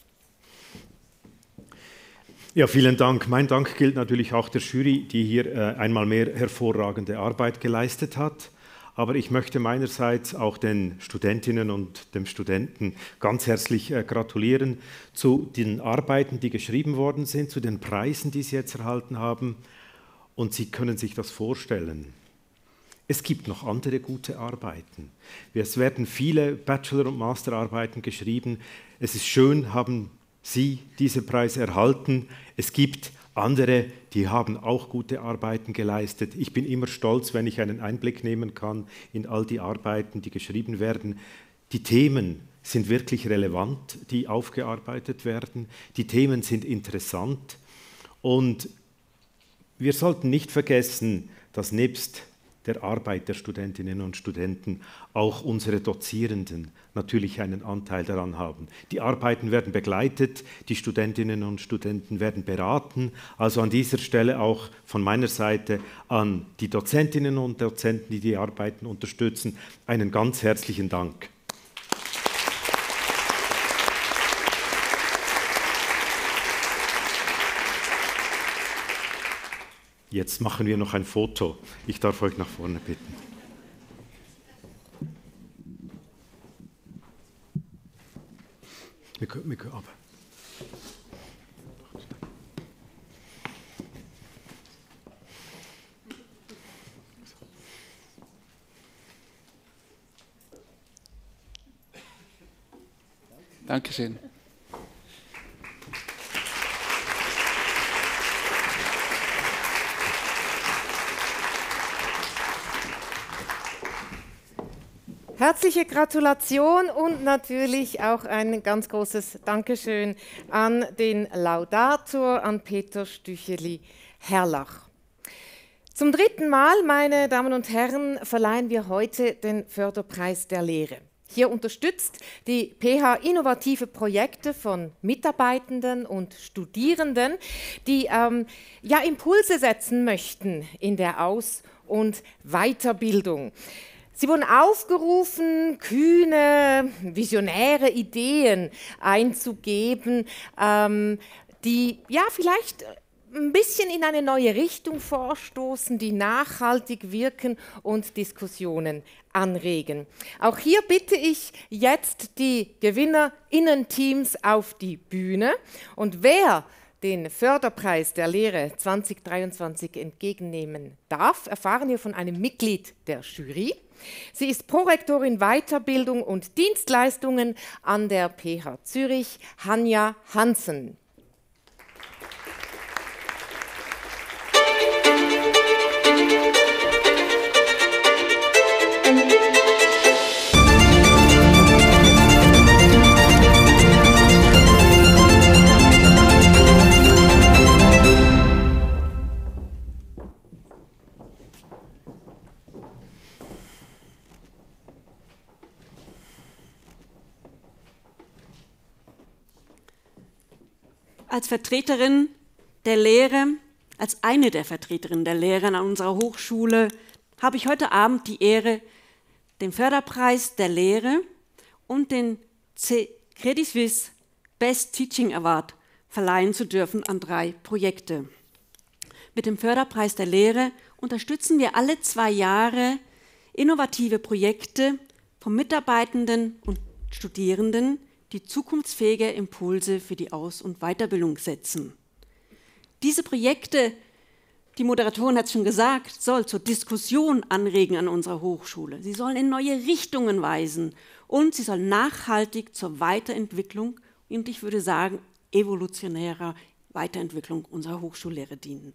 Ja, vielen Dank. Mein Dank gilt natürlich auch der Jury, die hier einmal mehr hervorragende Arbeit geleistet hat. Aber ich möchte meinerseits auch den Studentinnen und dem Studenten ganz herzlich gratulieren zu den Arbeiten, die geschrieben worden sind, zu den Preisen, die sie jetzt erhalten haben. Und Sie können sich das vorstellen. Es gibt noch andere gute Arbeiten. Es werden viele Bachelor- und Masterarbeiten geschrieben. Es ist schön, haben Sie diese Preise erhalten. Es gibt andere, die haben auch gute Arbeiten geleistet. Ich bin immer stolz, wenn ich einen Einblick nehmen kann in all die Arbeiten, die geschrieben werden. Die Themen sind wirklich relevant, die aufgearbeitet werden. Die Themen sind interessant. Und wir sollten nicht vergessen, dass nebst der Arbeit der Studentinnen und Studenten auch unsere Dozierenden natürlich einen Anteil daran haben. Die Arbeiten werden begleitet, die Studentinnen und Studenten werden beraten. Also an dieser Stelle auch von meiner Seite an die Dozentinnen und Dozenten, die die Arbeiten unterstützen, einen ganz herzlichen Dank. Jetzt machen wir noch ein Foto. Ich darf euch nach vorne bitten. Wir können aber. Dankeschön. Herzliche Gratulation und natürlich auch ein ganz großes Dankeschön an den Laudator, an Peter Stücheli-Herlach. Zum dritten Mal, meine Damen und Herren, verleihen wir heute den Förderpreis der Lehre. Hier unterstützt die PH innovative Projekte von Mitarbeitenden und Studierenden, die Impulse setzen möchten in der Aus- und Weiterbildung. Sie wurden aufgerufen, kühne, visionäre Ideen einzugeben, die vielleicht ein bisschen in eine neue Richtung vorstoßen, die nachhaltig wirken und Diskussionen anregen. Auch hier bitte ich jetzt die GewinnerInnen-Teams auf die Bühne. Und wer den Förderpreis der Lehre 2023 entgegennehmen darf, erfahren wir von einem Mitglied der Jury. Sie ist Prorektorin Weiterbildung und Dienstleistungen an der PH Zürich, Hanja Hansen. Als Vertreterin der Lehre, Als eine der Vertreterinnen der Lehrer an unserer Hochschule habe ich heute Abend die Ehre, den Förderpreis der Lehre und den Credit Suisse Best Teaching Award verleihen zu dürfen an 3 Projekte. Mit dem Förderpreis der Lehre unterstützen wir alle 2 Jahre innovative Projekte von Mitarbeitenden und Studierenden, die zukunftsfähige Impulse für die Aus- und Weiterbildung setzen. Diese Projekte, die Moderatorin hat es schon gesagt, soll zur Diskussion anregen an unserer Hochschule. Sie sollen in neue Richtungen weisen und sie sollen nachhaltig zur Weiterentwicklung und ich würde sagen evolutionärer Weiterentwicklung unserer Hochschullehre dienen.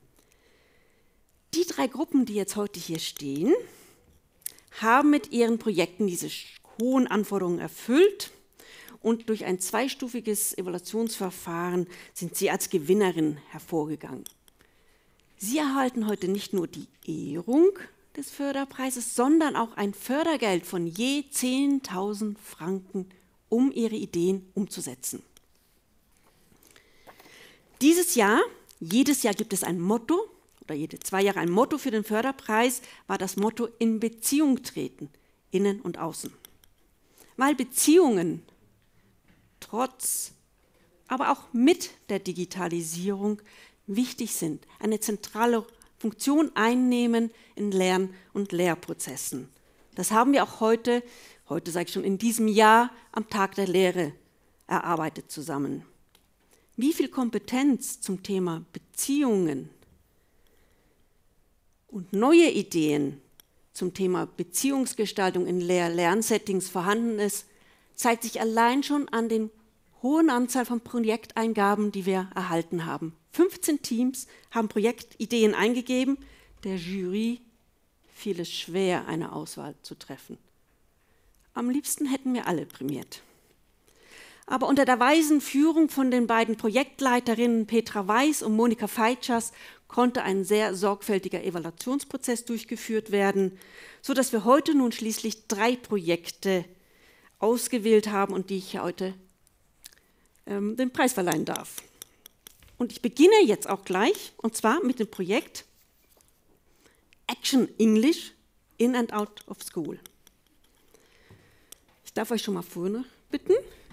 Die 3 Gruppen, die jetzt heute hier stehen, haben mit ihren Projekten diese hohen Anforderungen erfüllt und durch ein 2-stufiges Evaluationsverfahren sind sie als Gewinnerin hervorgegangen. Sie erhalten heute nicht nur die Ehrung des Förderpreises, sondern auch ein Fördergeld von je 10.000 Franken, um ihre Ideen umzusetzen. Jedes Jahr gibt es ein Motto, oder jede 2 Jahre ein Motto für den Förderpreis, war das Motto in Beziehung treten, innen und außen. Weil Beziehungen trotz, aber auch mit der Digitalisierung wichtig sind, eine zentrale Funktion einnehmen in Lern- und Lehrprozessen. Das haben wir auch heute sage ich schon, in diesem Jahr am Tag der Lehre erarbeitet zusammen. Wie viel Kompetenz zum Thema Beziehungen und neue Ideen zum Thema Beziehungsgestaltung in Lehr-Lernsettings vorhanden ist, zeigt sich allein schon an den hohen Anzahl von Projekteingaben, die wir erhalten haben. 15 Teams haben Projektideen eingegeben. Der Jury fiel es schwer, eine Auswahl zu treffen. Am liebsten hätten wir alle prämiert. Aber unter der weisen Führung von den beiden Projektleiterinnen Petra Weiß und Monika Feitschers konnte ein sehr sorgfältiger Evaluationsprozess durchgeführt werden, sodass wir heute nun schließlich 3 Projekte ausgewählt haben und die ich heute den Preis verleihen darf. Und ich beginne jetzt auch gleich, und zwar mit dem Projekt Action English in and out of school. Ich darf euch schon mal vorne bitten.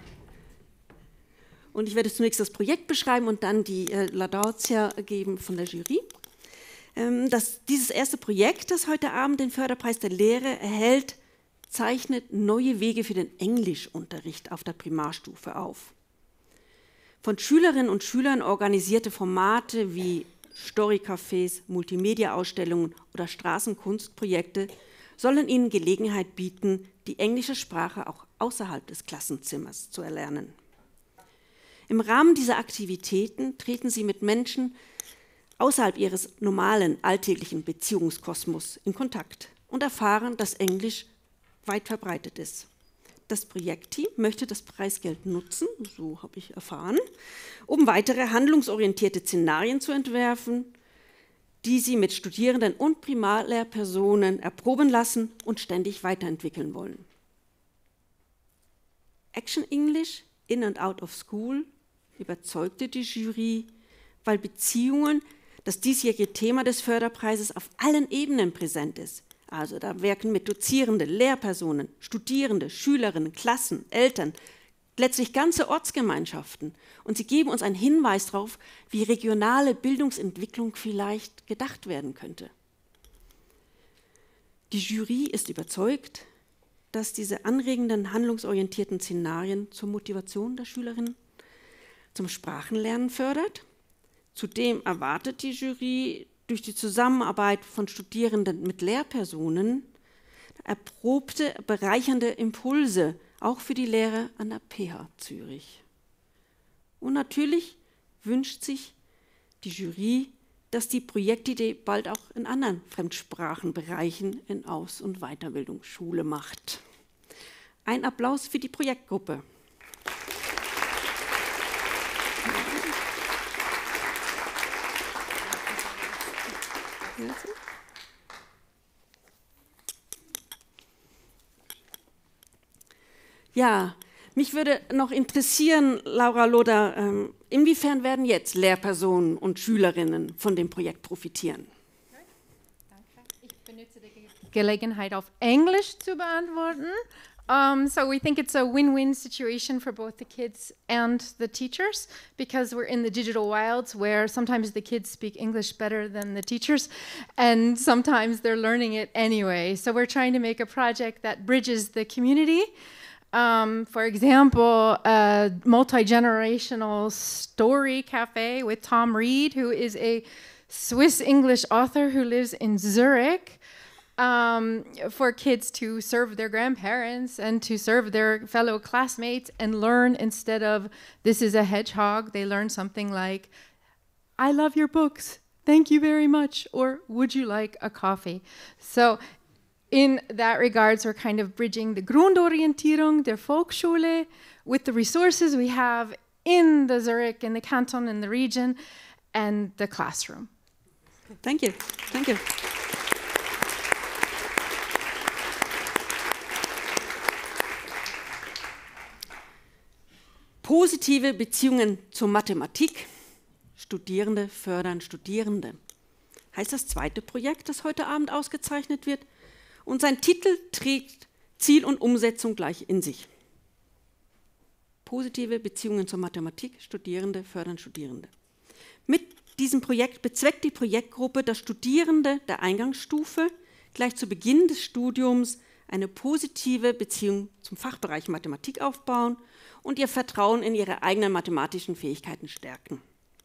Und ich werde zunächst das Projekt beschreiben und dann die Laudazia geben von der Jury. Dieses erste Projekt, das heute Abend den Förderpreis der Lehre erhält, zeichnet neue Wege für den Englischunterricht auf der Primarstufe auf. Von Schülerinnen und Schülern organisierte Formate wie Storycafés, Multimedia-Ausstellungen oder Straßenkunstprojekte sollen ihnen Gelegenheit bieten, die englische Sprache auch außerhalb des Klassenzimmers zu erlernen. Im Rahmen dieser Aktivitäten treten sie mit Menschen außerhalb ihres normalen alltäglichen Beziehungskosmos in Kontakt und erfahren, dass Englisch weit verbreitet ist. Das Projektteam möchte das Preisgeld nutzen, so habe ich erfahren, um weitere handlungsorientierte Szenarien zu entwerfen, die sie mit Studierenden und Primarlehrpersonen erproben lassen und ständig weiterentwickeln wollen. Action English in and out of school überzeugte die Jury, weil Beziehungen das diesjährige Thema des Förderpreises auf allen Ebenen präsent ist. Also da wirken mit Dozierende, Lehrpersonen, Studierende, Schülerinnen, Klassen, Eltern, letztlich ganze Ortsgemeinschaften. Und sie geben uns einen Hinweis darauf, wie regionale Bildungsentwicklung vielleicht gedacht werden könnte. Die Jury ist überzeugt, dass diese anregenden, handlungsorientierten Szenarien zur Motivation der Schülerinnen zum Sprachenlernen fördert. Zudem erwartet die Jury durch die Zusammenarbeit von Studierenden mit Lehrpersonen erprobte, bereichernde Impulse, auch für die Lehre an der PH Zürich. Und natürlich wünscht sich die Jury, dass die Projektidee bald auch in anderen Fremdsprachenbereichen in Aus- und Weiterbildung Schule macht. Ein Applaus für die Projektgruppe. Ja, mich würde noch interessieren, Laura Loder, inwiefern werden jetzt Lehrpersonen und Schülerinnen von dem Projekt profitieren? Ich benutze die Gelegenheit, auf Englisch zu beantworten. So we think it's a win-win situation for both the kids and the teachers, because we're in the digital wilds where sometimes the kids speak English better than the teachers, and sometimes they're learning it anyway. So we're trying to make a project that bridges the community. For example, a multi-generational story cafe with Tom Reed, who is a Swiss English author who lives in Zurich, for kids to serve their grandparents and to serve their fellow classmates and learn, instead of "this is a hedgehog," they learn something like "I love your books, thank you very much," or "would you like a coffee?" So in that regards, we're kind of bridging the Grundorientierung der Volksschule with the resources we have in the Zurich, in the canton, in the region, and the classroom. Thank you. Thank you. Positive Beziehungen zur Mathematik. Studierende fördern Studierende. Heißt das zweite Projekt, das heute Abend ausgezeichnet wird. Und sein Titel trägt Ziel und Umsetzung gleich in sich. Positive Beziehungen zur Mathematik. Studierende fördern Studierende. Mit diesem Projekt bezweckt die Projektgruppe, dass Studierende der Eingangsstufe gleich zu Beginn des Studiums eine positive Beziehung zum Fachbereich Mathematik aufbauen und ihr Vertrauen in ihre eigenen mathematischen Fähigkeiten stärken.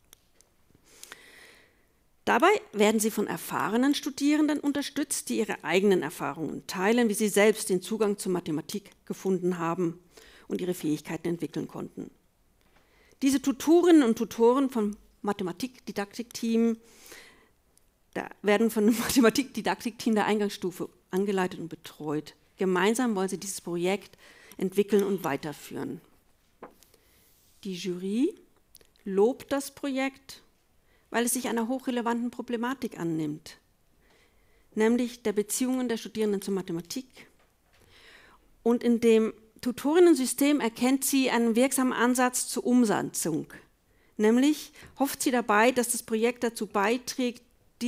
Dabei werden sie von erfahrenen Studierenden unterstützt, die ihre eigenen Erfahrungen teilen, wie sie selbst den Zugang zur Mathematik gefunden haben und ihre Fähigkeiten entwickeln konnten. Diese Tutorinnen und Tutoren vom Mathematikdidaktikteam werden von dem Mathematikdidaktikteam der Eingangsstufe angeleitet und betreut. Gemeinsam wollen sie dieses Projekt entwickeln und weiterführen. Die Jury lobt das Projekt, weil es sich einer hochrelevanten Problematik annimmt, nämlich der Beziehungen der Studierenden zur Mathematik. Und in dem Tutorinnen-System erkennt sie einen wirksamen Ansatz zur Umsetzung. Nämlich hofft sie dabei, dass das Projekt dazu beiträgt,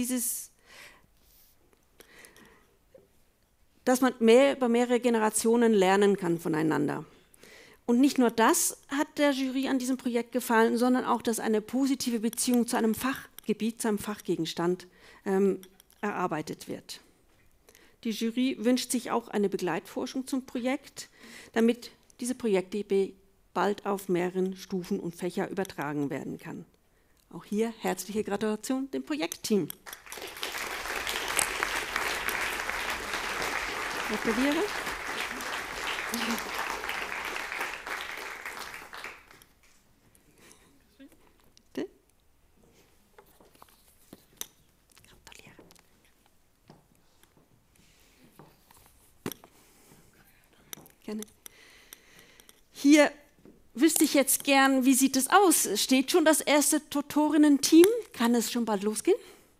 dass man über mehrere Generationen lernen kann voneinander. Und nicht nur das hat der Jury an diesem Projekt gefallen, sondern auch, dass eine positive Beziehung zu einem Fachgebiet, zu einem Fachgegenstand erarbeitet wird. Die Jury wünscht sich auch eine Begleitforschung zum Projekt, damit diese Projektidee bald auf mehreren Stufen und Fächer übertragen werden kann. Auch hier herzliche Gratulation dem Projektteam. Gratuliere. Gerne. Hier wüsste ich jetzt gern, wie sieht es aus? Steht schon das erste Tutorinnen-Team? Kann es schon bald losgehen?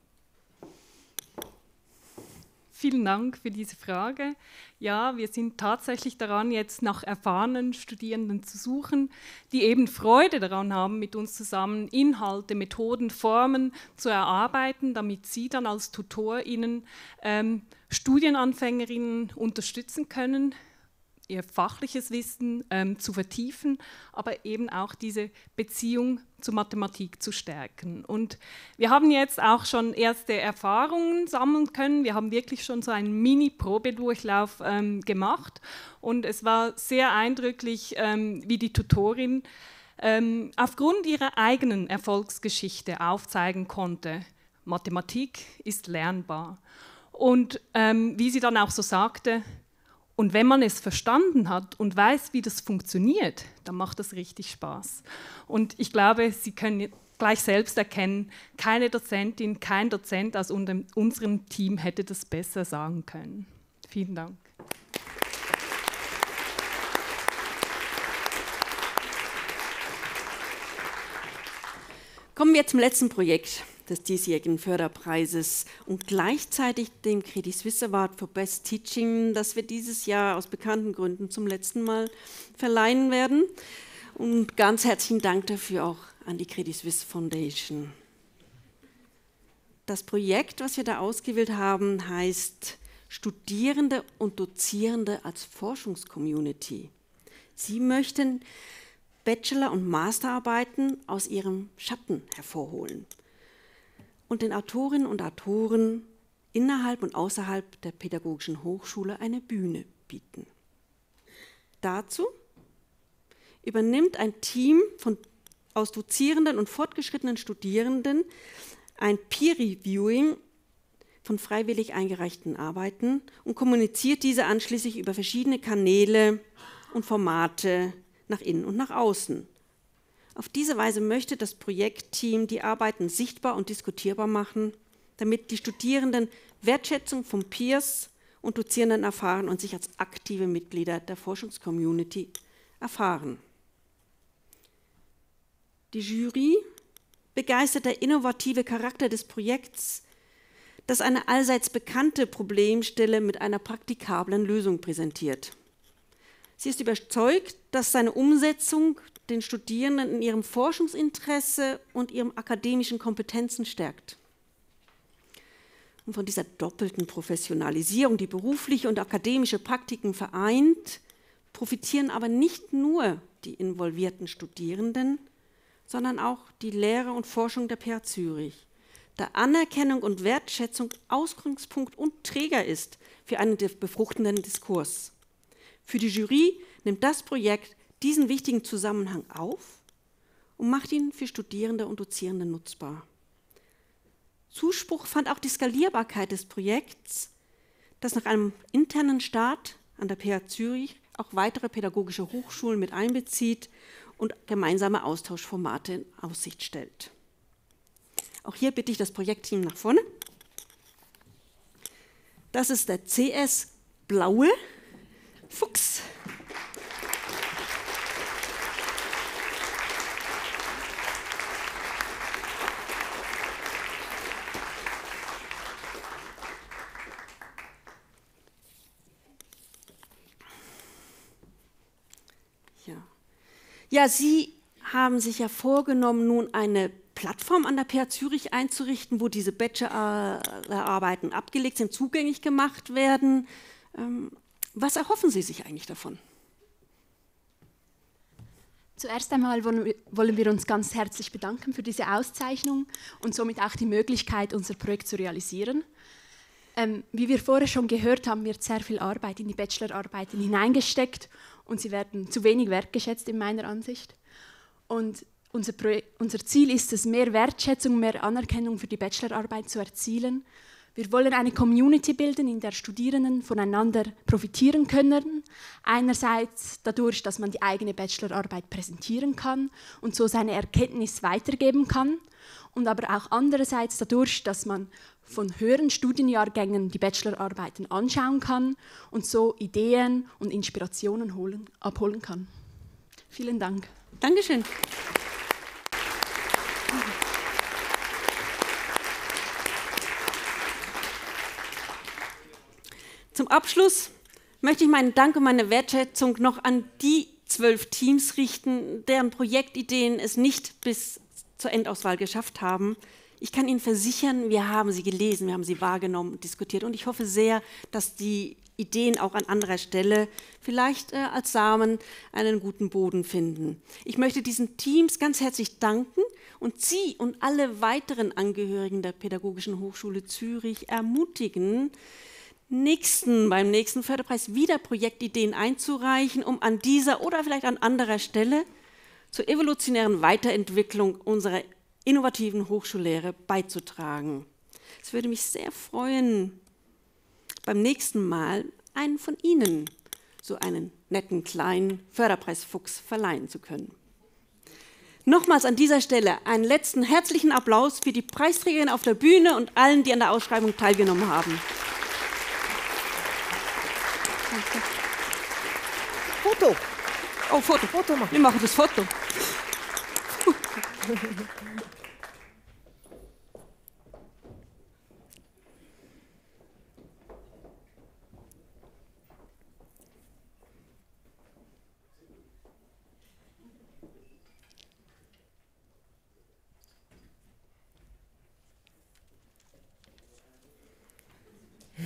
Vielen Dank für diese Frage. Ja, wir sind tatsächlich daran, jetzt nach erfahrenen Studierenden zu suchen, die eben Freude daran haben, mit uns zusammen Inhalte, Methoden, Formen zu erarbeiten, damit sie dann als TutorInnen Studienanfängerinnen unterstützen können, ihr fachliches Wissen zu vertiefen, aber eben auch diese Beziehung zur Mathematik zu stärken. Und wir haben jetzt auch schon erste Erfahrungen sammeln können. Wir haben wirklich schon so einen Mini-Probedurchlauf gemacht und es war sehr eindrücklich, wie die Tutorin aufgrund ihrer eigenen Erfolgsgeschichte aufzeigen konnte, Mathematik ist lernbar. Und wie sie dann auch so sagte, und wenn man es verstanden hat und weiß, wie das funktioniert, dann macht das richtig Spaß. Und ich glaube, Sie können gleich selbst erkennen, keine Dozentin, kein Dozent aus unserem Team hätte das besser sagen können. Vielen Dank. Kommen wir zum letzten Projekt des diesjährigen Förderpreises und gleichzeitig dem Credit Suisse Award for Best Teaching, das wir dieses Jahr aus bekannten Gründen zum letzten Mal verleihen werden. Und ganz herzlichen Dank dafür auch an die Credit Suisse Foundation. Das Projekt, was wir da ausgewählt haben, heißt Studierende und Dozierende als Forschungscommunity. Sie möchten Bachelor- und Masterarbeiten aus ihrem Schatten hervorholen und den Autorinnen und Autoren innerhalb und außerhalb der Pädagogischen Hochschule eine Bühne bieten. Dazu übernimmt ein Team aus Dozierenden und fortgeschrittenen Studierenden ein Peer-Reviewing von freiwillig eingereichten Arbeiten und kommuniziert diese anschließend über verschiedene Kanäle und Formate nach innen und nach außen. Auf diese Weise möchte das Projektteam die Arbeiten sichtbar und diskutierbar machen, damit die Studierenden Wertschätzung von Peers und Dozierenden erfahren und sich als aktive Mitglieder der Forschungscommunity erfahren. Die Jury begeistert der innovative Charakter des Projekts, das eine allseits bekannte Problemstelle mit einer praktikablen Lösung präsentiert. Sie ist überzeugt, dass seine Umsetzung den Studierenden in ihrem Forschungsinteresse und ihren akademischen Kompetenzen stärkt. Und von dieser doppelten Professionalisierung, die berufliche und akademische Praktiken vereint, profitieren aber nicht nur die involvierten Studierenden, sondern auch die Lehre und Forschung der PH Zürich, da Anerkennung und Wertschätzung Ausgangspunkt und Träger ist für einen befruchtenden Diskurs. Für die Jury nimmt das Projekt diesen wichtigen Zusammenhang auf und macht ihn für Studierende und Dozierende nutzbar. Zuspruch fand auch die Skalierbarkeit des Projekts, das nach einem internen Start an der PH Zürich auch weitere pädagogische Hochschulen mit einbezieht und gemeinsame Austauschformate in Aussicht stellt. Auch hier bitte ich das Projektteam nach vorne. Das ist der CS Blaue Fuchs. Ja, Sie haben sich ja vorgenommen, nun eine Plattform an der PH Zürich einzurichten, wo diese Bachelorarbeiten abgelegt sind, zugänglich gemacht werden. Was erhoffen Sie sich eigentlich davon? Zuerst einmal wollen wir uns ganz herzlich bedanken für diese Auszeichnung und somit auch die Möglichkeit, unser Projekt zu realisieren. Wie wir vorher schon gehört haben, wird sehr viel Arbeit in die Bachelorarbeiten hineingesteckt und sie werden zu wenig wertgeschätzt in meiner Ansicht. Und unser Ziel ist es, mehr Wertschätzung, mehr Anerkennung für die Bachelorarbeit zu erzielen. Wir wollen eine Community bilden, in der Studierenden voneinander profitieren können. Einerseits dadurch, dass man die eigene Bachelorarbeit präsentieren kann und so seine Erkenntnis weitergeben kann. Und aber auch andererseits dadurch, dass man von höheren Studienjahrgängen die Bachelorarbeiten anschauen kann und so Ideen und Inspirationen abholen kann. Vielen Dank. Dankeschön. Zum Abschluss möchte ich meinen Dank und meine Wertschätzung noch an die 12 Teams richten, deren Projektideen es nicht bis zur Endauswahl geschafft haben. Ich kann Ihnen versichern, wir haben sie gelesen, wir haben sie wahrgenommen und diskutiert und ich hoffe sehr, dass die Ideen auch an anderer Stelle vielleicht als Samen einen guten Boden finden. Ich möchte diesen Teams ganz herzlich danken und Sie und alle weiteren Angehörigen der Pädagogischen Hochschule Zürich ermutigen, beim nächsten Förderpreis wieder Projektideen einzureichen, um an dieser oder vielleicht an anderer Stelle zur evolutionären Weiterentwicklung unserer innovativen Hochschullehre beizutragen. Es würde mich sehr freuen, beim nächsten Mal einen von Ihnen so einen netten kleinen Förderpreisfuchs verleihen zu können. Nochmals an dieser Stelle einen letzten herzlichen Applaus für die Preisträgerin auf der Bühne und allen, die an der Ausschreibung teilgenommen haben. Danke. Foto. Oh, Foto. Foto machen. Wir machen das Foto.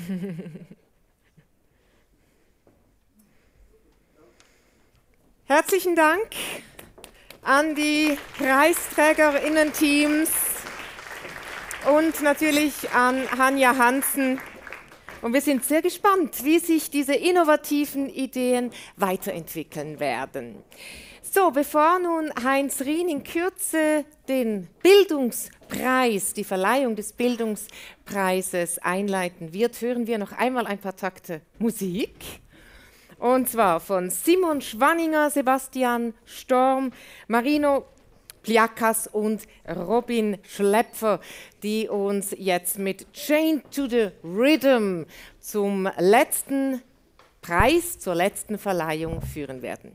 Herzlichen Dank an die PreisträgerInnen-Teams und natürlich an Hanja Hansen. Und wir sind sehr gespannt, wie sich diese innovativen Ideen weiterentwickeln werden. So, bevor nun Heinz Rien in Kürze den Bildungspreis, die Verleihung des Bildungspreises einleiten wird, hören wir noch einmal ein paar Takte Musik. Und zwar von Simon Schwanninger, Sebastian Storm, Marino Pliakas und Robin Schlepfer, die uns jetzt mit Chained to the Rhythm zum letzten Preis, zur letzten Verleihung führen werden.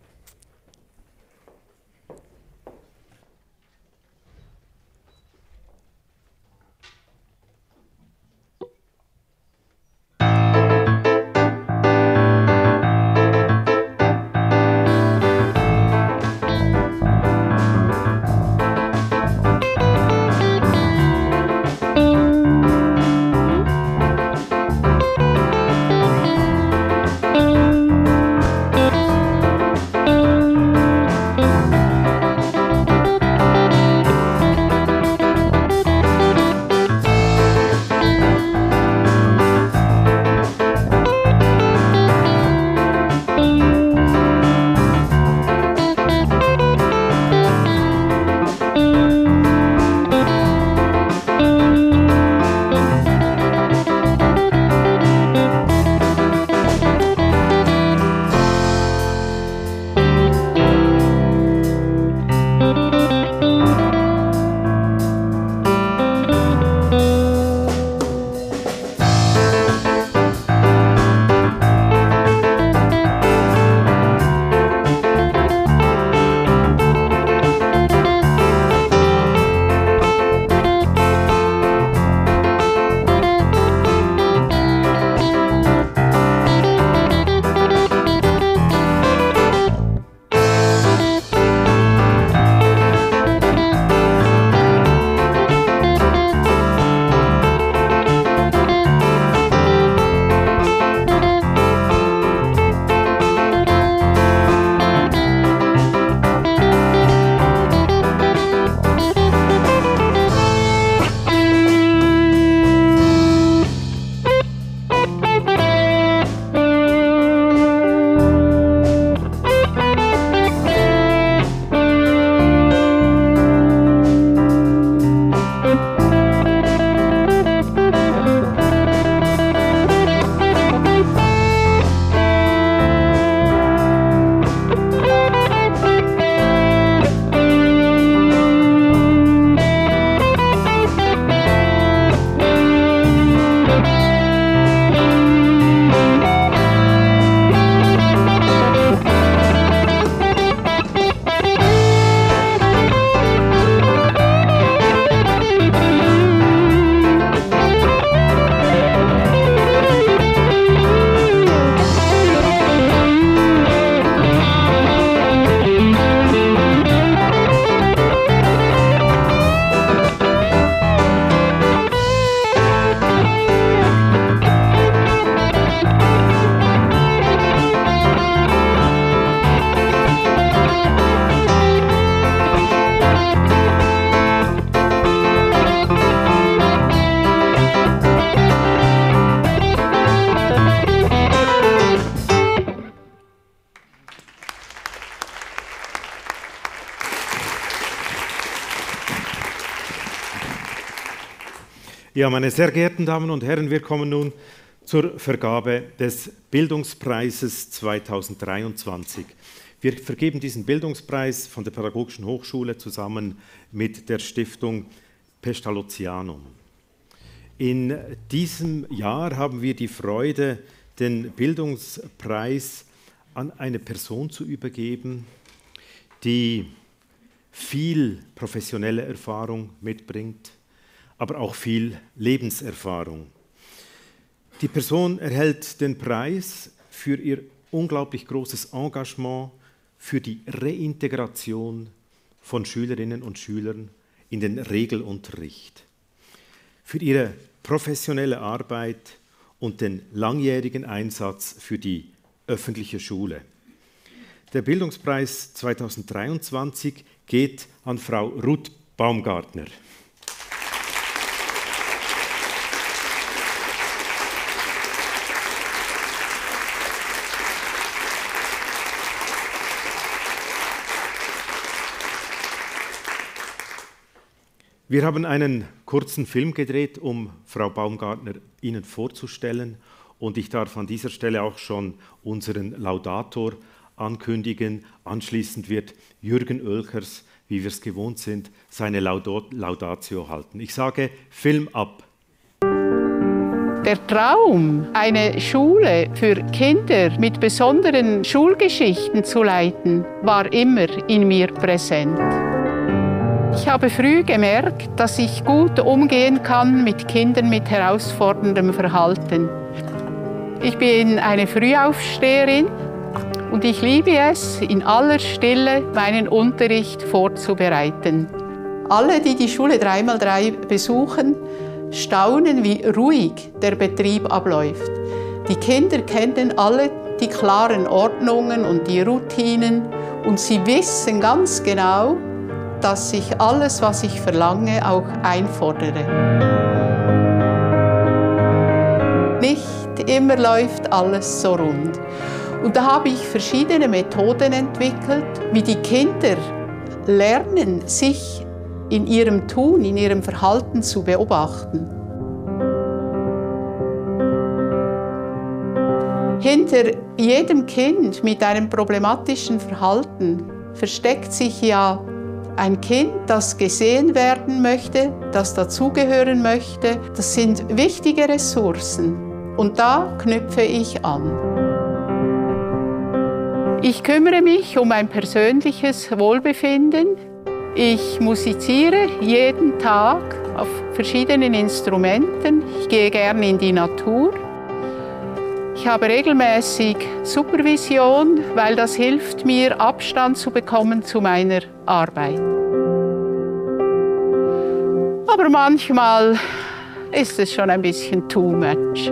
Ja, meine sehr geehrten Damen und Herren, wir kommen nun zur Vergabe des Bildungspreises 2023. Wir vergeben diesen Bildungspreis von der Pädagogischen Hochschule zusammen mit der Stiftung Pestalozzianum. In diesem Jahr haben wir die Freude, den Bildungspreis an eine Person zu übergeben, die viel professionelle Erfahrung mitbringt, aber auch viel Lebenserfahrung. Die Person erhält den Preis für ihr unglaublich großes Engagement für die Reintegration von Schülerinnen und Schülern in den Regelunterricht, für ihre professionelle Arbeit und den langjährigen Einsatz für die öffentliche Schule. Der Bildungspreis 2023 geht an Frau Ruth Baumgartner. Wir haben einen kurzen Film gedreht, um Frau Baumgartner Ihnen vorzustellen. Und ich darf an dieser Stelle auch schon unseren Laudator ankündigen. Anschließend wird Jürgen Oelkers, wie wir es gewohnt sind, seine Laudatio halten. Ich sage, Film ab. Der Traum, eine Schule für Kinder mit besonderen Schulgeschichten zu leiten, war immer in mir präsent. Ich habe früh gemerkt, dass ich gut umgehen kann mit Kindern mit herausforderndem Verhalten. Ich bin eine Frühaufsteherin und ich liebe es, in aller Stille meinen Unterricht vorzubereiten. Alle, die die Schule 3x3 besuchen, staunen, wie ruhig der Betrieb abläuft. Die Kinder kennen alle die klaren Ordnungen und die Routinen und sie wissen ganz genau, dass ich alles, was ich verlange, auch einfordere. Nicht immer läuft alles so rund. Und da habe ich verschiedene Methoden entwickelt, wie die Kinder lernen, sich in ihrem Tun, in ihrem Verhalten zu beobachten. Hinter jedem Kind mit einem problematischen Verhalten versteckt sich ja ein Kind, das gesehen werden möchte, das dazugehören möchte. Das sind wichtige Ressourcen und da knüpfe ich an. Ich kümmere mich um mein persönliches Wohlbefinden. Ich musiziere jeden Tag auf verschiedenen Instrumenten. Ich gehe gerne in die Natur. Ich habe regelmäßig Supervision, weil das hilft mir, Abstand zu bekommen zu meiner Arbeit. Aber manchmal ist es schon ein bisschen too much.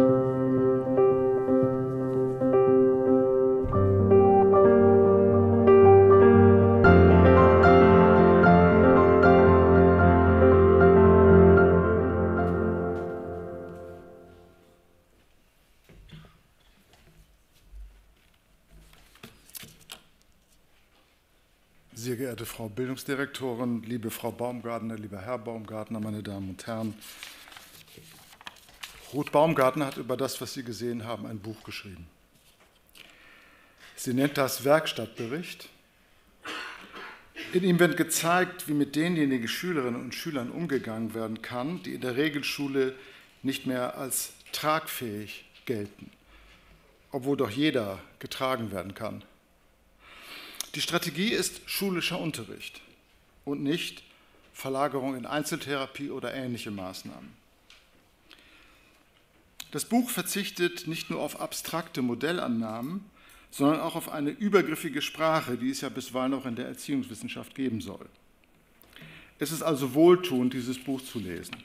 Sehr geehrte Frau Bildungsdirektorin, liebe Frau Baumgartner, lieber Herr Baumgartner, meine Damen und Herren. Ruth Baumgartner hat über das, was Sie gesehen haben, ein Buch geschrieben. Sie nennt das Werkstattbericht. In ihm wird gezeigt, wie mit denjenigen Schülerinnen und Schülern umgegangen werden kann, die in der Regelschule nicht mehr als tragfähig gelten, obwohl doch jeder getragen werden kann. Die Strategie ist schulischer Unterricht und nicht Verlagerung in Einzeltherapie oder ähnliche Maßnahmen. Das Buch verzichtet nicht nur auf abstrakte Modellannahmen, sondern auch auf eine übergriffige Sprache, die es ja bisweilen auch in der Erziehungswissenschaft geben soll. Es ist also wohltuend, dieses Buch zu lesen.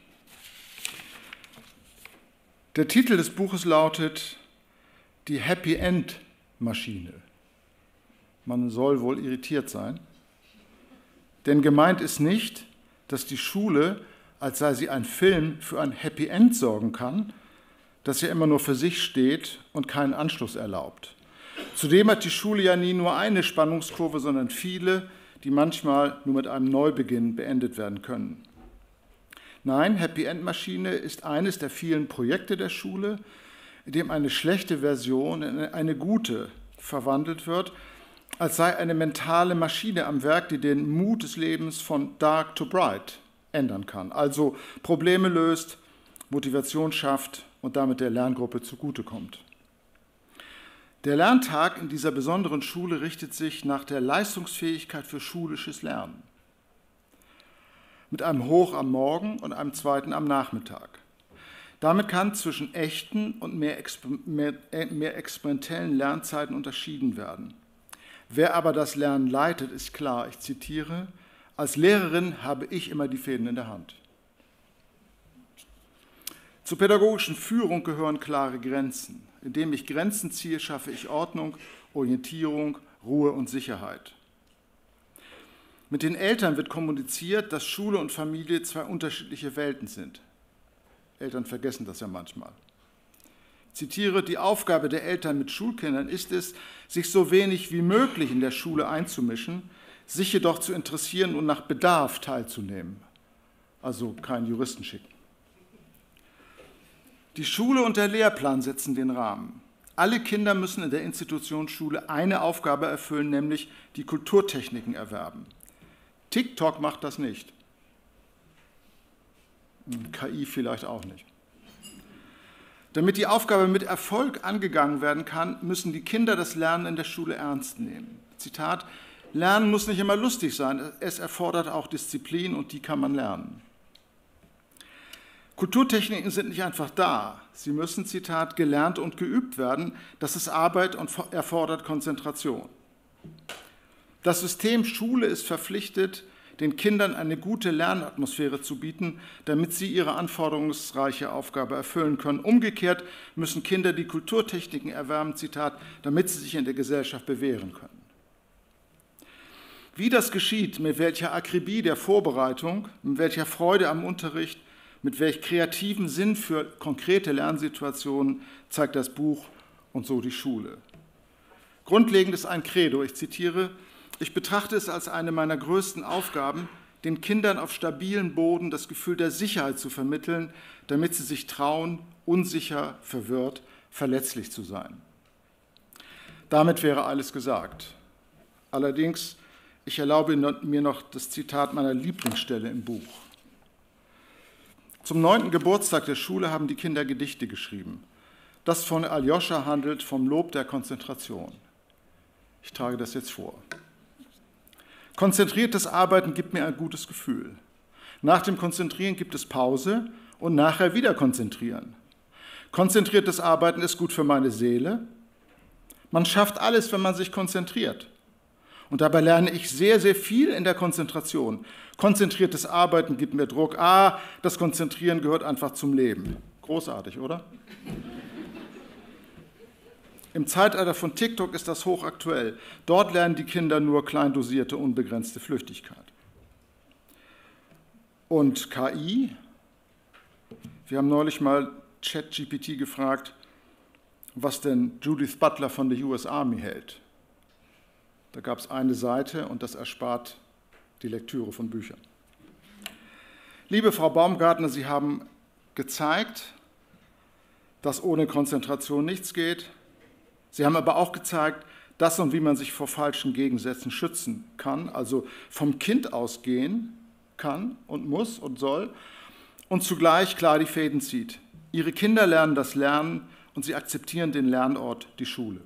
Der Titel des Buches lautet Die Happy End Maschine. Man soll wohl irritiert sein, denn gemeint ist nicht, dass die Schule, als sei sie ein Film, für ein Happy End sorgen kann, das ja immer nur für sich steht und keinen Anschluss erlaubt. Zudem hat die Schule ja nie nur eine Spannungskurve, sondern viele, die manchmal nur mit einem Neubeginn beendet werden können. Nein, Happy End Maschine ist eines der vielen Projekte der Schule, in dem eine schlechte Version in eine gute verwandelt wird, als sei eine mentale Maschine am Werk, die den Mut des Lebens von dark to bright ändern kann. Also Probleme löst, Motivation schafft und damit der Lerngruppe zugutekommt. Der Lerntag in dieser besonderen Schule richtet sich nach der Leistungsfähigkeit für schulisches Lernen. Mit einem Hoch am Morgen und einem zweiten am Nachmittag. Damit kann zwischen echten und mehr experimentellen Lernzeiten unterschieden werden. Wer aber das Lernen leitet, ist klar, ich zitiere, als Lehrerin habe ich immer die Fäden in der Hand. Zur pädagogischen Führung gehören klare Grenzen. Indem ich Grenzen ziehe, schaffe ich Ordnung, Orientierung, Ruhe und Sicherheit. Mit den Eltern wird kommuniziert, dass Schule und Familie zwei unterschiedliche Welten sind. Eltern vergessen das ja manchmal. Ich zitiere, die Aufgabe der Eltern mit Schulkindern ist es, sich so wenig wie möglich in der Schule einzumischen, sich jedoch zu interessieren und nach Bedarf teilzunehmen. Also keinen Juristen schicken. Die Schule und der Lehrplan setzen den Rahmen. Alle Kinder müssen in der Institution Schule eine Aufgabe erfüllen, nämlich die Kulturtechniken erwerben. TikTok macht das nicht. KI vielleicht auch nicht. Damit die Aufgabe mit Erfolg angegangen werden kann, müssen die Kinder das Lernen in der Schule ernst nehmen. Zitat, Lernen muss nicht immer lustig sein, es erfordert auch Disziplin und die kann man lernen. Kulturtechniken sind nicht einfach da. Sie müssen, Zitat, gelernt und geübt werden. Das ist Arbeit und erfordert Konzentration. Das System Schule ist verpflichtet, den Kindern eine gute Lernatmosphäre zu bieten, damit sie ihre anforderungsreiche Aufgabe erfüllen können. Umgekehrt müssen Kinder die Kulturtechniken erwerben, Zitat, damit sie sich in der Gesellschaft bewähren können. Wie das geschieht, mit welcher Akribie der Vorbereitung, mit welcher Freude am Unterricht, mit welch kreativen Sinn für konkrete Lernsituationen zeigt das Buch und so die Schule. Grundlegend ist ein Credo, ich zitiere, ich betrachte es als eine meiner größten Aufgaben, den Kindern auf stabilen Boden das Gefühl der Sicherheit zu vermitteln, damit sie sich trauen, unsicher, verwirrt, verletzlich zu sein. Damit wäre alles gesagt. Allerdings, ich erlaube mir noch das Zitat meiner Lieblingsstelle im Buch. Zum 9. Geburtstag der Schule haben die Kinder Gedichte geschrieben. Das von Aljoscha handelt vom Lob der Konzentration. Ich trage das jetzt vor. Konzentriertes Arbeiten gibt mir ein gutes Gefühl. Nach dem Konzentrieren gibt es Pause und nachher wieder konzentrieren. Konzentriertes Arbeiten ist gut für meine Seele. Man schafft alles, wenn man sich konzentriert. Und dabei lerne ich sehr, sehr viel in der Konzentration. Konzentriertes Arbeiten gibt mir Druck. Das Konzentrieren gehört einfach zum Leben. Großartig, oder? Im Zeitalter von TikTok ist das hochaktuell. Dort lernen die Kinder nur klein dosierte, unbegrenzte Flüchtigkeit. Und KI? Wir haben neulich mal ChatGPT gefragt, was denn Judith Butler von der US Army hält. Da gab es eine Seite und das erspart die Lektüre von Büchern. Liebe Frau Baumgartner, Sie haben gezeigt, dass ohne Konzentration nichts geht. Sie haben aber auch gezeigt, dass und wie man sich vor falschen Gegensätzen schützen kann, also vom Kind ausgehen kann und muss und soll und zugleich klar die Fäden zieht. Ihre Kinder lernen das Lernen und sie akzeptieren den Lernort, die Schule.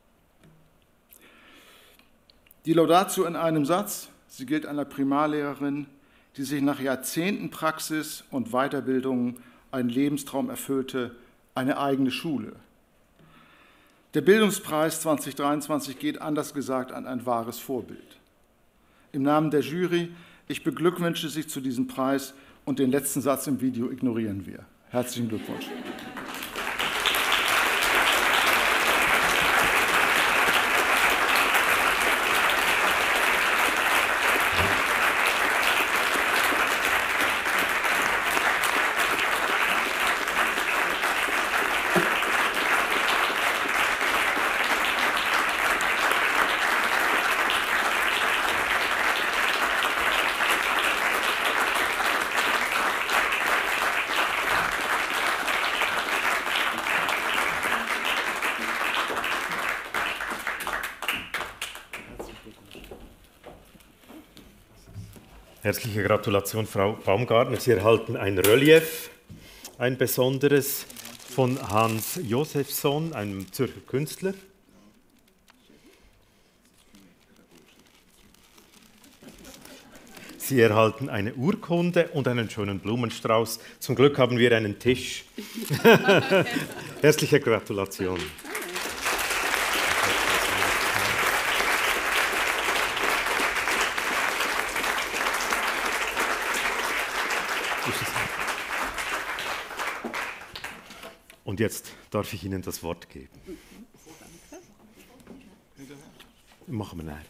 Die Laudatio in einem Satz, sie gilt einer Primarlehrerin, die sich nach Jahrzehnten Praxis und Weiterbildung einen Lebenstraum erfüllte, eine eigene Schule. Der Bildungspreis 2023 geht anders gesagt an ein wahres Vorbild. Im Namen der Jury, ich beglückwünsche Sie zu diesem Preis und den letzten Satz im Video ignorieren wir. Herzlichen Glückwunsch. Herzliche Gratulation, Frau Baumgartner. Sie erhalten ein Relief, ein besonderes von Hans Josefsson, einem Zürcher Künstler. Sie erhalten eine Urkunde und einen schönen Blumenstrauß. Zum Glück haben wir einen Tisch. Herzliche Gratulation. Und jetzt darf ich Ihnen das Wort geben. Machen wir nein.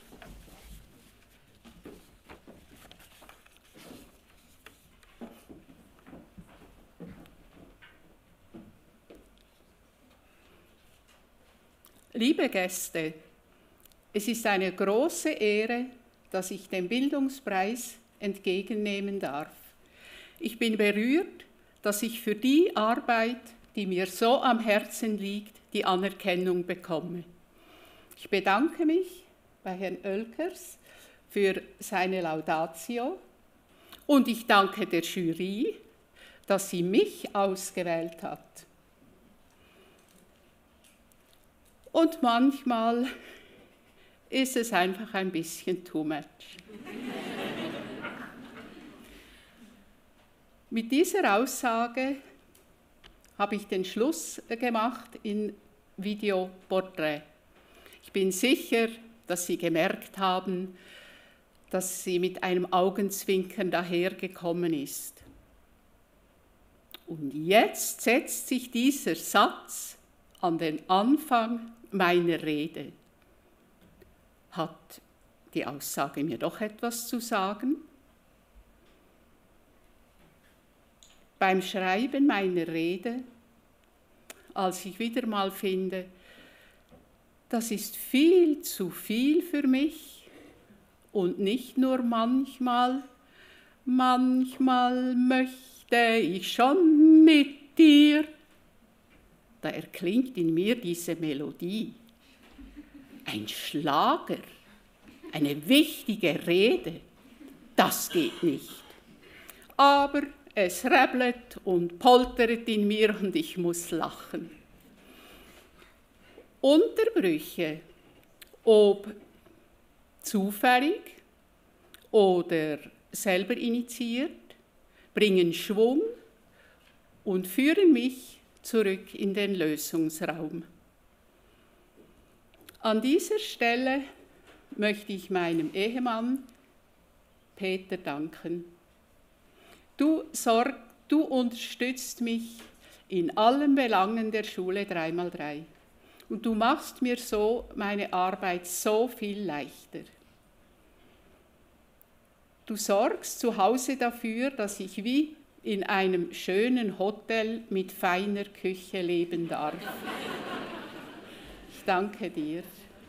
Liebe Gäste, es ist eine große Ehre, dass ich den Bildungspreis entgegennehmen darf. Ich bin berührt, dass ich für die Arbeit, die mir so am Herzen liegt, die Anerkennung bekomme. Ich bedanke mich bei Herrn Oelkers für seine Laudatio und ich danke der Jury, dass sie mich ausgewählt hat. Und manchmal ist es einfach ein bisschen too much. Mit dieser Aussage habe ich den Schluss gemacht in Videoporträt. Ich bin sicher, dass Sie gemerkt haben, dass sie mit einem Augenzwinkern dahergekommen ist. Und jetzt setzt sich dieser Satz an den Anfang meiner Rede. Hat die Aussage mir doch etwas zu sagen? Beim Schreiben meiner Rede, als ich wieder mal finde, das ist viel zu viel für mich und nicht nur manchmal, manchmal möchte ich schon mit dir. Da erklingt in mir diese Melodie. Ein Schlager, eine wichtige Rede, das geht nicht. Aber es räbelt und poltert in mir und ich muss lachen. Unterbrüche, ob zufällig oder selber initiiert, bringen Schwung und führen mich zurück in den Lösungsraum. An dieser Stelle möchte ich meinem Ehemann Peter danken. Du unterstützt mich in allen Belangen der Schule 3x3 und du machst mir so meine Arbeit so viel leichter. Du sorgst zu Hause dafür, dass ich wie in einem schönen Hotel mit feiner Küche leben darf. Ich danke dir.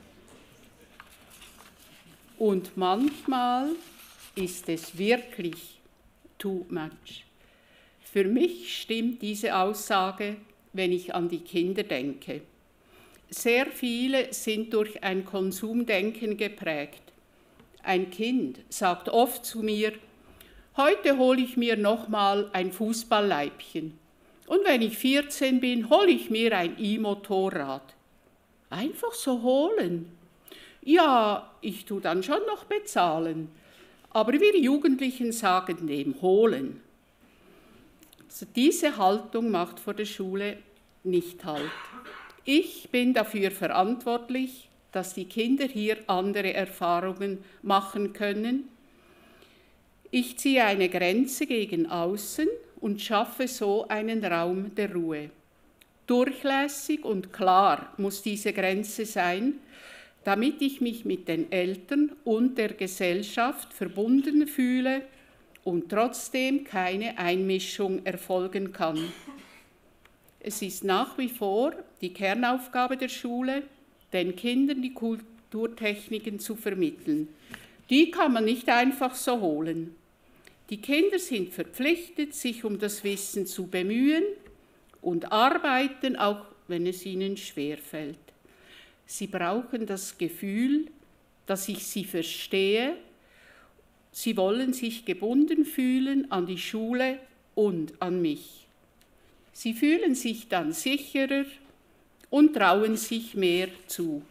Und manchmal ist es wirklich too much. Für mich stimmt diese Aussage, wenn ich an die Kinder denke. Sehr viele sind durch ein Konsumdenken geprägt. Ein Kind sagt oft zu mir, heute hole ich mir nochmal ein Fußballleibchen. Und wenn ich 14 bin, hole ich mir ein E-Motorrad. Einfach so holen. Ja, ich tue dann schon noch bezahlen. Aber wir Jugendlichen sagen dem holen. Also diese Haltung macht vor der Schule nicht Halt. Ich bin dafür verantwortlich, dass die Kinder hier andere Erfahrungen machen können. Ich ziehe eine Grenze gegen außen und schaffe so einen Raum der Ruhe. Durchlässig und klar muss diese Grenze sein, damit ich mich mit den Eltern und der Gesellschaft verbunden fühle und trotzdem keine Einmischung erfolgen kann. Es ist nach wie vor die Kernaufgabe der Schule, den Kindern die Kulturtechniken zu vermitteln. Die kann man nicht einfach so holen. Die Kinder sind verpflichtet, sich um das Wissen zu bemühen und arbeiten, auch wenn es ihnen schwerfällt. Sie brauchen das Gefühl, dass ich sie verstehe. Sie wollen sich gebunden fühlen an die Schule und an mich. Sie fühlen sich dann sicherer und trauen sich mehr zu.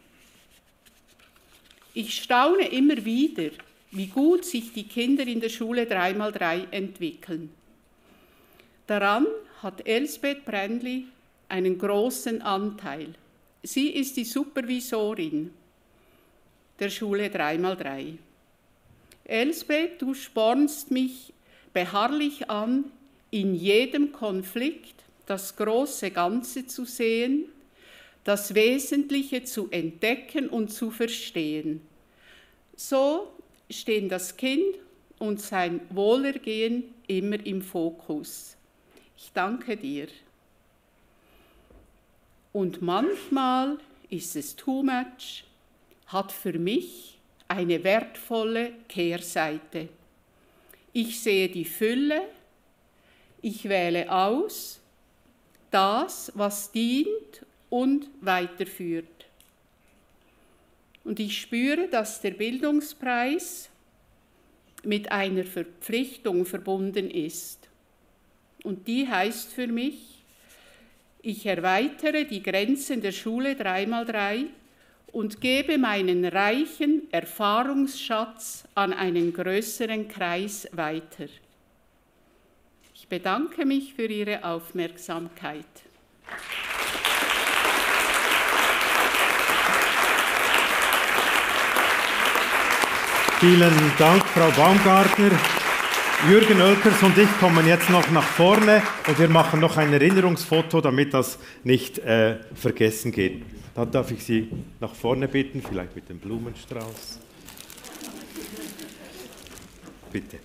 Ich staune immer wieder, wie gut sich die Kinder in der Schule 3x3 entwickeln. Daran hat Elsbeth Brändli einen großen Anteil. Sie ist die Supervisorin der Schule 3x3. Elsbeth, du spornst mich beharrlich an, in jedem Konflikt das große Ganze zu sehen, das Wesentliche zu entdecken und zu verstehen. So stehen das Kind und sein Wohlergehen immer im Fokus. Ich danke dir. Und manchmal ist es too much, hat für mich eine wertvolle Kehrseite. Ich sehe die Fülle, ich wähle aus das, was dient und weiterführt. Und ich spüre, dass der Bildungspreis mit einer Verpflichtung verbunden ist. Und die heißt für mich, ich erweitere die Grenzen der Schule 3x3 und gebe meinen reichen Erfahrungsschatz an einen größeren Kreis weiter. Ich bedanke mich für Ihre Aufmerksamkeit. Vielen Dank, Frau Baumgartner. Jürgen Oelkers und ich kommen jetzt noch nach vorne und wir machen noch ein Erinnerungsfoto, damit das nicht vergessen geht. Dann darf ich Sie nach vorne bitten, vielleicht mit dem Blumenstrauß. Bitte.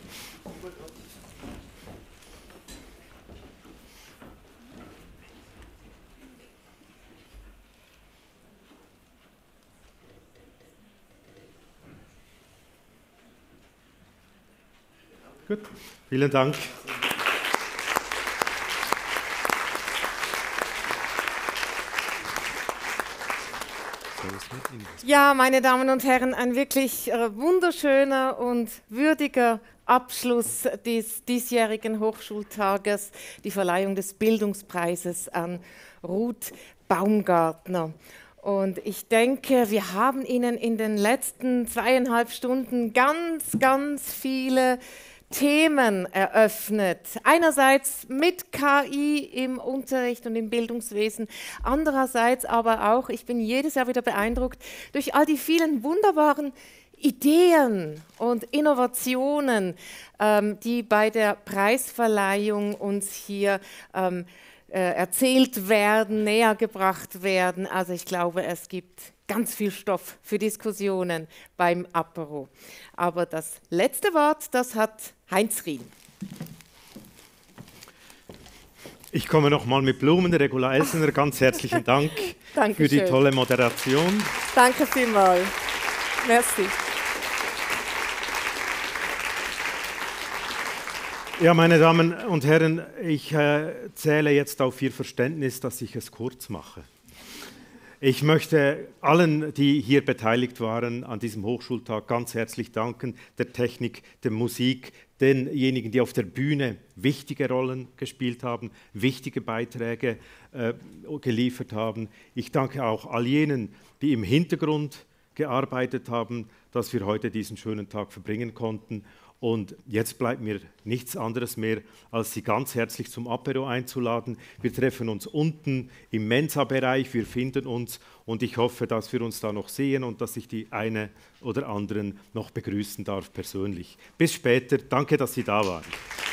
Gut, vielen Dank. Ja, meine Damen und Herren, ein wirklich wunderschöner und würdiger Abschluss des diesjährigen Hochschultages, die Verleihung des Bildungspreises an Ruth Baumgartner. Und ich denke, wir haben Ihnen in den letzten 2,5 Stunden ganz viele Themen eröffnet. Einerseits mit KI im Unterricht und im Bildungswesen, andererseits aber auch, ich bin jedes Jahr wieder beeindruckt, durch all die vielen wunderbaren Ideen und Innovationen, die bei der Preisverleihung uns hier erzählt werden, nähergebracht werden. Also ich glaube, es gibt ganz viel Stoff für Diskussionen beim Apero. Aber das letzte Wort, das hat Heinz Riem. Ich komme noch mal mit Blumen, Regula Elsener, ganz herzlichen Dank für die tolle Moderation. Danke vielmals. Merci. Ja, meine Damen und Herren, ich zähle jetzt auf Ihr Verständnis, dass ich es kurz mache. Ich möchte allen, die hier beteiligt waren an diesem Hochschultag, ganz herzlich danken, der Technik, der Musik, denjenigen, die auf der Bühne wichtige Rollen gespielt haben, wichtige Beiträge geliefert haben. Ich danke auch all jenen, die im Hintergrund gearbeitet haben, dass wir heute diesen schönen Tag verbringen konnten. Und jetzt bleibt mir nichts anderes mehr, als Sie ganz herzlich zum Apero einzuladen. Wir treffen uns unten im Mensa-Bereich, wir finden uns und ich hoffe, dass wir uns da noch sehen und dass ich die eine oder anderen noch begrüßen darf persönlich. Bis später, danke, dass Sie da waren.